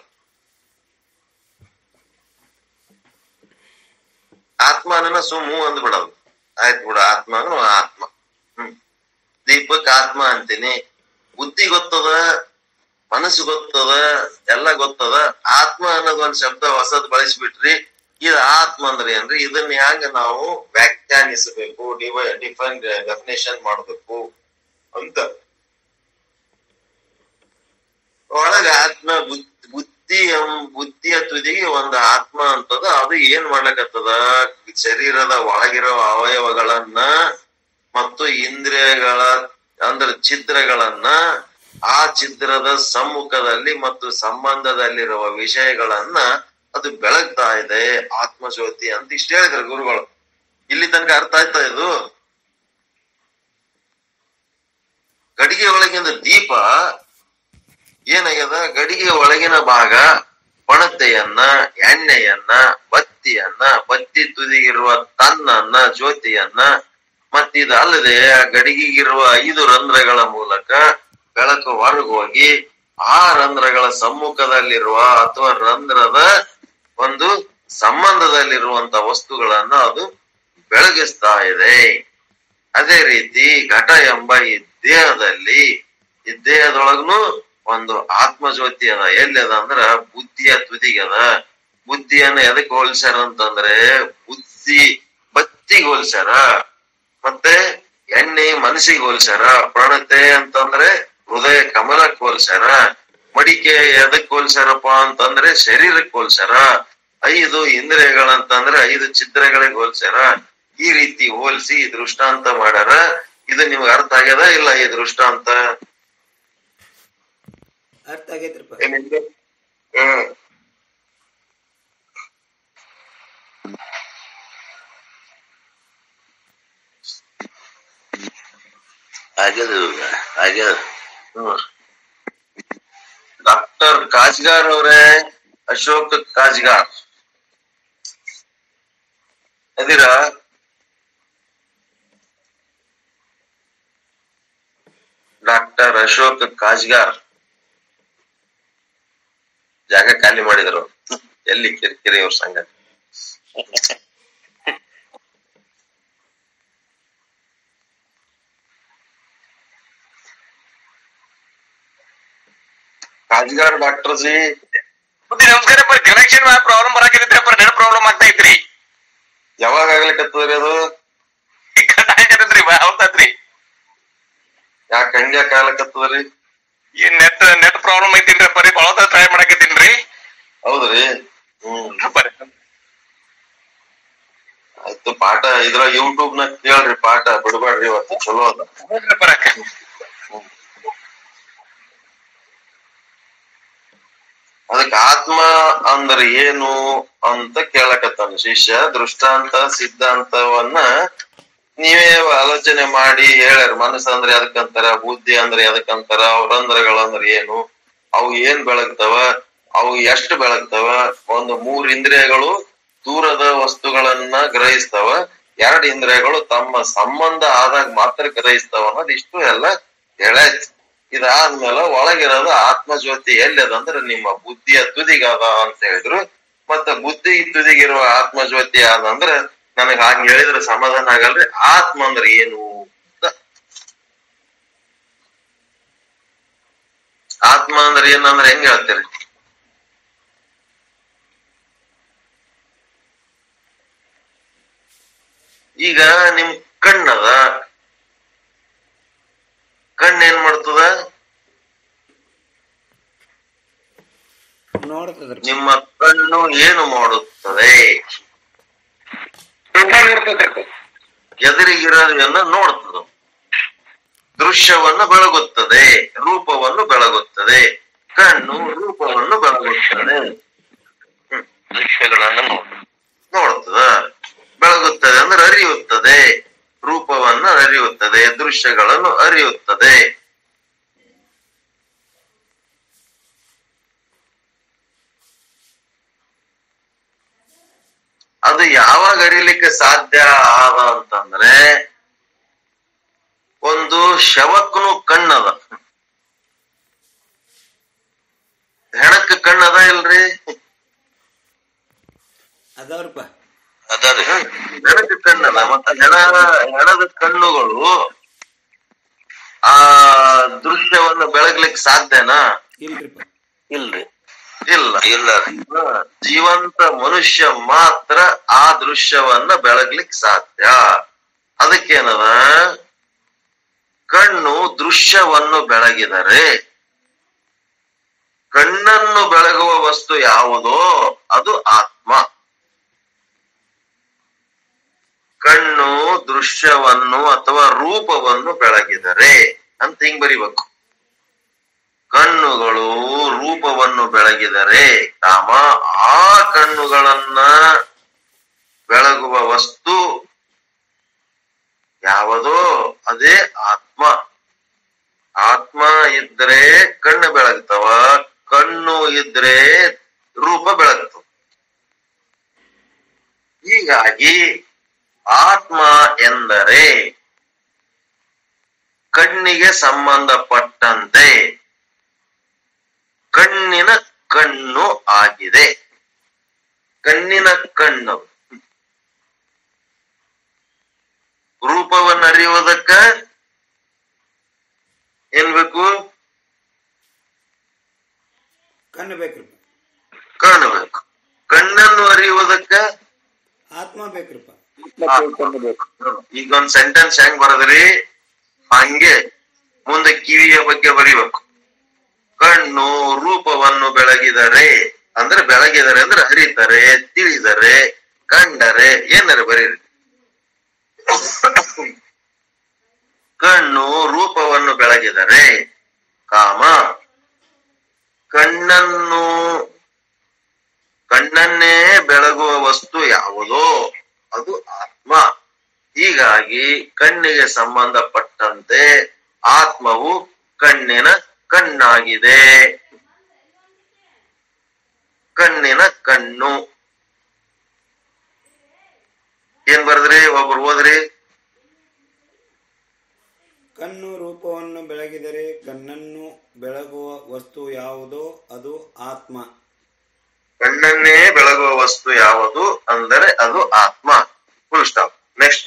ಆತ್ಮನ ಸುಮ್ಮು ಅಂದ್ಬಿಡೋದು, ಆಯ್ತು ಬಿಡ ಆತ್ಮ ಅಂದ್ರೆ ಆತ್ಮ. ದೀಪಕ್ ಆತ್ಮ ಅಂತೀನಿ. ಬುದ್ಧಿ ಗೊತ್ತದ, ಮನಸ್ಸು ಗೊತ್ತದ, ಎಲ್ಲ ಗೊತ್ತದ. ಆತ್ಮ ಅನ್ನೋದ್ ಒಂದ್ ಶಬ್ದ ಹೊಸದ್ ಬಳಸ್ಬಿಟ್ರಿ. ಇದು ಆತ್ಮ ಅಂದ್ರೆ ಏನ್ರಿ? ಇದನ್ನ ಹ್ಯಾಂಗ ನಾವು ವ್ಯಾಖ್ಯಾನಿಸಬೇಕು, ಡೆಫಿನೇಷನ್ ಮಾಡ್ಬೇಕು ಅಂತ ಒಳಗ ಆತ್ಮ ಬುದ್ಧಿಯ ತುದಿಗೆ ಒಂದು ಆತ್ಮ ಅಂತದ. ಅದು ಏನ್ ಮಾಡ್ಲಕತ್ತದ? ಶರೀರದ ಒಳಗಿರೋ ಅವಯವಗಳನ್ನ ಮತ್ತು ಇಂದ್ರಿಯಗಳ ಅಂದ್ರೆ ಛಿದ್ರಗಳನ್ನ, ಆ ಛಿದ್ರದ ಸಮ್ಮುಖದಲ್ಲಿ ಮತ್ತು ಸಂಬಂಧದಲ್ಲಿರುವ ವಿಷಯಗಳನ್ನ ಅದು ಬೆಳಗ್ತಾ ಇದೆ, ಆತ್ಮಜ್ಯೋತಿ ಅಂತ ಇಷ್ಟ ಹೇಳಿದ್ರು ಗುರುಗಳು. ಇಲ್ಲಿ ತನಕ ಅರ್ಥ ಆಯ್ತಾ? ಇದು ಗಡಿಗೆ ಒಳಗಿನ ದೀಪ ಏನಾಗ್ಯದ? ಗಡಿಗೆ ಒಳಗಿನ ಭಾಗ ಪಣತೆಯನ್ನ, ಎಣ್ಣೆಯನ್ನ, ಬತ್ತಿ ತುದಿಗಿರುವ ತನ್ನನ್ನ, ಜ್ಯೋತಿಯನ್ನ, ಮತ್ತಿದಲ್ಲದೆ ಆ ಗಡಿಗೆಗಿರುವ 5 ರಂಧ್ರಗಳ ಮೂಲಕ ಬೆಳಕು ಹೊರಗೋಗಿ ಆ ರಂಧ್ರಗಳ ಸಮ್ಮುಖದಲ್ಲಿರುವ ಅಥವಾ ರಂಧ್ರದ ಒಂದು ಸಂಬಂಧದಲ್ಲಿರುವಂತ ವಸ್ತುಗಳನ್ನ ಅದು ಬೆಳಗಿಸ್ತಾ ಇದೆ. ಅದೇ ರೀತಿ ಘಟ ಎಂಬ ಈ ದೇಹದೊಳಗನು ಒಂದು ಆತ್ಮಜ್ಯೋತಿ ಅದ. ಎಲ್ಲಿ ಅದ ಅಂದ್ರ ಬುದ್ಧಿಯ ತುದಿಗದ. ಬುದ್ಧಿಯನ್ನ ಎದಕ್ ಹೋಲ್ಸ್ಯಾರ ಅಂತಂದ್ರೆ ಬತ್ತಿಗೆ ಹೋಲ್ಸ್ಯಾರ, ಮತ್ತೆ ಎಣ್ಣೆ ಮನಸ್ಸಿಗೆ ಹೋಲ್ಸ್ಯಾರ, ಪ್ರಣತೆ ಅಂತಂದ್ರೆ ಹೃದಯ ಕಮಲಕ್ಕೆ ಹೋಲ್ಸ್ಯಾರ, ಮಡಿಕೆ ಎದಕ್ ಹೋಲ್ಸ್ಯಾರಪ್ಪ ಅಂತಂದ್ರೆ ಶರೀರಕ್ಕೆ ಹೋಲ್ಸ್ಯಾರ, 5 ಇಂದ್ರಿಯಗಳಂತಂದ್ರೆ 5 ಛಿದ್ರಗಳಿಗೆ ಹೋಲ್ಸ್ಯಾರ. ಈ ರೀತಿ ಹೋಲ್ಸಿ ದೃಷ್ಟಾಂತ ಮಾಡ್ಯಾರ. ಇದು ನಿಮ್ಗೆ ಅರ್ಥ ಆಗ್ಯದ ಇಲ್ಲ? ಈ ದೃಷ್ಟಾಂತ ಅರ್ಥ ಆಗೈತ್ರಿಪ್ಪ. ಡಾಕ್ಟರ್ ಕಾಜ್ಗಾರ್ ಅವರೇ, ಅಶೋಕ್ ಕಾಜ್ಗಾರ್ ಅದೀರಾ? ಡಾಕ್ಟರ್ ಅಶೋಕ್ ಕಾಜ್ಗಾರ್ ಜಾಗ ಖಾಲಿ ಮಾಡಿದ್ರು. ಎಲ್ಲಿ ಕಿರಿಕಿರಿ ಅವ್ರ ಸಂಘ. ಕಾಜ್ಗಾರ್ ಡಾಕ್ಟರ್ ಜಿ ನಮಸ್ಕಾರ. ಕನೆಕ್ಷನ್ ಪ್ರಾಬ್ಲಮ್ ಬರಾಕಿದ್ರಿ, ನೆಟ್ ಪ್ರಾಬ್ಲಮ್ ಆಗ್ತಾ ಇದ್ರಿ. ಯಾವಾಗ ಆಗ್ಲಿಕ್ಕತ್ತದ್ರಿ ಅದು? ಹೌದಾದ್ರಿ? ಯಾಕೆ ಹಂಗ್ಯಾಕ ಆಗ್ಲಕ್ಕತ್ತದ್ರಿ? ಈ ನೆಟ್ ಪ್ರಾಬ್ಲಮ್ ಐತಿನ್ರಿ, ಬರೀ ಬಳತ ಟ್ರೈ ಮಾಡಕತ್ತೀನ್ರಿ. ಹೌದ್ರಿ? ಆಯ್ತು, ಪಾಠ ಇದ್ರ ಯೂಟ್ಯೂಬ್ ನ ಕೇಳ್ರಿ, ಪಾಠ ಬಿಡ್ಬೇಡ್ರಿ, ಇವತ್ತು ಚಲೋ ಅದ. ಅದಕ್ಕೆ ಆತ್ಮ ಅಂದ್ರೆ ಏನು ಅಂತ ಕೇಳಕತ್ತಾನ ಶಿಷ್ಯ. ದೃಷ್ಟಾಂತ ಸಿದ್ಧಾಂತವನ್ನ ನೀವೇ ಆಲೋಚನೆ ಮಾಡಿ ಹೇಳ್ಯಾರ. ಮನಸ್ಸು ಅಂದ್ರೆ ಎದಕ್ಕಂತಾರ, ಬುದ್ಧಿ ಅಂದ್ರೆ ಎದಕ್ಕಂತಾರ, ರಂಧ್ರಗಳಂದ್ರೆ ಏನು, ಅವು ಏನ್ ಬೆಳಗ್ತಾವ, ಅವು ಎಷ್ಟು ಬೆಳಗ್ತಾವ. ಒಂದು 3 ಇಂದ್ರಿಯಗಳು ದೂರದ ವಸ್ತುಗಳನ್ನ ಗ್ರಹಿಸ್ತಾವ, 2 ಇಂದ್ರಿಯಗಳು ತಮ್ಮ ಸಂಬಂಧ ಆದಾಗ ಮಾತ್ರ ಗ್ರಹಿಸ್ತಾವ ಅನ್ನೋದು ಇಷ್ಟು ಎಲ್ಲ ಹೇಳಾಯ್ತು. ಇದಾದ್ಮೇಲೆ ಒಳಗಿರೋದು ಆತ್ಮಜ್ಯೋತಿ ಎಲ್ಲಿದಂದ್ರೆ ನಿಮ್ಮ ಬುದ್ಧಿಯ ತುದಿಗದ ಅಂತ ಹೇಳಿದ್ರು. ಮತ್ತ ಬುದ್ಧಿ ತುದಿಗಿರುವ ಆತ್ಮಜ್ಯೋತಿ ಆದಂದ್ರ ನನಗ್ ಹಾಗೆ ಹೇಳಿದ್ರೆ ಸಮಾಧಾನ ಆಗಲ್ರಿ. ಆತ್ಮ ಅಂದ್ರೆ ಏನು? ಆತ್ಮ ಅಂದ್ರೆ ಏನಂದ್ರೆ ಹೆಂಗ್ ಹೇಳ್ತೀರಿ? ಈಗ ನಿಮ್ ಕಣ್ಣದ, ಕಣ್ಣೇನ್ ಮಾಡ್ತದ? ನೋಡ್ತದ್ರಿ. ನಿಮ್ಮ ಕಣ್ಣು ಏನು ಮಾಡುತ್ತದೆ? ಎದುರಿಗಿರೋದನ್ನ ನೋಡ್ತದ, ದೃಶ್ಯವನ್ನು ಬೆಳಗುತ್ತದೆ, ರೂಪವನ್ನು ಬೆಳಗುತ್ತದೆ. ಕಣ್ಣು ರೂಪವನ್ನು ಬೆಳಗುತ್ತದೆ, ದೃಶ್ಯಗಳನ್ನು ನೋಡ್ತದ. ಬೆಳಗುತ್ತದೆ ಅಂದ್ರೆ ಅರಿಯುತ್ತದೆ, ರೂಪವನ್ನು ಅರಿಯುತ್ತದೆ, ದೃಶ್ಯಗಳನ್ನು ಅರಿಯುತ್ತದೆ. ಅದು ಯಾವಾಗ ಅರಿಲಿಕ್ಕೆ ಸಾಧ್ಯ ಆದ ಅಂತಂದ್ರೆ ಒಂದು ಶವಕ್ಕನು ಕಣ್ಣದ, ಹೆಣಕ್ ಕಣ್ಣದ ಇಲ್ರಿ? ಅದಾವ್ರಪ್ಪ. ಅದಾರಿ. ಹೆಣಕ್ ಕಣ್ಣದ. ಮತ್ತ ಹೆಣದ ಕಣ್ಣುಗಳು ಆ ದೃಶ್ಯವನ್ನು ಬೆಳಗ್ಲಿಕ್ಕೆ ಸಾಧ್ಯನಾ? ಇಲ್ರಿಪ್ಪ. ಇಲ್ರಿ. ಇಲ್ಲ. ಇಲ್ಲ. ಜೀವಂತ ಮನುಷ್ಯ ಮಾತ್ರ ಆ ದೃಶ್ಯವನ್ನ ಬೆಳಗ್ಲಿಕ್ಕೆ ಸಾಧ್ಯ. ಅದಕ್ಕೇನದ, ಕಣ್ಣು ದೃಶ್ಯವನ್ನು ಬೆಳಗಿದರೆ, ಕಣ್ಣನ್ನು ಬೆಳಗುವ ವಸ್ತು ಯಾವುದೋ ಅದು ಆತ್ಮ. ಕಣ್ಣು ದೃಶ್ಯವನ್ನು ಅಥವಾ ರೂಪವನ್ನು ಬೆಳಗಿದರೆ ಅಂತ ಹಿಂಗ್ ಬರಿಬೇಕು. ಕಣ್ಣುಗಳು ರೂಪವನ್ನು ಬೆಳಗಿದರೆ ಕಾಮ ಆ ಕಣ್ಣುಗಳನ್ನ ಬೆಳಗುವ ವಸ್ತು ಯಾವುದೋ ಅದೇ ಆತ್ಮ. ಆತ್ಮ ಇದ್ರೆ ಕಣ್ಣು ಬೆಳಗ್ತವ, ಕಣ್ಣು ಇದ್ರೆ ರೂಪ ಬೆಳಗ್ತವ. ಹೀಗಾಗಿ ಆತ್ಮ ಎಂದರೆ ಕಣ್ಣಿಗೆ ಸಂಬಂಧಪಟ್ಟಂತೆ ಕಣ್ಣಿನ ಕಣ್ಣು ಆಗಿದೆ. ಕಣ್ಣಿನ ಕಣ್ಣು ರೂಪವನ್ನು ಅರಿಯುವುದಕ್ಕ ಏನ್ ಬೇಕು? ಕಣ್ಣು ಬೇಕ್ರಿಪ್ಪ. ಕಣ್ಣು ಬೇಕು. ಕಣ್ಣನ್ನು ಅರಿಯುವುದಕ್ಕ ಆತ್ಮ ಬೇಕ್ರಿಪ್ಪ. ಈಗ ಒಂದ್ ಸೆಂಟೆನ್ಸ್ ಹೆಂಗ್ ಬರದ್ರಿ, ಹಂಗೆ ಮುಂದೆ ಕಿವಿಯ ಬಗ್ಗೆ ಬರೀಬೇಕು. ಕಣ್ಣು ರೂಪವನ್ನು ಬೆಳಗಿದರೆ ಅಂದ್ರೆ ಬೆಳಗಿದರೆ ಅಂದ್ರೆ ಹರಿತಾರೆ, ತಿಳಿದರೆ, ಕಂಡರೆ ಏನಾರೆ ಬರೀರಿ. ಕಣ್ಣು ರೂಪವನ್ನು ಬೆಳಗಿದರೆ ಕಾಮ ಕಣ್ಣನ್ನೇ ಬೆಳಗುವ ವಸ್ತು ಯಾವುದೋ ಅದು ಆತ್ಮ. ಹೀಗಾಗಿ ಕಣ್ಣಿಗೆ ಸಂಬಂಧಪಟ್ಟಂತೆ ಆತ್ಮವು ಕಣ್ಣಿನ ಕಣ್ಣಾಗಿದೆ. ಕಣ್ಣಿನ ಕಣ್ಣು ಏನ್ ಬರದ್ರಿ? ಒಬ್ರು ಓದ್ರಿ. ಕಣ್ಣು ರೂಪವನ್ನು ಬೆಳಗಿದರೆ ಕಣ್ಣನ್ನು ಬೆಳಗುವ ವಸ್ತು ಯಾವುದೋ ಅದು ಆತ್ಮ. ಕಣ್ಣನ್ನೇ ಬೆಳಗುವ ವಸ್ತು ಯಾವುದು ಅಂದರೆ ಅದು ಆತ್ಮ. Full stop. ನೆಕ್ಸ್ಟ್.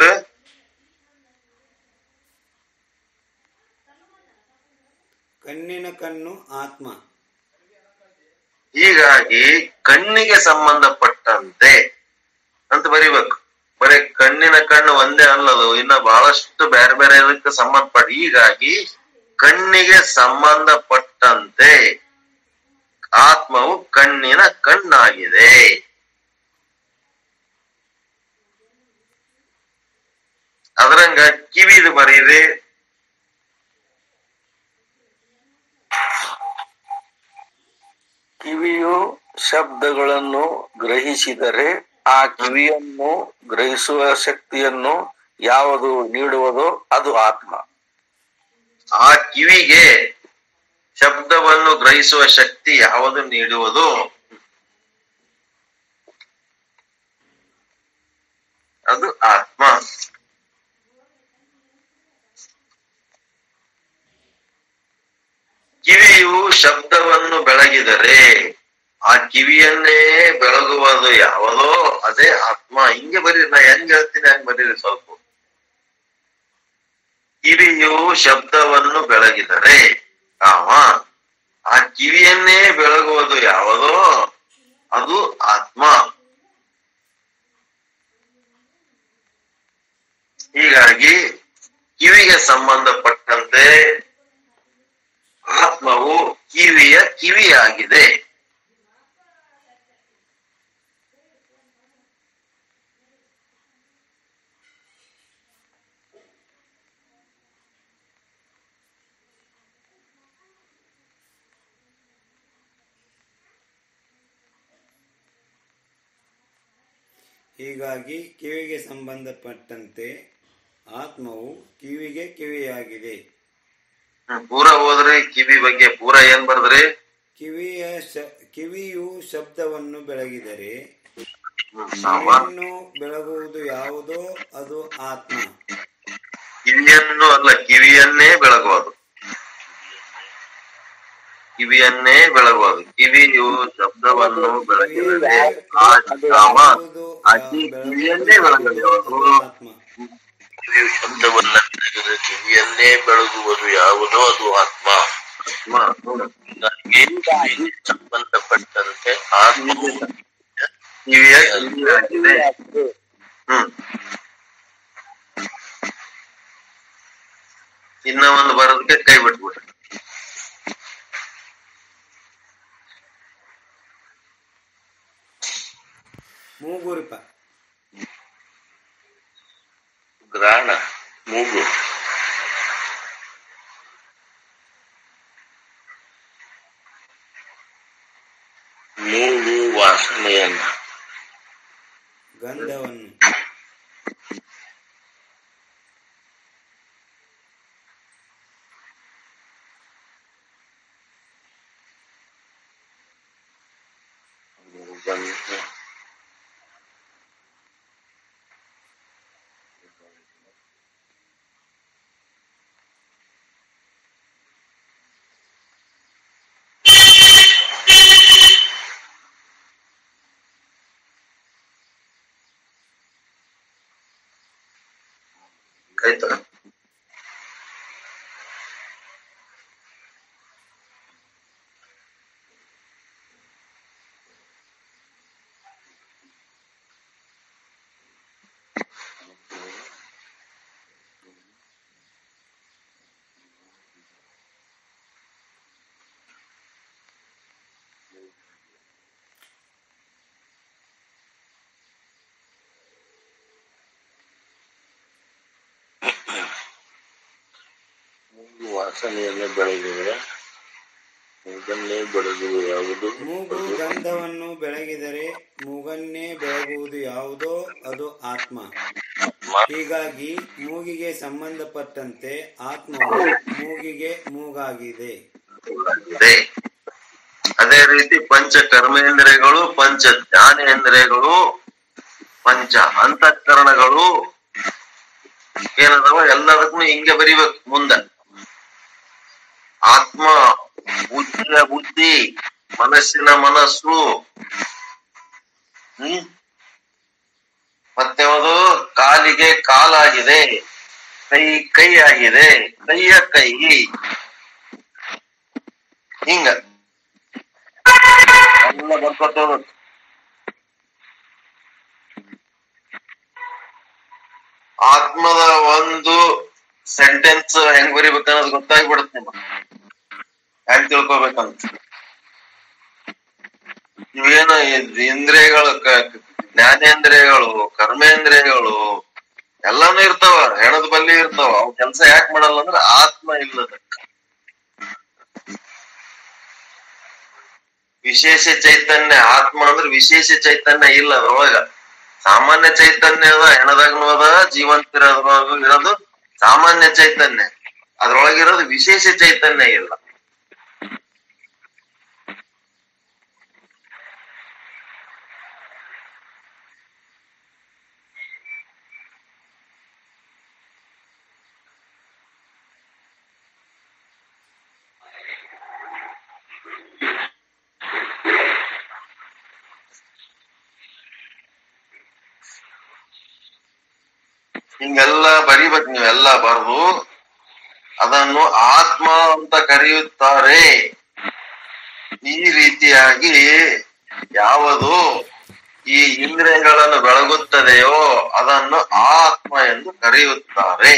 ಕಣ್ಣಿನ ಕಣ್ಣು ಆತ್ಮ. ಹೀಗಾಗಿ ಕಣ್ಣಿಗೆ ಸಂಬಂಧಪಟ್ಟಂತೆ ಅಂತ ಬರಿಬೇಕು. ಬರೀ ಕಣ್ಣಿನ ಕಣ್ಣು ಒಂದೇ ಅಲ್ಲದು, ಇನ್ನ ಬಹಳಷ್ಟು ಬೇರೆ ಬೇರೆ ಇದಕ್ಕೆ ಸಂಬಂಧಪಟ್ಟ. ಹೀಗಾಗಿ ಕಣ್ಣಿಗೆ ಸಂಬಂಧಪಟ್ಟಂತೆ ಆತ್ಮವು ಕಣ್ಣಿನ ಕಣ್ಣಾಗಿದೆ. ಅದರಂಗ ಕಿವಿದು ಬರೀರಿ. ಕಿವಿಯು ಶಬ್ದಗಳನ್ನು ಗ್ರಹಿಸಿದರೆ ಆ ಕಿವಿಯನ್ನು ಗ್ರಹಿಸುವ ಶಕ್ತಿಯನ್ನು ಯಾವುದು ನೀಡುವುದೋ ಅದು ಆತ್ಮ. ಆ ಕಿವಿಗೆ ಶಬ್ದವನ್ನು ಗ್ರಹಿಸುವ ಶಕ್ತಿ ಯಾವುದು ನೀಡುವುದು ಅದು ಆತ್ಮ. ಕಿವಿಯು ಶಬ್ದವನ್ನು ಬೆಳಗಿದರೆ ಆ ಕಿವಿಯನ್ನೇ ಬೆಳಗುವುದು ಯಾವುದೋ ಅದೇ ಆತ್ಮ. ಹಿಂಗೆ ಬರೀರಿ. ನಾ ಹೆಂಗ್ ಹೇಳ್ತೀನಿ ಹಂಗ್ ಬರೀರಿ ಸ್ವಲ್ಪ. ಕಿವಿಯು ಶಬ್ದವನ್ನು ಬೆಳಗಿದರೆ ಆ ಕಿವಿಯನ್ನೇ ಬೆಳಗುವುದು ಯಾವುದೋ ಅದು ಆತ್ಮ. ಹೀಗಾಗಿ ಕಿವಿಗೆ ಸಂಬಂಧಪಟ್ಟಂತೆ ಆತ್ಮವು ಕಿವಿಯ ಕಿವಿಯಾಗಿದೆ. ಹೀಗಾಗಿ ಕಿವಿಗೆ ಸಂಬಂಧಪಟ್ಟಂತೆ ಆತ್ಮವು ಕಿವಿಗೆ ಕಿವಿಯಾಗಿದೆ. ಪೂರ ಹೋದ್ರಿ. ಕಿವಿ ಬಗ್ಗೆ ಪೂರ ಏನ್ ಬರ್ದ್ರಿ? ಕಿವಿಯು ಶಬ್ದವನ್ನು ಬೆಳಗಿದರೆ ಕಿವಿಯನ್ನು ಬೆಳಗುವುದು ಯಾವುದೋ ಅದು ಆತ್ಮ. ಕಿವಿಯನ್ನು ಅಲ್ಲ, ಕಿವಿಯನ್ನೇ ಬೆಳಗುವುದು. ಕಿವಿಯನ್ನೇ ಬೆಳಗುವುದು. ಕಿವಿಯು ಶಬ್ದವನ್ನು ಬೆಳಗಿದರೆ ಆ ಕಾಮ ಅತಿ ಕಿವಿಯನ್ನೇ ಬೆಳಗಬಹುದು. ಆತ್ಮ. ಕಿವಿಯು ಶಬ್ದವನ್ನ ಬೆಳಗಿದರೆ ಕಿವಿಯನ್ನೇ ಬೆಳಗುವುದು ಯಾವುದೋ ಅದು ಆತ್ಮ. ಕಿವಿಗೆ ಸಂಬಂಧಪಟ್ಟಂತೆ ಆತ್ಮವು ಕಿವಿಯ ಕಿವಿಯಾಗಿದೆ. ಇನ್ನ ಒಂದು ಬರೋದಕ್ಕೆ ಕೈ ಬಿಟ್ಬಿಟ್ರೆ ಮೂಗುರಿಪ. ಗ್ರಾಣ ಮೂಗು. ಮೂಗು ವಾಸನೆಯನ್ನ, ಗಂಧವನ್ನು. ಗಂಧ, ಆಯ್ತಾ? ಮೂಗು ವಾಸನೆಯನ್ನು ಬೆಳಗಿದರೆ ಮೂಗನ್ನೇ ಬೆಳಗುವುದು ಯಾವುದು? ಮೂಗು ಗಂಧವನ್ನು ಬೆಳಗಿದರೆ ಮೂಗನ್ನೇ ಬೆಳಗುವುದು ಯಾವುದೋ ಅದು ಆತ್ಮ. ಹೀಗಾಗಿ ಮೂಗಿಗೆ ಸಂಬಂಧಪಟ್ಟಂತೆ ಆತ್ಮವು ಮೂಗಿಗೆ ಮೂಗಾಗಿದೆ. ಅದೇ ರೀತಿ ಪಂಚ ಕರ್ಮೇಂದ್ರಿಯಗಳು, ಪಂಚ ಜ್ಞಾನೇಂದ್ರಿಯಗಳು, ಪಂಚ ಅಂತಃಕರಣಗಳು ಏನದಾವ ಎಲ್ಲದಕ್ಕೂ ಹಿಂಗೆ ಬರಿಬೇಕು ಮುಂದ. ಆತ್ಮ, ಬುದ್ಧಿಯ ಬುದ್ಧಿ, ಮನಸ್ಸಿನ ಮನಸ್ಸು, ಮತ್ತೆ ಅದು ಕಾಲಿಗೆ ಕಾಲಾಗಿದೆ, ಕೈ ಆಗಿದೆ, ಕೈಯ ಕೈ, ಹಿಂಗ ಎಲ್ಲ ಬರ್ಕೊತ ಹೋಗ್ಬೇಕು. ಆತ್ಮದ ಒಂದು ಸೆಂಟೆನ್ಸ್ ಹೆಂಗ್ ಬರಿಬೇಕನ್ನೋದು ಗೊತ್ತಾಗ್ಬಿಡುತ್ತೆ ನಿಮ್ಗೆ, ಹೆಂಗ್ ತಿಳ್ಕೊಬೇಕಂತ. ಇವೇನು ಇಂದ್ರಿಯಗಳು, ಜ್ಞಾನೇಂದ್ರಿಯಗಳು, ಕರ್ಮೇಂದ್ರಿಯಗಳು ಎಲ್ಲಾನು ಇರ್ತಾವ, ಹೆಣದ ಬಲ್ಲಿ ಇರ್ತಾವ. ಅವ್ ಕೆಲ್ಸ ಯಾಕೆ ಮಾಡಲ್ಲ ಅಂದ್ರೆ ಆತ್ಮ ಇಲ್ಲದಕ್ಕ. ವಿಶೇಷ ಚೈತನ್ಯ, ಆತ್ಮ ಅಂದ್ರೆ ವಿಶೇಷ ಚೈತನ್ಯ ಇಲ್ಲ ಅದ್ರೊಳಗ. ಸಾಮಾನ್ಯ ಚೈತನ್ಯ ಅದ, ಹೆಣದಾಗನು ಅದ, ಜೀವಂತಿರೋದ್ರೊಳಗೂ ಇರೋದು ಸಾಮಾನ್ಯ ಚೈತನ್ಯ. ಅದ್ರೊಳಗಿರೋದು ವಿಶೇಷ ಚೈತನ್ಯ ಇಲ್ಲ. ಹಿಂಗೆಲ್ಲ ಬರಿಬೇಕು. ನೀವೆಲ್ಲ ಬರ್ದು ಅದನ್ನು ಆತ್ಮ ಅಂತ ಕರೆಯುತ್ತಾರೆ. ಈ ರೀತಿಯಾಗಿ ಯಾವುದು ಈ ಇಂದ್ರಿಯಗಳನ್ನು ಬೆಳಗುತ್ತದೆಯೋ ಅದನ್ನು ಆತ್ಮ ಎಂದು ಕರೆಯುತ್ತಾರೆ.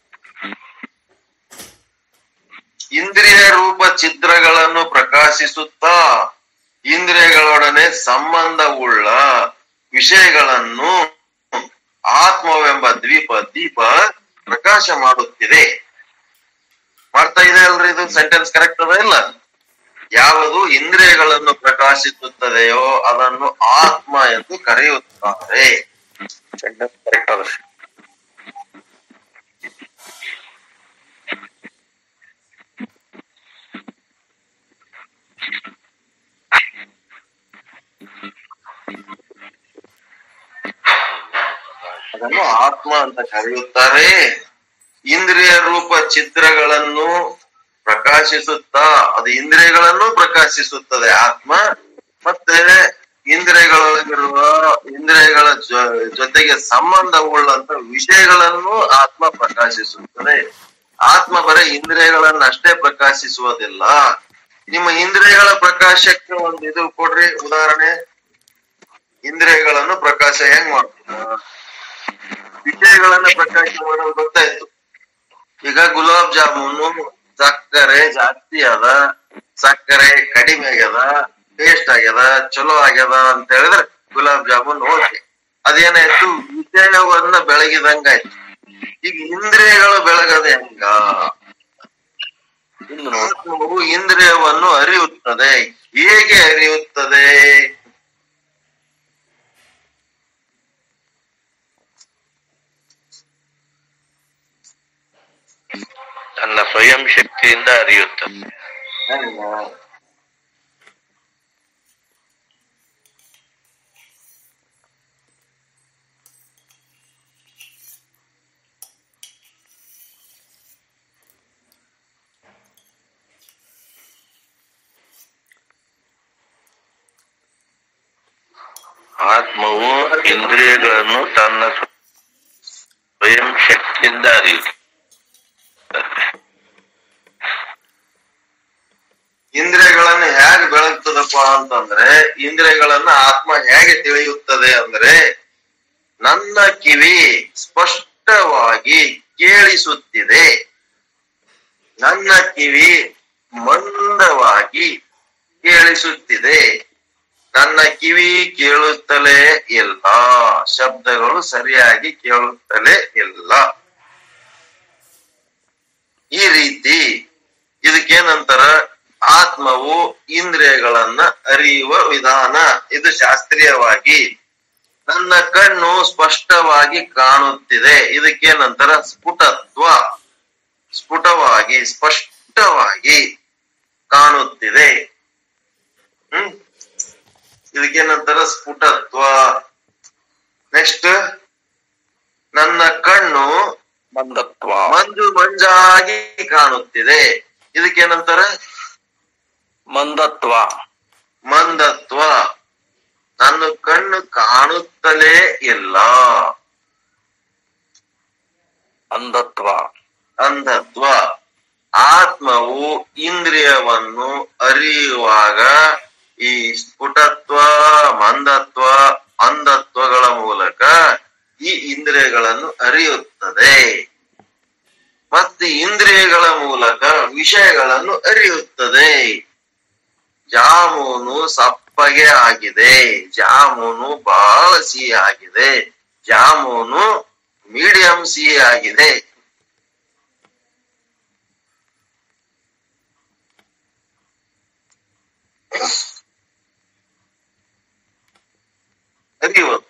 ಇಂದ್ರಿಯ ರೂಪ ಚಿತ್ರಗಳನ್ನು ಪ್ರಕಾಶಿಸುತ್ತಾ ಇಂದ್ರಿಯಗಳೊಡನೆ ಸಂಬಂಧವುಳ್ಳ ವಿಷಯಗಳನ್ನು ಆತ್ಮವೆಂಬ ದೀಪ ಪ್ರಕಾಶ ಮಾಡುತ್ತಿದೆ. ಮಾಡ್ತಾ ಇದೆ ಅಲ್ರಿ? ಇದು ಸೆಂಟೆನ್ಸ್ ಕರೆಕ್ಟ್ ಅದ ಇಲ್ಲ? ಯಾವುದು ಇಂದ್ರಿಯಗಳನ್ನು ಪ್ರಕಾಶಿಸುತ್ತದೆಯೋ ಅದನ್ನು ಆತ್ಮ ಎಂದು ಕರೆಯುತ್ತಾರೆ. ಸೆಂಟೆನ್ಸ್ ಕರೆಕ್ಟ್ ಅದ. ಅದನ್ನು ಆತ್ಮ ಅಂತ ಕರೆಯುತ್ತಾರೆ. ಇಂದ್ರಿಯ ರೂಪ ಚಿತ್ರಗಳನ್ನು ಪ್ರಕಾಶಿಸುತ್ತಾ ಅದು ಇಂದ್ರಿಯಗಳನ್ನು ಪ್ರಕಾಶಿಸುತ್ತದೆ ಆತ್ಮ. ಮತ್ತೆ ಇಂದ್ರಿಯಗಳೊಳಗಿರುವ ಇಂದ್ರಿಯಗಳ ಜೊತೆಗೆ ಸಂಬಂಧವುಳ್ಳಂತ ವಿಷಯಗಳನ್ನು ಆತ್ಮ ಪ್ರಕಾಶಿಸುತ್ತದೆ. ಆತ್ಮ ಬರೀ ಇಂದ್ರಿಯಗಳನ್ನ ಅಷ್ಟೇ ಪ್ರಕಾಶಿಸುವುದಿಲ್ಲ. ನಿಮ್ಮ ಇಂದ್ರಿಯಗಳ ಪ್ರಕಾಶಕ್ಕೆ ಒಂದು ಇದು ಕೊಡ್ರಿ ಉದಾಹರಣೆ. ಇಂದ್ರಿಯಗಳನ್ನು ಪ್ರಕಾಶ ಹೆಂಗ್ ಮಾಡ್ತೀರ? ವಿಷಯಗಳನ್ನ ಪ್ರಕಾಶ ಮಾಡೋದು ಗೊತ್ತಾಯ್ತು. ಈಗ ಗುಲಾಬ್ ಜಾಮೂನು ಸಕ್ಕರೆ ಜಾಸ್ತಿ ಅದ, ಸಕ್ಕರೆ ಕಡಿಮೆ ಆಗ್ಯದ, ಟೇಸ್ಟ್ ಆಗ್ಯದ, ಚಲೋ ಆಗ್ಯದ ಅಂತ ಹೇಳಿದ್ರೆ ಗುಲಾಬ್ ಜಾಮೂನ್ ಓಕೆ. ಅದೇನಾಯ್ತು? ವಿಷಯವನ್ನ ಬೆಳಗಿದಂಗಾಯ್ತು. ಈಗ ಇಂದ್ರಿಯಗಳು ಬೆಳಗದ ಹೆಂಗ? ಇಂದ್ರಿಯವನ್ನು ಅರಿಯುತ್ತದೆ. ಹೇಗೆ ಅರಿಯುತ್ತದೆ? ತನ್ನ ಸ್ವಯಂ ಶಕ್ತಿಯಿಂದ ಅರಿಯುತ್ತದೆ. ಆತ್ಮವು ಇಂದ್ರಿಯಗಳನ್ನು ತನ್ನ ಸ್ವಯಂ ಶಕ್ತಿಯಿಂದ ಅರಿಯುತ್ತದೆ. ಇಂದ್ರಿಯಗಳನ್ನ ಹೇಗೆ ಬೆಳಗ್ತದಪ್ಪ ಅಂತಂದ್ರೆ, ಇಂದ್ರಿಯಗಳನ್ನ ಆತ್ಮ ಹೇಗೆ ತಿಳಿಯುತ್ತದೆ ಅಂದ್ರೆ, ನನ್ನ ಕಿವಿ ಸ್ಪಷ್ಟವಾಗಿ ಕೇಳಿಸುತ್ತಿದೆ, ನನ್ನ ಕಿವಿ ಮಂದವಾಗಿ ಕೇಳಿಸುತ್ತಿದೆ, ನನ್ನ ಕಿವಿ ಕೇಳುತ್ತಲೇ ಇಲ್ಲ, ಶಬ್ದಗಳು ಸರಿಯಾಗಿ ಕೇಳುತ್ತಲೇ ಇಲ್ಲ. ಈ ರೀತಿ ಇದಕ್ಕೇನಂತಾರ? ಆತ್ಮವು ಇಂದ್ರಿಯಗಳನ್ನ ಅರಿಯುವ ವಿಧಾನ. ಇದು ಶಾಸ್ತ್ರೀಯವಾಗಿ. ನನ್ನ ಕಣ್ಣು ಸ್ಪಷ್ಟವಾಗಿ ಕಾಣುತ್ತಿದೆ, ಇದಕ್ಕೇನಂತಾರ? ಸ್ಫುಟತ್ವ. ಸ್ಫುಟವಾಗಿ ಸ್ಪಷ್ಟವಾಗಿ ಕಾಣುತ್ತಿದೆ. ಇದಕ್ಕೇನಂತಾರ? ಸ್ಫುಟತ್ವ. ನೆಕ್ಸ್ಟ್, ನನ್ನ ಕಣ್ಣು ಮಂದತ್ವ. ಮಂಜಾಗಿ ಕಾಣುತ್ತಿದೆ, ಇದಕ್ಕೇನಂತಾರ? ಮಂದತ್ವ. ಮಂದತ್ವ. ನನ್ನ ಕಣ್ಣು ಕಾಣುತ್ತಲೇ ಇಲ್ಲ, ಅಂಧತ್ವ. ಅಂಧತ್ವ. ಆತ್ಮವು ಇಂದ್ರಿಯವನ್ನು ಅರಿಯುವಾಗ ಈ ಸ್ಫುಟತ್ವ, ಮಂದತ್ವ, ಅಂಧತ್ವಗಳ ಮೂಲಕ ಈ ಇಂದ್ರಿಯಗಳನ್ನು ಅರಿಯುತ್ತದೆ. ಮತ್ತು ಇಂದ್ರಿಯಗಳ ಮೂಲಕ ವಿಷಯಗಳನ್ನು ಅರಿಯುತ್ತದೆ. ಜಾಮೂನು ಸಪ್ಪಗೆ ಆಗಿದೆ, ಜಾಮೂನು ಬಹಳ ಸಿಹಿ ಆಗಿದೆ, ಜಾಮೂನು ಮೀಡಿಯಂ ಸಿಹಿ ಆಗಿದೆ. ಅರಿಯುವುದು.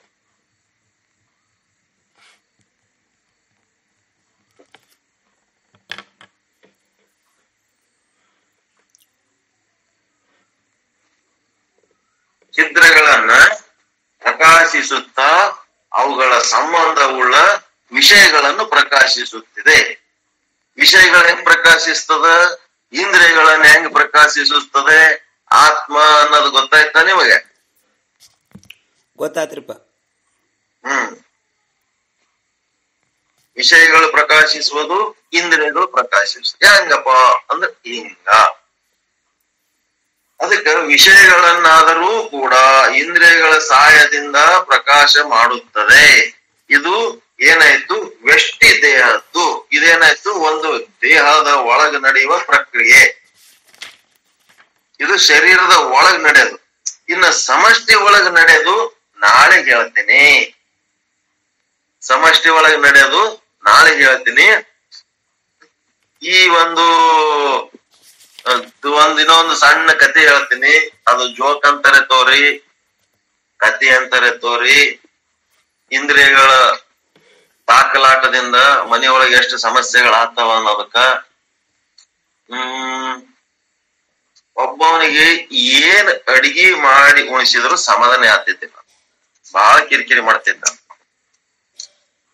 ಚಿತ್ರಗಳನ್ನ ಪ್ರಕಾಶಿಸುತ್ತಾ ಅವುಗಳ ಸಂಬಂಧವುಳ್ಳ ವಿಷಯಗಳನ್ನು ಪ್ರಕಾಶಿಸುತ್ತಿದೆ. ವಿಷಯಗಳ ಹೆಂಗ್ ಪ್ರಕಾಶಿಸ್ತದ? ಇಂದ್ರಿಯಗಳನ್ನ ಹೆಂಗ್ ಪ್ರಕಾಶಿಸುತ್ತದೆ? ಆತ್ಮ ಅನ್ನೋದು ಗೊತ್ತಾಯ್ತಾ ನಿಮಗೆ? ಗೊತ್ತಾತ್ರಿಪ್ಪ. ವಿಷಯಗಳು ಪ್ರಕಾಶಿಸುವುದು, ಇಂದ್ರಿಯಗಳು ಪ್ರಕಾಶಿಸುವುದು. ಹೆಂಗಪ್ಪ ಅಂದ್ರೆ ಹಿಂಗ. ಅದಕ್ಕೆ ವಿಷಯಗಳನ್ನಾದರೂ ಕೂಡ ಇಂದ್ರಿಯಗಳ ಸಹಾಯದಿಂದ ಪ್ರಕಾಶ ಮಾಡುತ್ತದೆ. ಇದು ಏನಾಯ್ತು? ವ್ಯಷ್ಟಿ ದೇಹದ್ದು. ಇದೇನಾಯ್ತು? ಒಂದು ದೇಹದ ಒಳಗೆ ನಡೆಯುವ ಪ್ರಕ್ರಿಯೆ. ಇದು ಶರೀರದ ಒಳಗ್ ನಡೆಯೋದು. ಇನ್ನ ಸಮಷ್ಟಿ ಒಳಗ್ ನಡೆಯೋದು ನಾಳೆ ಹೇಳ್ತೀನಿ. ಸಮಷ್ಟಿ ಒಳಗ್ ನಡೆಯೋದು ನಾಳೆ ಹೇಳ್ತೀನಿ. ಈ ಇನ್ನೊಂದು ಸಣ್ಣ ಕತೆ ಹೇಳ್ತೀನಿ. ಅದು ಜೋಕ್ ಅಂತಾರೆ ತೋರಿ, ಕತೆ ಅಂತಾರೆ ತೋರಿ. ಇಂದ್ರಿಯಗಳ ತಾಕಲಾಟದಿಂದ ಮನೆಯೊಳಗೆ ಎಷ್ಟು ಸಮಸ್ಯೆಗಳಾಗ್ತಾವ ಅನ್ನೋದಕ್ಕ. ಒಬ್ಬವನಿಗೆ ಏನ್ ಅಡಿಗೆ ಮಾಡಿ ಉಣಿಸಿದ್ರು ಸಮಾಧಾನ ಆಗ್ತಿದ್ದಿಲ್ಲ, ಬಹಳ ಕಿರಿಕಿರಿ ಮಾಡ್ತಿದ್ದ.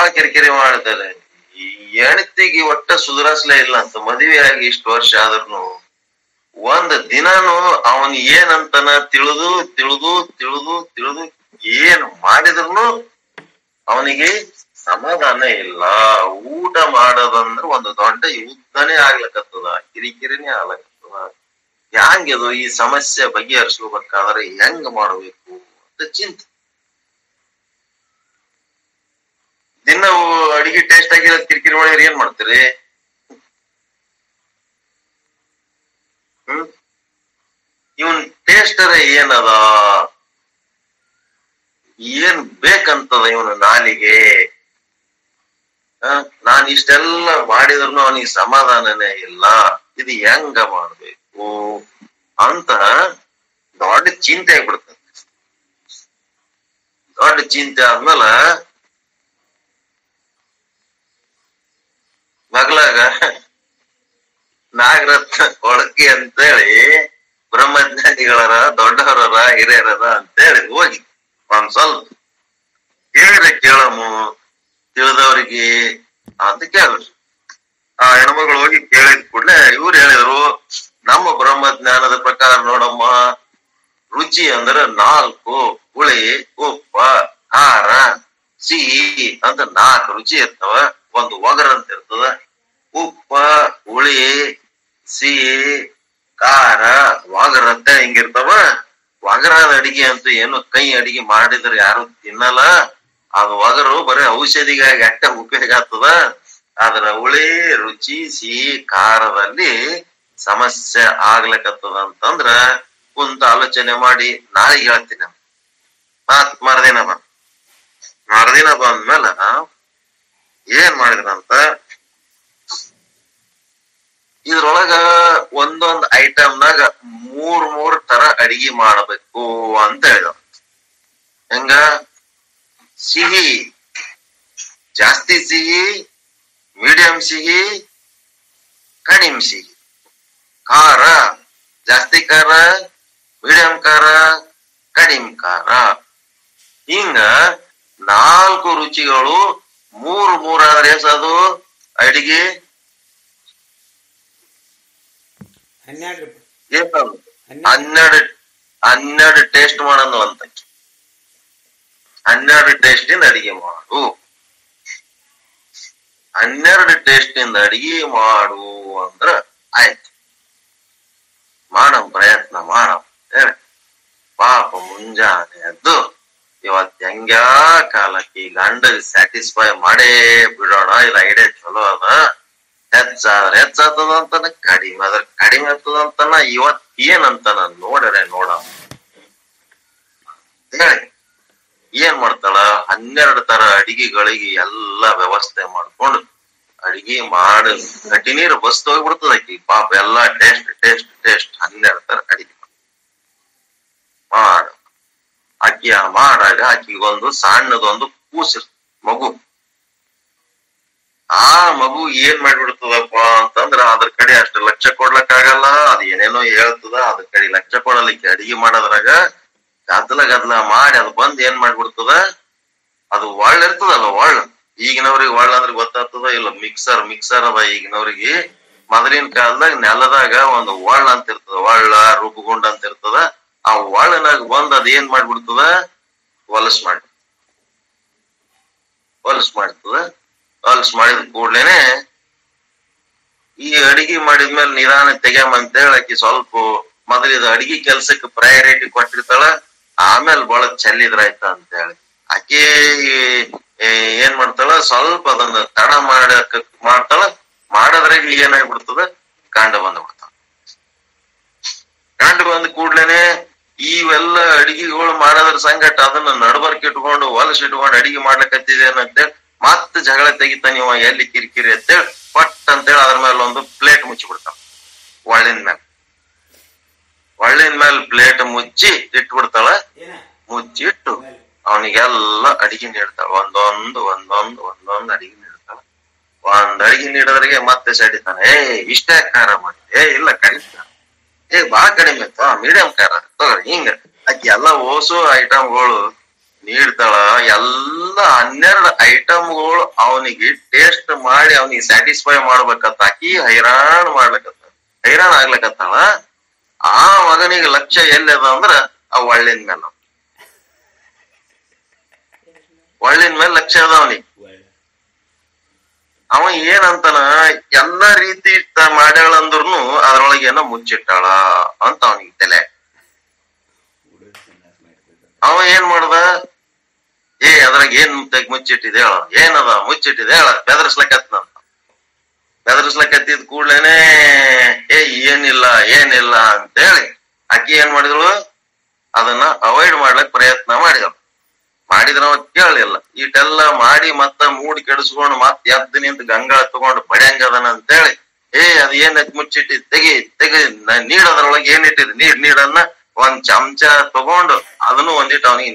ಕಿರಿಕಿರಿ ಮಾಡ್ತಾರೆ. ಈ ಹೆಣ್ತಿಗೆ ಒಟ್ಟ ಸುಧಾರಿಸ್ಲೇ ಇಲ್ಲ ಅಂತ, ಮದುವೆಯಾಗಿ ಇಷ್ಟು ವರ್ಷ ಆದ್ರೂ ಒಂದ್ ದಿನಾನು ಅವನ್ ಏನಂತನ ತಿಳಿದು ತಿಳಿದು ತಿಳಿದು ತಿಳಿದು ಏನ್ ಮಾಡಿದ್ರು ಅವನಿಗೆ ಸಮಾಧಾನ ಇಲ್ಲ. ಊಟ ಮಾಡೋದಂದ್ರ ಒಂದು ದೊಡ್ಡ ಯುದ್ಧನೇ ಆಗ್ಲಕತ್ತದ, ಕಿರಿಕಿರಿನೇ ಆಗ್ಲಕತ್ತದ. ಹ್ಯಾಂಗದು ಈ ಸಮಸ್ಯೆ ಬಗೆಹರಿಸ್ಕೋಬೇಕಾದ್ರೆ ಹೆಂಗ್ ಮಾಡ್ಬೇಕು ಅಂತ ಚಿಂತೆ. ದಿನ ಅಡಿಗೆ ಟೇಸ್ಟ್ ಆಗಿರೋದ್ ಕಿರಿಕಿರಿ ಮಾಡಿದ್ರೆ ಏನ್ ಮಾಡ್ತೀರಿ? ಇವನ್ ಟೇಸ್ಟರ ಏನದ, ಏನ್ ಬೇಕಂತದ ಇವನು ನಾಲಿಗೆ. ನಾನ್ ಇಷ್ಟೆಲ್ಲ ಮಾಡಿದ್ರು ಅವನಿಗೆ ಸಮಾಧಾನನೇ ಇಲ್ಲ, ಇದು ಹೆಂಗ ಮಾಡ್ಬೇಕು ಅಂತ ದೊಡ್ಡ ಚಿಂತೆ ಆಗ್ಬಿಡ್ತದೆ. ದೊಡ್ಡ ಚಿಂತೆ ಆದ್ಮೇಲೆ ಮಗ್ಲಾಗ ನಾಗರತ್ನ ಕೊಳಕೆ ಅಂತೇಳಿ ಬ್ರಹ್ಮಜ್ಞಾನಿಗಳರ, ದೊಡ್ಡವರರ, ಹಿರಿಯರರ ಅಂತೇಳಿ ಹೋಗಿ ಒಂದ್ ಸ್ವಲ್ಪ ಹೇಳಿದ್ರೆ ಕೇಳಮು, ತಿಳಿದವ್ರಿಗೆ ಅಂತ ಕೇಳ್ರಿ. ಆ ಹೆಣ್ಮಗಳು ಹೋಗಿ ಕೇಳಿದ ಕೂಡಲೇ ಇವ್ರು ಹೇಳಿದ್ರು, ನಮ್ಮ ಬ್ರಹ್ಮಜ್ಞಾನದ ಪ್ರಕಾರ ನೋಡಮ್ಮ, ರುಚಿ ಅಂದ್ರ 4: ಹುಳಿ, ಉಪ್ಪ, ಖಾರ, ಸಿಹಿ ಅಂತ 4 ರುಚಿ ಇರ್ತಾವ. ಒಂದು ಒಗರ ಅಂತ ಇರ್ತದ. ಉಪ್ಪ, ಹುಳಿ, ಸಿಹಿ, ಖಾರ, ಒಗರ ಅಂತ ಹಿಂಗಿರ್ತಾವ. ಒಗರಾದ ಅಡಿಗೆ ಅಂತೂ ಏನು ಕೈ ಅಡಿಗೆ ಮಾಡಿದ್ರೆ ಯಾರು ತಿನ್ನಲ್ಲ. ಅದು ಒಗರು ಬರೀ ಔಷಧಿಗಾಗಿ ಅಟ್ಟ ಉಪಯೋಗ ಆಗ್ತದ. ಆದ್ರ ಹುಳಿ, ರುಚಿ, ಸಿಹಿ, ಖಾರದಲ್ಲಿ ಸಮಸ್ಯೆ ಆಗ್ಲಿಕತ್ತದ ಅಂತಂದ್ರ ಕುಂತ ಆಲೋಚನೆ ಮಾಡಿ ನಾಳೆಗೆ ಹೇಳ್ತೀನಿ. ಮರುದಿನ ಬಂದ್ಮೇಲೆ ಏನ್ ಮಾಡಿದ್ರಂತ, ಇದ್ರೊಳಗ ಒಂದೊಂದ್ ಐಟಮ್ನಾಗ 3 ತರ ಅಡಿಗೆ ಮಾಡಬೇಕು ಅಂತ ಹೇಳಿದ. ಹೆಂಗ? ಸಿಹಿ ಜಾಸ್ತಿ ಸಿಹಿ, ಮೀಡಿಯಂ ಸಿಹಿ, ಕಡಿಮೆ ಸಿಹಿ. ಖಾರ ಜಾಸ್ತಿ ಖಾರ, ಮೀಡಿಯಂ ಖಾರ, ಕಡಿಮೆ ಖಾರ. ಹಿಂಗ 4 ರುಚಿಗಳು 3 ಆದ್ರೆ ಎಸದು ಅಡಿಗೆ 12 ಟೇಸ್ಟ್ ಮಾಡೋದು ಅಂತ. 12 ಟೇಸ್ಟಿಂದ ಅಡಿಗೆ ಮಾಡು, 12 ಟೇಸ್ಟಿಂದ ಅಡಿಗೆ ಮಾಡು ಅಂದ್ರ ಆಯ್ತು. ಪ್ರಯತ್ನ ಮಾಡಮ್ ಹೇಳಿ ಪಾಪ ಮುಂಜಾನೆ ಎದ್ದು ಇವತ್ ಹೆಂಗ್ಯಾ ಕಾಲಕ್ಕೆ ಗಂಡಗ್ ಸ್ಯಾಟಿಸ್ಫೈ ಮಾಡೇ ಬಿಡೋಣ, ಇದು ಐಡಿಯಾ ಚಲೋ ಅದ. ಹೆಚ್ಚಾದ್ರೆ ಹೆಚ್ಚಾಗ್ತದ ಅಂತಾನ, ಕಡಿಮೆ ಆದ್ರೆ ಕಡಿಮೆ ಆಗ್ತದ ಅಂತಾನ. ಇವತ್ ಏನಂತಾನ ನೋಡ್ರೆ ನೋಡ ಹೇಳಿ ಏನ್ ಮಾಡ್ತಾಳ, 12 ತರ ಅಡಿಗೆಗಳಿಗೆ ಎಲ್ಲಾ ವ್ಯವಸ್ಥೆ ಮಾಡ್ಕೊಂಡು ಅಡಿಗೆ ಮಾಡಿ ಗಟ್ಟಿ ನೀರು ಬಸ್ ಹೋಗ್ಬಿಡ್ತದ ಆಕಿ ಪಾಪ. ಎಲ್ಲಾ ಟೇಸ್ಟ್ ಟೇಸ್ಟ್ ಟೇಸ್ಟ್ 12 ತರ ಅಡಿಗೆ ಮಾಡ ಅಕ್ಕಿ ಮಾಡಾಗ ಆಕಿಗೊಂದು ಸಣ್ಣದೊಂದು ಕೂಸಿರ್ ಮಗು. ಆ ಮಗು ಏನ್ ಮಾಡ್ಬಿಡ್ತದಪ್ಪ ಅಂತಂದ್ರ ಅದ್ರ ಕಡೆ ಅಷ್ಟು ಲಕ್ಷ್ಯ ಕೊಡ್ಲಕ್ ಆಗಲ್ಲ. ಅದ್ ಏನೇನೋ ಹೇಳ್ತದ, ಅದ್ರ ಕಡೆ ಲಕ್ಷ್ಯ ಕೊಡಲಿಕ್ಕೆ ಅಡಿಗೆ ಮಾಡೋದ್ರಾಗ ಗದ್ಲ ಮಾಡಿ ಅದು ಬಂದ್ ಏನ್ ಮಾಡ್ಬಿಡ್ತದ, ಅದು ಒಳ್ಳ ಇರ್ತದಲ್ಲ ಒಳ್ಳ. ಈಗಿನವ್ರಿಗೆ ಒಳ್ಳ ಅಂದ್ರೆ ಗೊತ್ತಾಗ್ತದ ಇಲ್ಲ, ಮಿಕ್ಸರ್ ಅದ ಈಗಿನವ್ರಿಗೆ. ಮೊದಲಿನ ಕಾಲದಾಗ ನೆಲದಾಗ ಒಂದು ಒಳ್ಳ ಅಂತ ಇರ್ತದ, ಒಳ್ಳ ರುಬ್ಬಗುಂಡ ಅಂತ ಇರ್ತದ. ಆ ಒಳ್ಳನಾಗ ಬಂದ್ ಅದ್ ಏನ್ ಮಾಡ್ಬಿಡ್ತದ, ಹೊಲಸ್ ಮಾಡ್ತದ. ಹೊಲಸ್ ಮಾಡಿದ ಕೂಡ್ಲೇನೆ ಈ ಅಡಿಗೆ ಮಾಡಿದ್ಮೇಲೆ ನಿಧಾನ ತೆಗ್ಯಾಮಂತ ಹೇಳಕಿ ಸ್ವಲ್ಪ ಮೊದಲಿದ ಅಡಿಗೆ ಕೆಲ್ಸಕ್ಕೆ ಪ್ರಯಾರಿಟಿ ಕೊಟ್ಟಿರ್ತಾಳ. ಆಮೇಲೆ ಬಹಳ ಚೆಲ್ಲಿದ್ರಾಯ್ತ ಅಂತ ಹೇಳಿ ಆಕಿ ಏನ್ ಮಾಡ್ತಾಳ, ಸ್ವಲ್ಪ ಅದನ್ನ ತಡ ಮಾಡ್ತಾಳ. ಮಾಡೋದ್ರಾಗ ಏನಾಗ್ಬಿಡ್ತದ, ಗಂಡ ಬಂದ್ಬಿಡ್ತಾಳ. ಗಂಡ ಬಂದ ಕೂಡ್ಲೇನೆ ಇವೆಲ್ಲ ಅಡಿಗೆಗಳು ಮಾಡೋದ್ರ ಸಂಗಟ ಅದನ್ನ ನಡ್ಬರ್ಕ್ ಇಟ್ಕೊಂಡು ಹೊಲಸ್ ಇಟ್ಕೊಂಡು ಅಡಿಗೆ ಮಾಡ್ಲಕತ್ತಿದೇನ ಅಂತೇಳಿ ಮತ್ತ ಜಗಳ ತೆಗಿತಾನ ಇವ, ಎಲ್ಲಿ ಕಿರಿಕಿರಿ ಅಂತೇಳಿ ಪಟ್ ಅಂತೇಳಿ ಅದ್ರ ಮೇಲೆ ಒಂದು ಪ್ಲೇಟ್ ಮುಚ್ಚಿಬಿಡ್ತಾನ. ಒಳ್ಳಿನ ಮೇಲೆ ಪ್ಲೇಟ್ ಮುಚ್ಚಿ ಇಟ್ಬಿಡ್ತಾಳ. ಮುಚ್ಚಿಟ್ಟು ಅವನಿಗೆಲ್ಲ ಅಡಿಗೆ ನೀಡ್ತಾಳ. ಒಂದೊಂದು ಅಡಿಗೆ ನೀಡ್ತಾಳ. ಒಂದ್ ಅಡಿಗೆ ನೀಡೋದ್ರಿಗೆ ಮತ್ತೆ ಸಡಿತಾನ, ಇಷ್ಟೇ ಖಾರ ಮಾಡಿ, ಇಲ್ಲ ಕಡಿಮೆ, ಬಾಳ ಕಡಿಮೆ ಇತ್ತು, ಮೀಡಿಯಂ ಖಾರ ತಗೋರಿ. ಹಿಂಗ ಅಕ್ಕಿ ಎಲ್ಲಾ ಓಸು ಐಟಮ್ಗಳು ನೀಡ್ತಾಳ. ಎಲ್ಲ 12 ಐಟಮ್ಗಳು ಅವನಿಗೆ ಟೇಸ್ಟ್ ಮಾಡಿ ಅವನಿಗೆ ಸ್ಯಾಟಿಸ್ಫೈ ಮಾಡ್ಬೇಕತ್ತ ಆಕಿ ಹೈರಾಣ ಆಗ್ಲಕತ್ತಾಳ. ಆ ಮಗನಿಗೆ ಲಕ್ಷ್ಯ ಎಲ್ಲದ ಅಂದ್ರ ಆ ಒಳ್ಳಿನ ಮೇಲೆ ಲಕ್ಷ್ಯ ಅದ ಅವನಿಗೆ. ಅವ ಏನಂತಾನ, ಎಲ್ಲಾ ರೀತಿ ಮಾಡ್ಯಾಳ ಅಂದ್ರುನು ಅದ್ರೊಳಗೆ ಏನೋ ಮುಚ್ಚಿಟ್ಟಾಳ ಅಂತ ಅವನಿಗೆ ತಲೆ. ಅವ ಏನ್ ಮಾಡ್ದ, ಅದ್ರಾಗ ಏನ್ ಮುಚ್ಚಿಟ್ಟಿದೆ ಹೇಳ, ಏನದ ಮುಚ್ಚಿಟ್ಟಿದೆ ಹೇಳ, ಬೆದರ್ಸ್ಲಕತ್ತಿದ್ ಕೂಡ್ಲೇನೆ ಏನಿಲ್ಲ ಅಂತೇಳಿ ಆಕಿ ಏನ್ ಮಾಡಿದಳು, ಅದನ್ನ ಅವಾಯ್ಡ್ ಮಾಡ್ಲಕ್ ಪ್ರಯತ್ನ ಮಾಡಿದ್ರ ಅವ ಕೇಳಲಿಲ್ಲ. ಇಟೆಲ್ಲ ಮಾಡಿ ಮತ್ತ ಮೂಡ್ ಕೆಡಿಸ್ಕೊಂಡು ಮತ್ ಎದ್ದು ನಿಂತ ಗಂಗಾಳ ತಗೊಂಡು ಬಡ್ಯಾಂಗದನ ಅಂತೇಳಿ ಅದ್ ಏನ್ ಮುಚ್ಚಿಟ್ಟಿ ತೆಗಿ ನೀಡದ್ರೊಳಗೆ ಏನಿಟ್ಟಿದ್ ನೀಡನ್ನ ಒಂದ್ ಚಮಚ ತಗೊಂಡು ಅದನ್ನು ಒಂದಿಟ್ಟು ಅವನಿಗೆ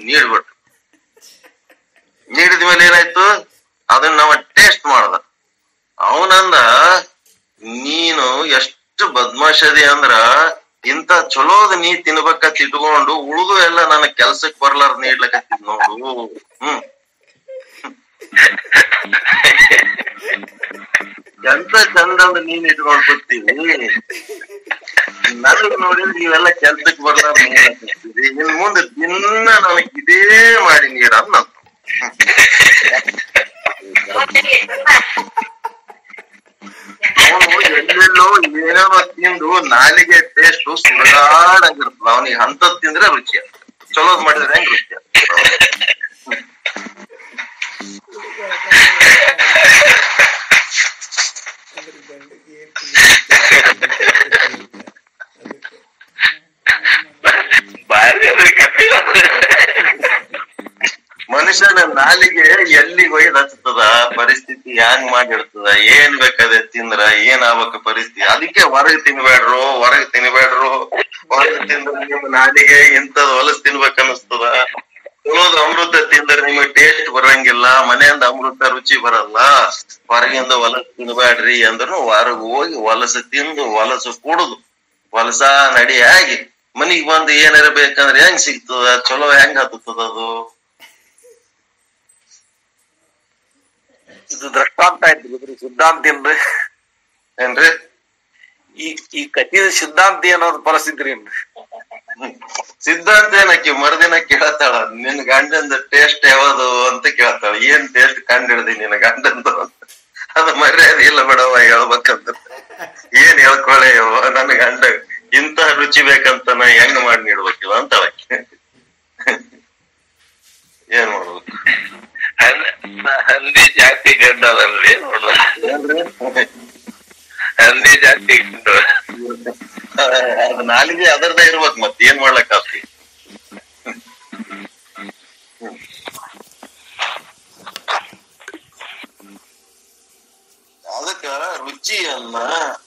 ನೀಡಿದ ಮೇಲೆ ಏನಾಯ್ತು, ಅದನ್ನ ನಾವ ಟೇಸ್ಟ್ ಮಾಡ್ದ. ಅವನಂದ, ನೀನು ಎಷ್ಟು ಬದ್ಮಾಷದಿ ಅಂದ್ರ ಇಂತ ಚಲೋದ ನೀ ತಿನ್ಬೇಕತ್ ಇಟ್ಕೊಂಡು ಉಳಿದು ಎಲ್ಲ ನನ್ನ ಕೆಲ್ಸಕ್ ಬರ್ಲಾರ ನೀಡ್ಲಕತ್ತಿದ್ ನೋಡು. ಎಂತ ಚಂದ ನೀನ್ ಇಟ್ಕೊಂಡ್ ಕೂತೀವಿ, ನನಗ್ ನೋಡಿದ್ರೆ ನೀವೆಲ್ಲ ಕೆಲ್ಸಕ್ ಬರ್ಲಾರ ನೀಡ್ಲಕತ್ತೀರಿ, ಇನ್ ಮುಂದೆ ದಿನ ನನಗ್ ಇದೇ ಮಾಡಿ ನೀಡ ಅಂತ. ಅವನು ಎಲ್ಲೆಲ್ಲೋ ಏನೇನೋ ತಿಂದು ನಾಲಿಗೆ ಟೇಸ್ಟ್ ಸುಡಗಾಡಾಗಿರ್ತದ. ಅವನಿಗೆ ಅಂತದ್ ತಿಂದ್ರೆ ರುಚಿ, ಚಲೋದ್ ಮಾಡಿದ್ರೆ ಹೆಂಗ್ ರುಚಿ. ಮನುಷ್ಯನ ನಾಲಿಗೆ ಎಲ್ಲಿಗೆ ಒಯ್ದು ಹಚ್ಚತದ, ಪರಿಸ್ಥಿತಿ ಹ್ಯಾಂಗ್ ಮಾಡಿರ್ತದ, ಏನ್ ಬೇಕಾದೆ ತಿಂದ್ರ ಏನಾಗ್ಬೇಕ ಪರಿಸ್ಥಿತಿ. ಅದಕ್ಕೆ ಹೊರಗೆ ತಿನ್ಬೇಡ್ರು ಹೊರಗೆ ತಿಂದ್ರೆ ನಿಮ್ ನಾಲಿಗೆ ಇಂಥದ್ ಹೊಲಸ್ ತಿನ್ಬೇಕ ಅನಿಸ್ತದ. ಚಲೋದ್ ಅಮೃತ ತಿಂದ್ರೆ ನಿಮಗ್ ಟೇಸ್ಟ್ ಬರಂಗಿಲ್ಲ, ಮನೆಯಿಂದ ಅಮೃತ ರುಚಿ ಬರಲ್ಲ. ಹೊರಗಿಂದ ಹೊಲಸ್ ತಿನ್ಬೇಡ್ರಿ ಅಂದ್ರೂ ಹೊರಗ್ ಹೋಗಿ ಹೊಲಸು ತಿಂದು ಹೊಲಸು ಕುಡುದು ಹೊಲಸ ನಡಿಯಾಗಿ ಮನಿಗ್ ಬಂದು ಏನಿರಬೇಕಂದ್ರೆ ಹೆಂಗ್ ಸಿಗ್ತದ, ಚಲೋ ಹೆಂಗ್ ಹತ್ತದ ಅದು. ಇದು ದೃಷ್ಟಾಂತ ಆಯ್ತು ಸಿದ್ಧಾಂತ ಏನ್ರಿ ಈ ಕಥಿದ ಸಿದ್ಧಾಂತ ಅನ್ನೋದು ಪರಿಸ್ಥಿತಿ ಏನ್ರಿ? ಸಿದ್ಧಾಂತ ಏನಕ್ಕೆ ಮರುದಿನ ಕೇಳತ್ತಾಳ, ನಿನ್ ಗಂಡಂದ ಟೇಸ್ಟ್ ಯಾವುದು ಅಂತ ಕೇಳ್ತಾಳ. ಏನ್ ಟೇಸ್ಟ್ ಕಂಡು ಹಿಡ್ದಿ ನಿನ್ನ ಗಂಡಂದು ಅಂತ. ಅದು ಮರ್ಯಾದೆ ಇಲ್ಲ ಬಿಡವ ಹೇಳ್ಬೇಕಂತ. ಏನ್ ಹೇಳ್ಕೊಳ್ಳೆ ನನ್ನ ಗಂಡ ಇಂತ ರುಚಿ ಬೇಕಂತ ನಾ ಹೆಂಗ್ ಮಾಡಿ ನೀಡ್ಬೇಕಿಲ್ಲ ಅಂತ ಏನ್ ಮಾಡ್ಬೇಕು. ಹಂದಿ ಜಾತಿ ಗಂಡ ಅದಲ್ರಿ ನೋಡ್ಲ, ಹಂದಿ ಜಾತಿ ಗಂಡ ಅದು ನಾಲಿಗೆ ಅದರದೇ ಇರ್ಬೇಕು, ಮತ್ ಏನ್ ಮಾಡ್ಲಕ್ ಆಗ್ತಿ. ಅದಕ್ಕ ರುಚಿಯನ್ನ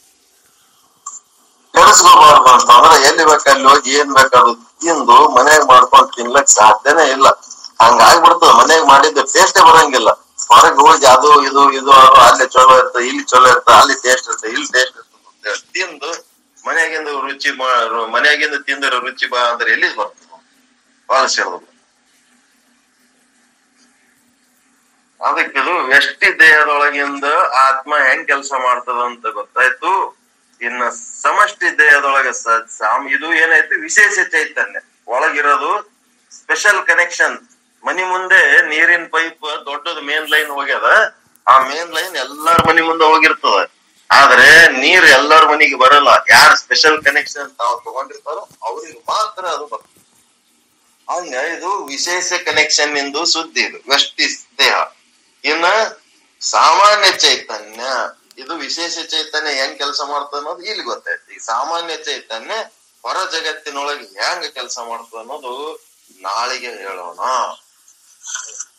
ಕೆಡಿಸ್ಕೋಬಾರ್ದು ಅಂತಂದ್ರ ಎಲ್ಲಿ ಬೇಕಲ್ಲಿ ಹೋಗಿ ಏನ್ ಬೇಕಾದ್ರು ತಿಂದು ಮನೆಯಾಗ ಮಾಡ್ಕೊಂಡ್ ತಿನ್ಲಕ್ ಸಾಧ್ಯನೇ ಇಲ್ಲ. ಹಂಗಾಗ್ಬಿಡ್ತದ, ಮನೆಯಾಗ ಮಾಡಿದ್ದು ಟೇಸ್ಟೇ ಬರಂಗಿಲ್ಲ. ಹೊರಗೆ ಹೋಗಿ ಅದು ಇದು ಅಲ್ಲಿ ಚಲೋ ಇರ್ತದೆ, ಇಲ್ಲಿ ಚಲೋ ಇರ್ತದೆ, ಅಲ್ಲಿ ಟೇಸ್ಟ್ ಇರ್ತದೆ, ಇಲ್ಲಿ ಟೇಸ್ಟ್ ಇರ್ತದೆ ತಿಂದು ಮನೆಯಾಗಿಂದ ತಿಂದಿರೋ ರುಚಿ ಬಾ ಅಂದ್ರೆ ಎಲ್ಲಿ ಬರ್ತದೆ, ಹೊಲಸಿ ಇರೋದು. ಅದಕ್ಕಿದು ವ್ಯಷ್ಟಿ ದೇಹದೊಳಗಿಂದ ಆತ್ಮ ಹೆಂಗ್ ಕೆಲಸ ಮಾಡ್ತದ ಅಂತ ಗೊತ್ತಾಯ್ತು. ಇನ್ನ ಸಮಷ್ಟಿ ದೇಹದೊಳಗ ಇದು ಏನಾಯ್ತು, ವಿಶೇಷ ಚೈತನ್ಯ ಒಳಗಿರೋದು ಸ್ಪೆಷಲ್ ಕನೆಕ್ಷನ್. ಮನಿ ಮುಂದೆ ನೀರಿನ ಪೈಪ್ ದೊಡ್ಡದು ಮೇನ್ ಲೈನ್ ಹೋಗ್ಯದ, ಆ ಮೇನ್ ಲೈನ್ ಎಲ್ಲಾರ ಮನಿ ಮುಂದೆ ಹೋಗಿರ್ತದ. ಆದ್ರೆ ನೀರ್ ಎಲ್ಲಾರ ಮನಿಗೆ ಬರಲ್ಲ. ಯಾರು ಸ್ಪೆಷಲ್ ಕನೆಕ್ಷನ್ ತಾವು ತಗೊಂಡಿರ್ತಾರೋ ಅವ್ರಿಗೆ ಮಾತ್ರ ಅದು ಬರ್ತದೆ. ಹಂಗ ಇದು ವಿಶೇಷ ಕನೆಕ್ಷನ್ ಇಂದು ಸುದ್ದಿ, ಇದು ವ್ಯಷ್ಟಿ ದೇಹ. ಇನ್ನ ಸಾಮಾನ್ಯ ಚೈತನ್ಯ, ಇದು ವಿಶೇಷ ಚೈತನ್ಯ ಹೆಂಗ್ ಕೆಲಸ ಮಾಡ್ತದ ಅನ್ನೋದು ಇಲ್ಲಿ ಗೊತ್ತಾಯ್ತು. ಈ ಸಾಮಾನ್ಯ ಚೈತನ್ಯ ಹೊರ ಜಗತ್ತಿನೊಳಗೆ ಹೆಂಗ್ ಕೆಲಸ ಮಾಡ್ತದ ಅನ್ನೋದು ನಾಳೆಗೆ ಹೇಳೋಣ.